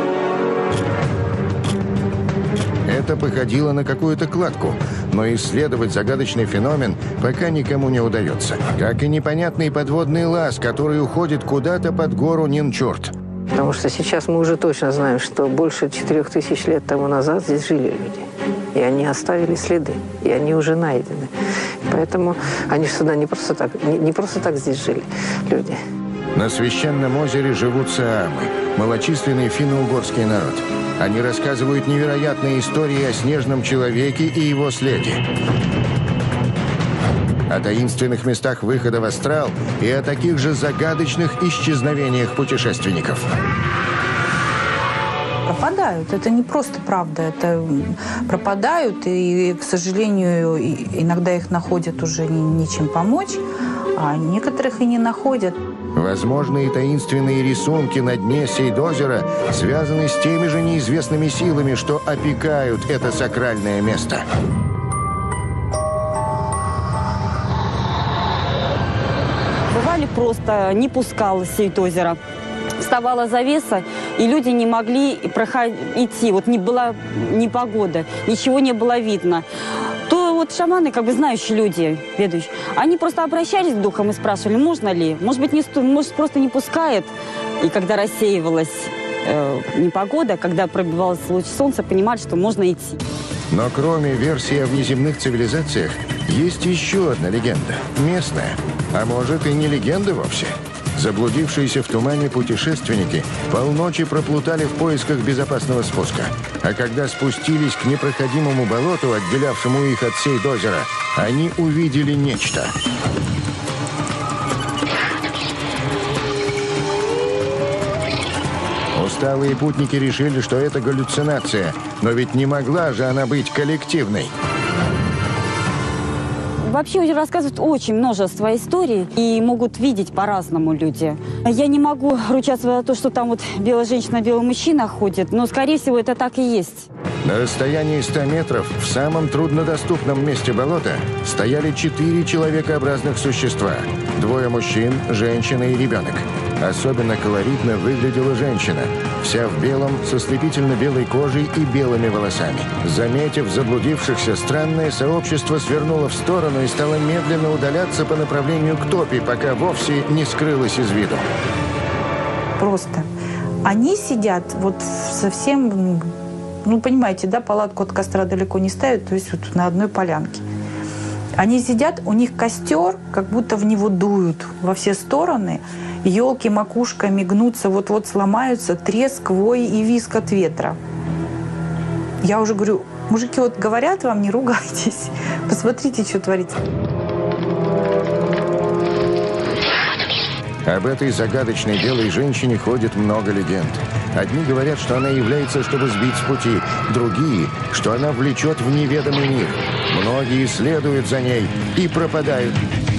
Это походило на какую-то кладку, но исследовать загадочный феномен пока никому не удается. Как и непонятный подводный лаз, который уходит куда-то под гору Нинчурт. Потому что сейчас мы уже точно знаем, что больше четырех тысяч лет тому назад здесь жили люди. И они оставили следы, и они уже найдены. Поэтому они сюда не просто так, не, не просто так здесь жили люди. На священном озере живут саамы, малочисленный финно-угорский народ. Они рассказывают невероятные истории о снежном человеке и его следе, о таинственных местах выхода в астрал и о таких же загадочных исчезновениях путешественников. Пропадают. Это не просто правда. Это пропадают, и, к сожалению, иногда их находят уже нечем помочь, а некоторых и не находят. Возможно, и таинственные рисунки на дне Сейдо-озера связаны с теми же неизвестными силами, что опекают это сакральное место. Бывали просто не пускалось Сейдо-озеро. Вставала завеса, и люди не могли проходить, идти. Вот не была ни погода, ничего не было видно. То вот шаманы, как бы знающие люди, ведущие, они просто обращались к духам и спрашивали, можно ли. Может быть, не, может просто не пускает. И когда рассеивалась э, непогода, когда пробивался луч солнца, понимали, что можно идти. Но кроме версии о внеземных цивилизациях, есть еще одна легенда, местная. А может, и не легенда вовсе. Заблудившиеся в тумане путешественники полночи проплутали в поисках безопасного спуска. А когда спустились к непроходимому болоту, отделявшему их от Сейдо-озера, они увидели нечто. Усталые путники решили, что это галлюцинация, но ведь не могла же она быть коллективной. Вообще рассказывают очень множество историй и могут видеть по-разному люди. Я не могу ручаться за то, что там вот белая женщина, белый мужчина ходит, но, скорее всего, это так и есть. На расстоянии ста метров в самом труднодоступном месте болота стояли четыре человекообразных существа. Двое мужчин, женщина и ребенок. Особенно колоритно выглядела женщина. Вся в белом, со слепительно-белой кожей и белыми волосами. Заметив заблудившихся, странное сообщество свернуло в сторону и стало медленно удаляться по направлению к топи, пока вовсе не скрылось из виду. Просто. Они сидят вот совсем, ну, понимаете, да, палатку от костра далеко не ставят, то есть вот на одной полянке. Они сидят, у них костер, как будто в него дуют во все стороны. Елки макушками гнутся, вот-вот сломаются, треск, вой и визг от ветра. Я уже говорю, мужики, вот говорят вам, не ругайтесь. Посмотрите, что творится. Об этой загадочной белой женщине ходит много легенд. Одни говорят, что она является, чтобы сбить с пути, другие, что она влечет в неведомый мир. Многие следуют за ней и пропадают.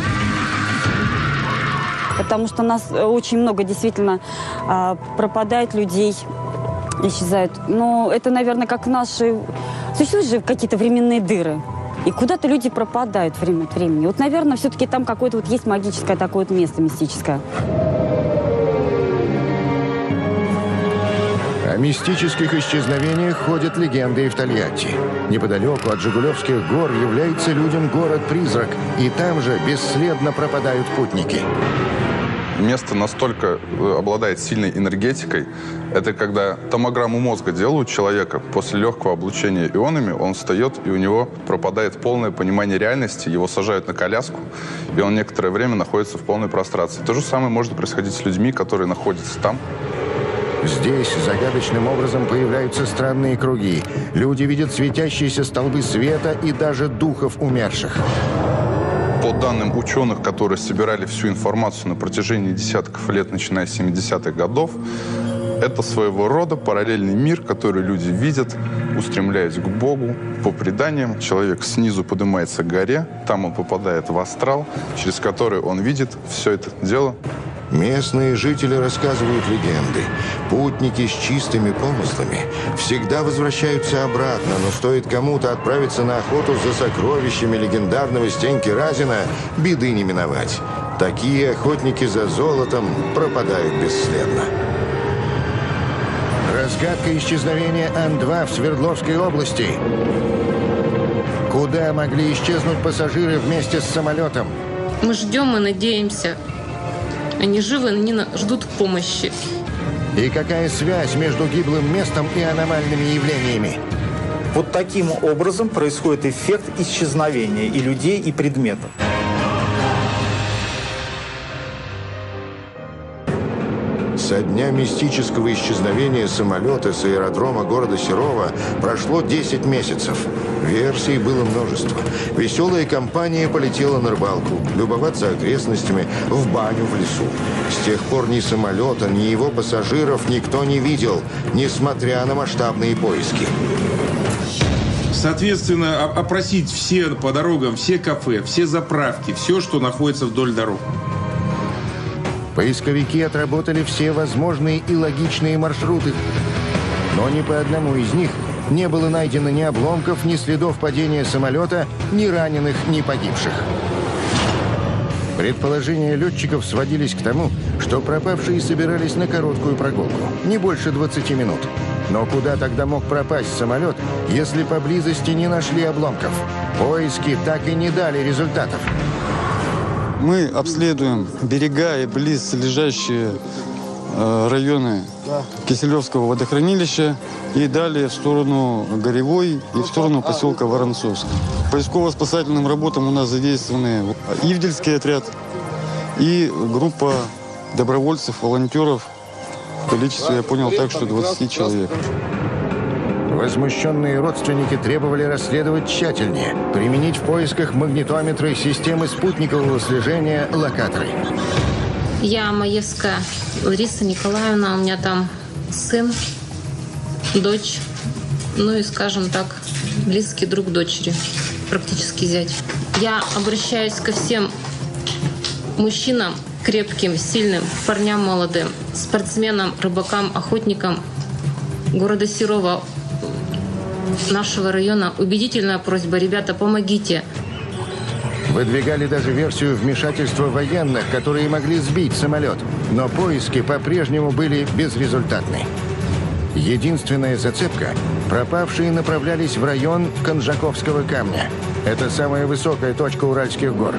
Потому что у нас очень много действительно пропадает людей, исчезают. Но это, наверное, как наши... Существуют же какие-то временные дыры. И куда-то люди пропадают время от времени. Вот, наверное, все-таки там какое-то вот есть магическое такое вот место мистическое. О мистических исчезновениях ходят легенды и в Тольятти. Неподалеку от Жигулевских гор является людям город-призрак, и там же бесследно пропадают путники. Место настолько обладает сильной энергетикой. Это когда томограмму мозга делают человека, после легкого облучения ионами он встает, и у него пропадает полное понимание реальности, его сажают на коляску, и он некоторое время находится в полной прострации. То же самое может происходить с людьми, которые находятся там. Здесь загадочным образом появляются странные круги. Люди видят светящиеся столбы света и даже духов умерших. По данным ученых, которые собирали всю информацию на протяжении десятков лет, начиная с семидесятых годов, Это своего рода параллельный мир, который люди видят, устремляясь к Богу. По преданиям, человек снизу поднимается к горе, там он попадает в астрал, через который он видит все это дело. Местные жители рассказывают легенды. Путники с чистыми помыслами всегда возвращаются обратно, но стоит кому-то отправиться на охоту за сокровищами легендарного Стеньки Разина, беды не миновать. Такие охотники за золотом пропадают бесследно. Разгадка исчезновения Ан два в Свердловской области. Куда могли исчезнуть пассажиры вместе с самолетом? Мы ждем и надеемся. Они живы, они ждут помощи. И какая связь между гиблым местом и аномальными явлениями? Вот таким образом происходит эффект исчезновения и людей, и предметов. Со дня мистического исчезновения самолета с аэродрома города Серова прошло десять месяцев. Версий было множество. Веселая компания полетела на рыбалку, любоваться окрестностями, в баню в лесу. С тех пор ни самолета, ни его пассажиров никто не видел, несмотря на масштабные поиски. Соответственно, опросить все по дорогам, все кафе, все заправки, все, что находится вдоль дорог. Поисковики отработали все возможные и логичные маршруты, но ни по одному из них не было найдено ни обломков, ни следов падения самолета, ни раненых, ни погибших. Предположения летчиков сводились к тому, что пропавшие собирались на короткую прогулку, не больше двадцати минут. Но куда тогда мог пропасть самолет, если поблизости не нашли обломков? Поиски так и не дали результатов. Мы обследуем берега и близлежащие э, районы Киселевского водохранилища и далее в сторону Горевой и в сторону поселка Воронцовск. Поисково-спасательным работам у нас задействованы Ивдельский отряд и группа добровольцев, волонтеров в количестве, я понял, так что двадцать человек. Возмущенные родственники требовали расследовать тщательнее, применить в поисках магнитометры, системы спутникового слежения, локаторы. Я Маевская Лариса Николаевна, у меня там сын, дочь, ну и, скажем так, близкий друг дочери, практически зять. Я обращаюсь ко всем мужчинам, крепким, сильным, парням молодым, спортсменам, рыбакам, охотникам города Серова, нашего района. Убедительная просьба, ребята, помогите. Выдвигали даже версию вмешательства военных, которые могли сбить самолет, но поиски по-прежнему были безрезультатны. Единственная зацепка – пропавшие направлялись в район Конжаковского камня. Это самая высокая точка Уральских гор.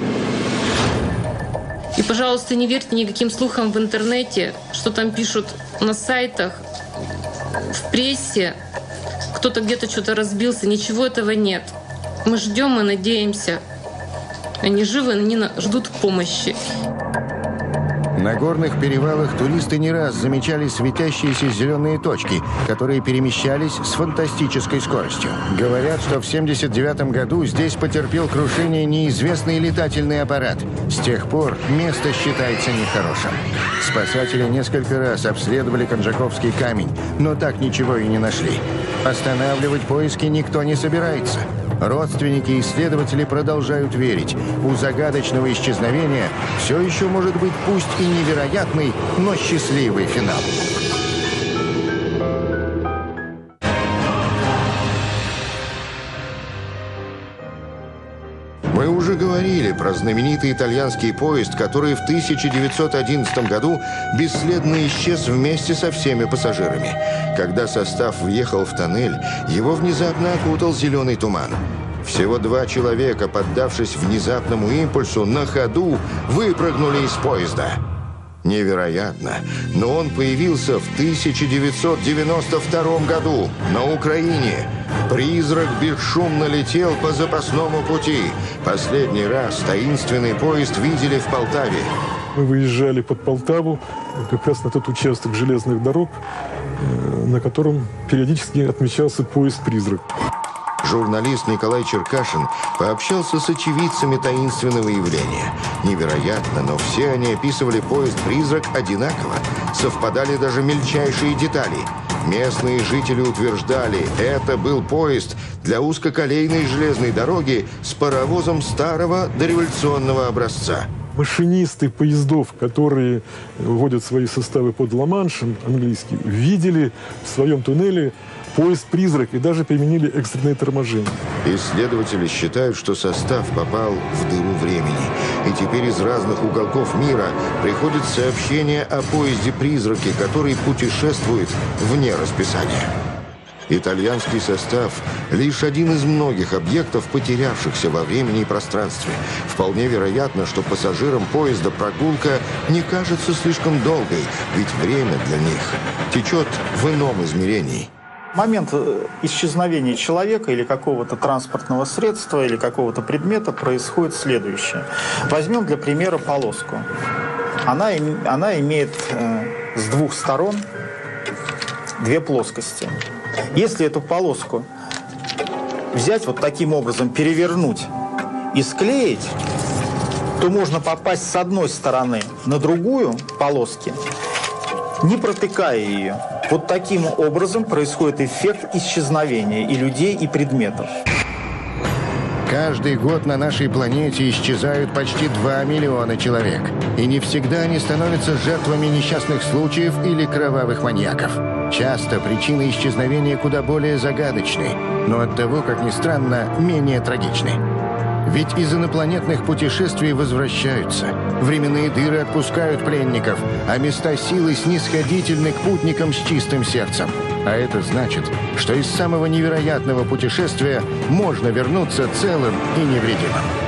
И, пожалуйста, не верьте никаким слухам в интернете, что там пишут на сайтах, в прессе. Кто-то где-то что-то разбился. Ничего этого нет. Мы ждем и надеемся. Они живы, они ждут помощи. На горных перевалах туристы не раз замечали светящиеся зеленые точки, которые перемещались с фантастической скоростью. Говорят, что в семьдесят девятом году здесь потерпел крушение неизвестный летательный аппарат. С тех пор место считается нехорошим. Спасатели несколько раз обследовали Конжаковский камень, но так ничего и не нашли. Останавливать поиски никто не собирается. Родственники и исследователи продолжают верить. У загадочного исчезновения все еще может быть пусть и невероятный, но счастливый финал. Мы уже говорили про знаменитый итальянский поезд, который в тысяча девятьсот одиннадцатом году бесследно исчез вместе со всеми пассажирами. Когда состав въехал в тоннель, его внезапно окутал зеленый туман. Всего два человека, поддавшись внезапному импульсу, на ходу выпрыгнули из поезда. Невероятно, но он появился в тысяча девятьсот девяносто втором году на Украине. Призрак бесшумно летел по запасному пути. Последний раз таинственный поезд видели в Полтаве. Мы выезжали под Полтаву, как раз на тот участок железных дорог, на котором периодически отмечался поезд-призрак. Журналист Николай Черкашин пообщался с очевидцами таинственного явления. Невероятно, но все они описывали поезд-призрак одинаково, совпадали даже мельчайшие детали. Местные жители утверждали, это был поезд для узкоколейной железной дороги с паровозом старого дореволюционного образца. Машинисты поездов, которые вводят свои составы под Ла-Маншем, английский, видели в своем туннеле поезд-призрак и даже применили экстренное торможение. Исследователи считают, что состав попал в дыру времени. И теперь из разных уголков мира приходят сообщения о поезде-призраке, который путешествует вне расписания. Итальянский состав – лишь один из многих объектов, потерявшихся во времени и пространстве. Вполне вероятно, что пассажирам поезда прогулка не кажется слишком долгой, ведь время для них течет в ином измерении. Момент исчезновения человека или какого-то транспортного средства или какого-то предмета происходит следующее. Возьмем для примера полоску. Она, она имеет э, с двух сторон две плоскости. Если эту полоску взять вот таким образом, перевернуть и склеить, то можно попасть с одной стороны на другую полоски, не протыкая ее. Вот таким образом происходит эффект исчезновения и людей, и предметов. Каждый год на нашей планете исчезают почти два миллиона человек. И не всегда они становятся жертвами несчастных случаев или кровавых маньяков. Часто причины исчезновения куда более загадочны, но оттого, как ни странно, менее трагичны. Ведь из инопланетных путешествий возвращаются. Временные дыры отпускают пленников, а места силы снисходительны к путникам с чистым сердцем. А это значит, что из самого невероятного путешествия можно вернуться целым и невредимым.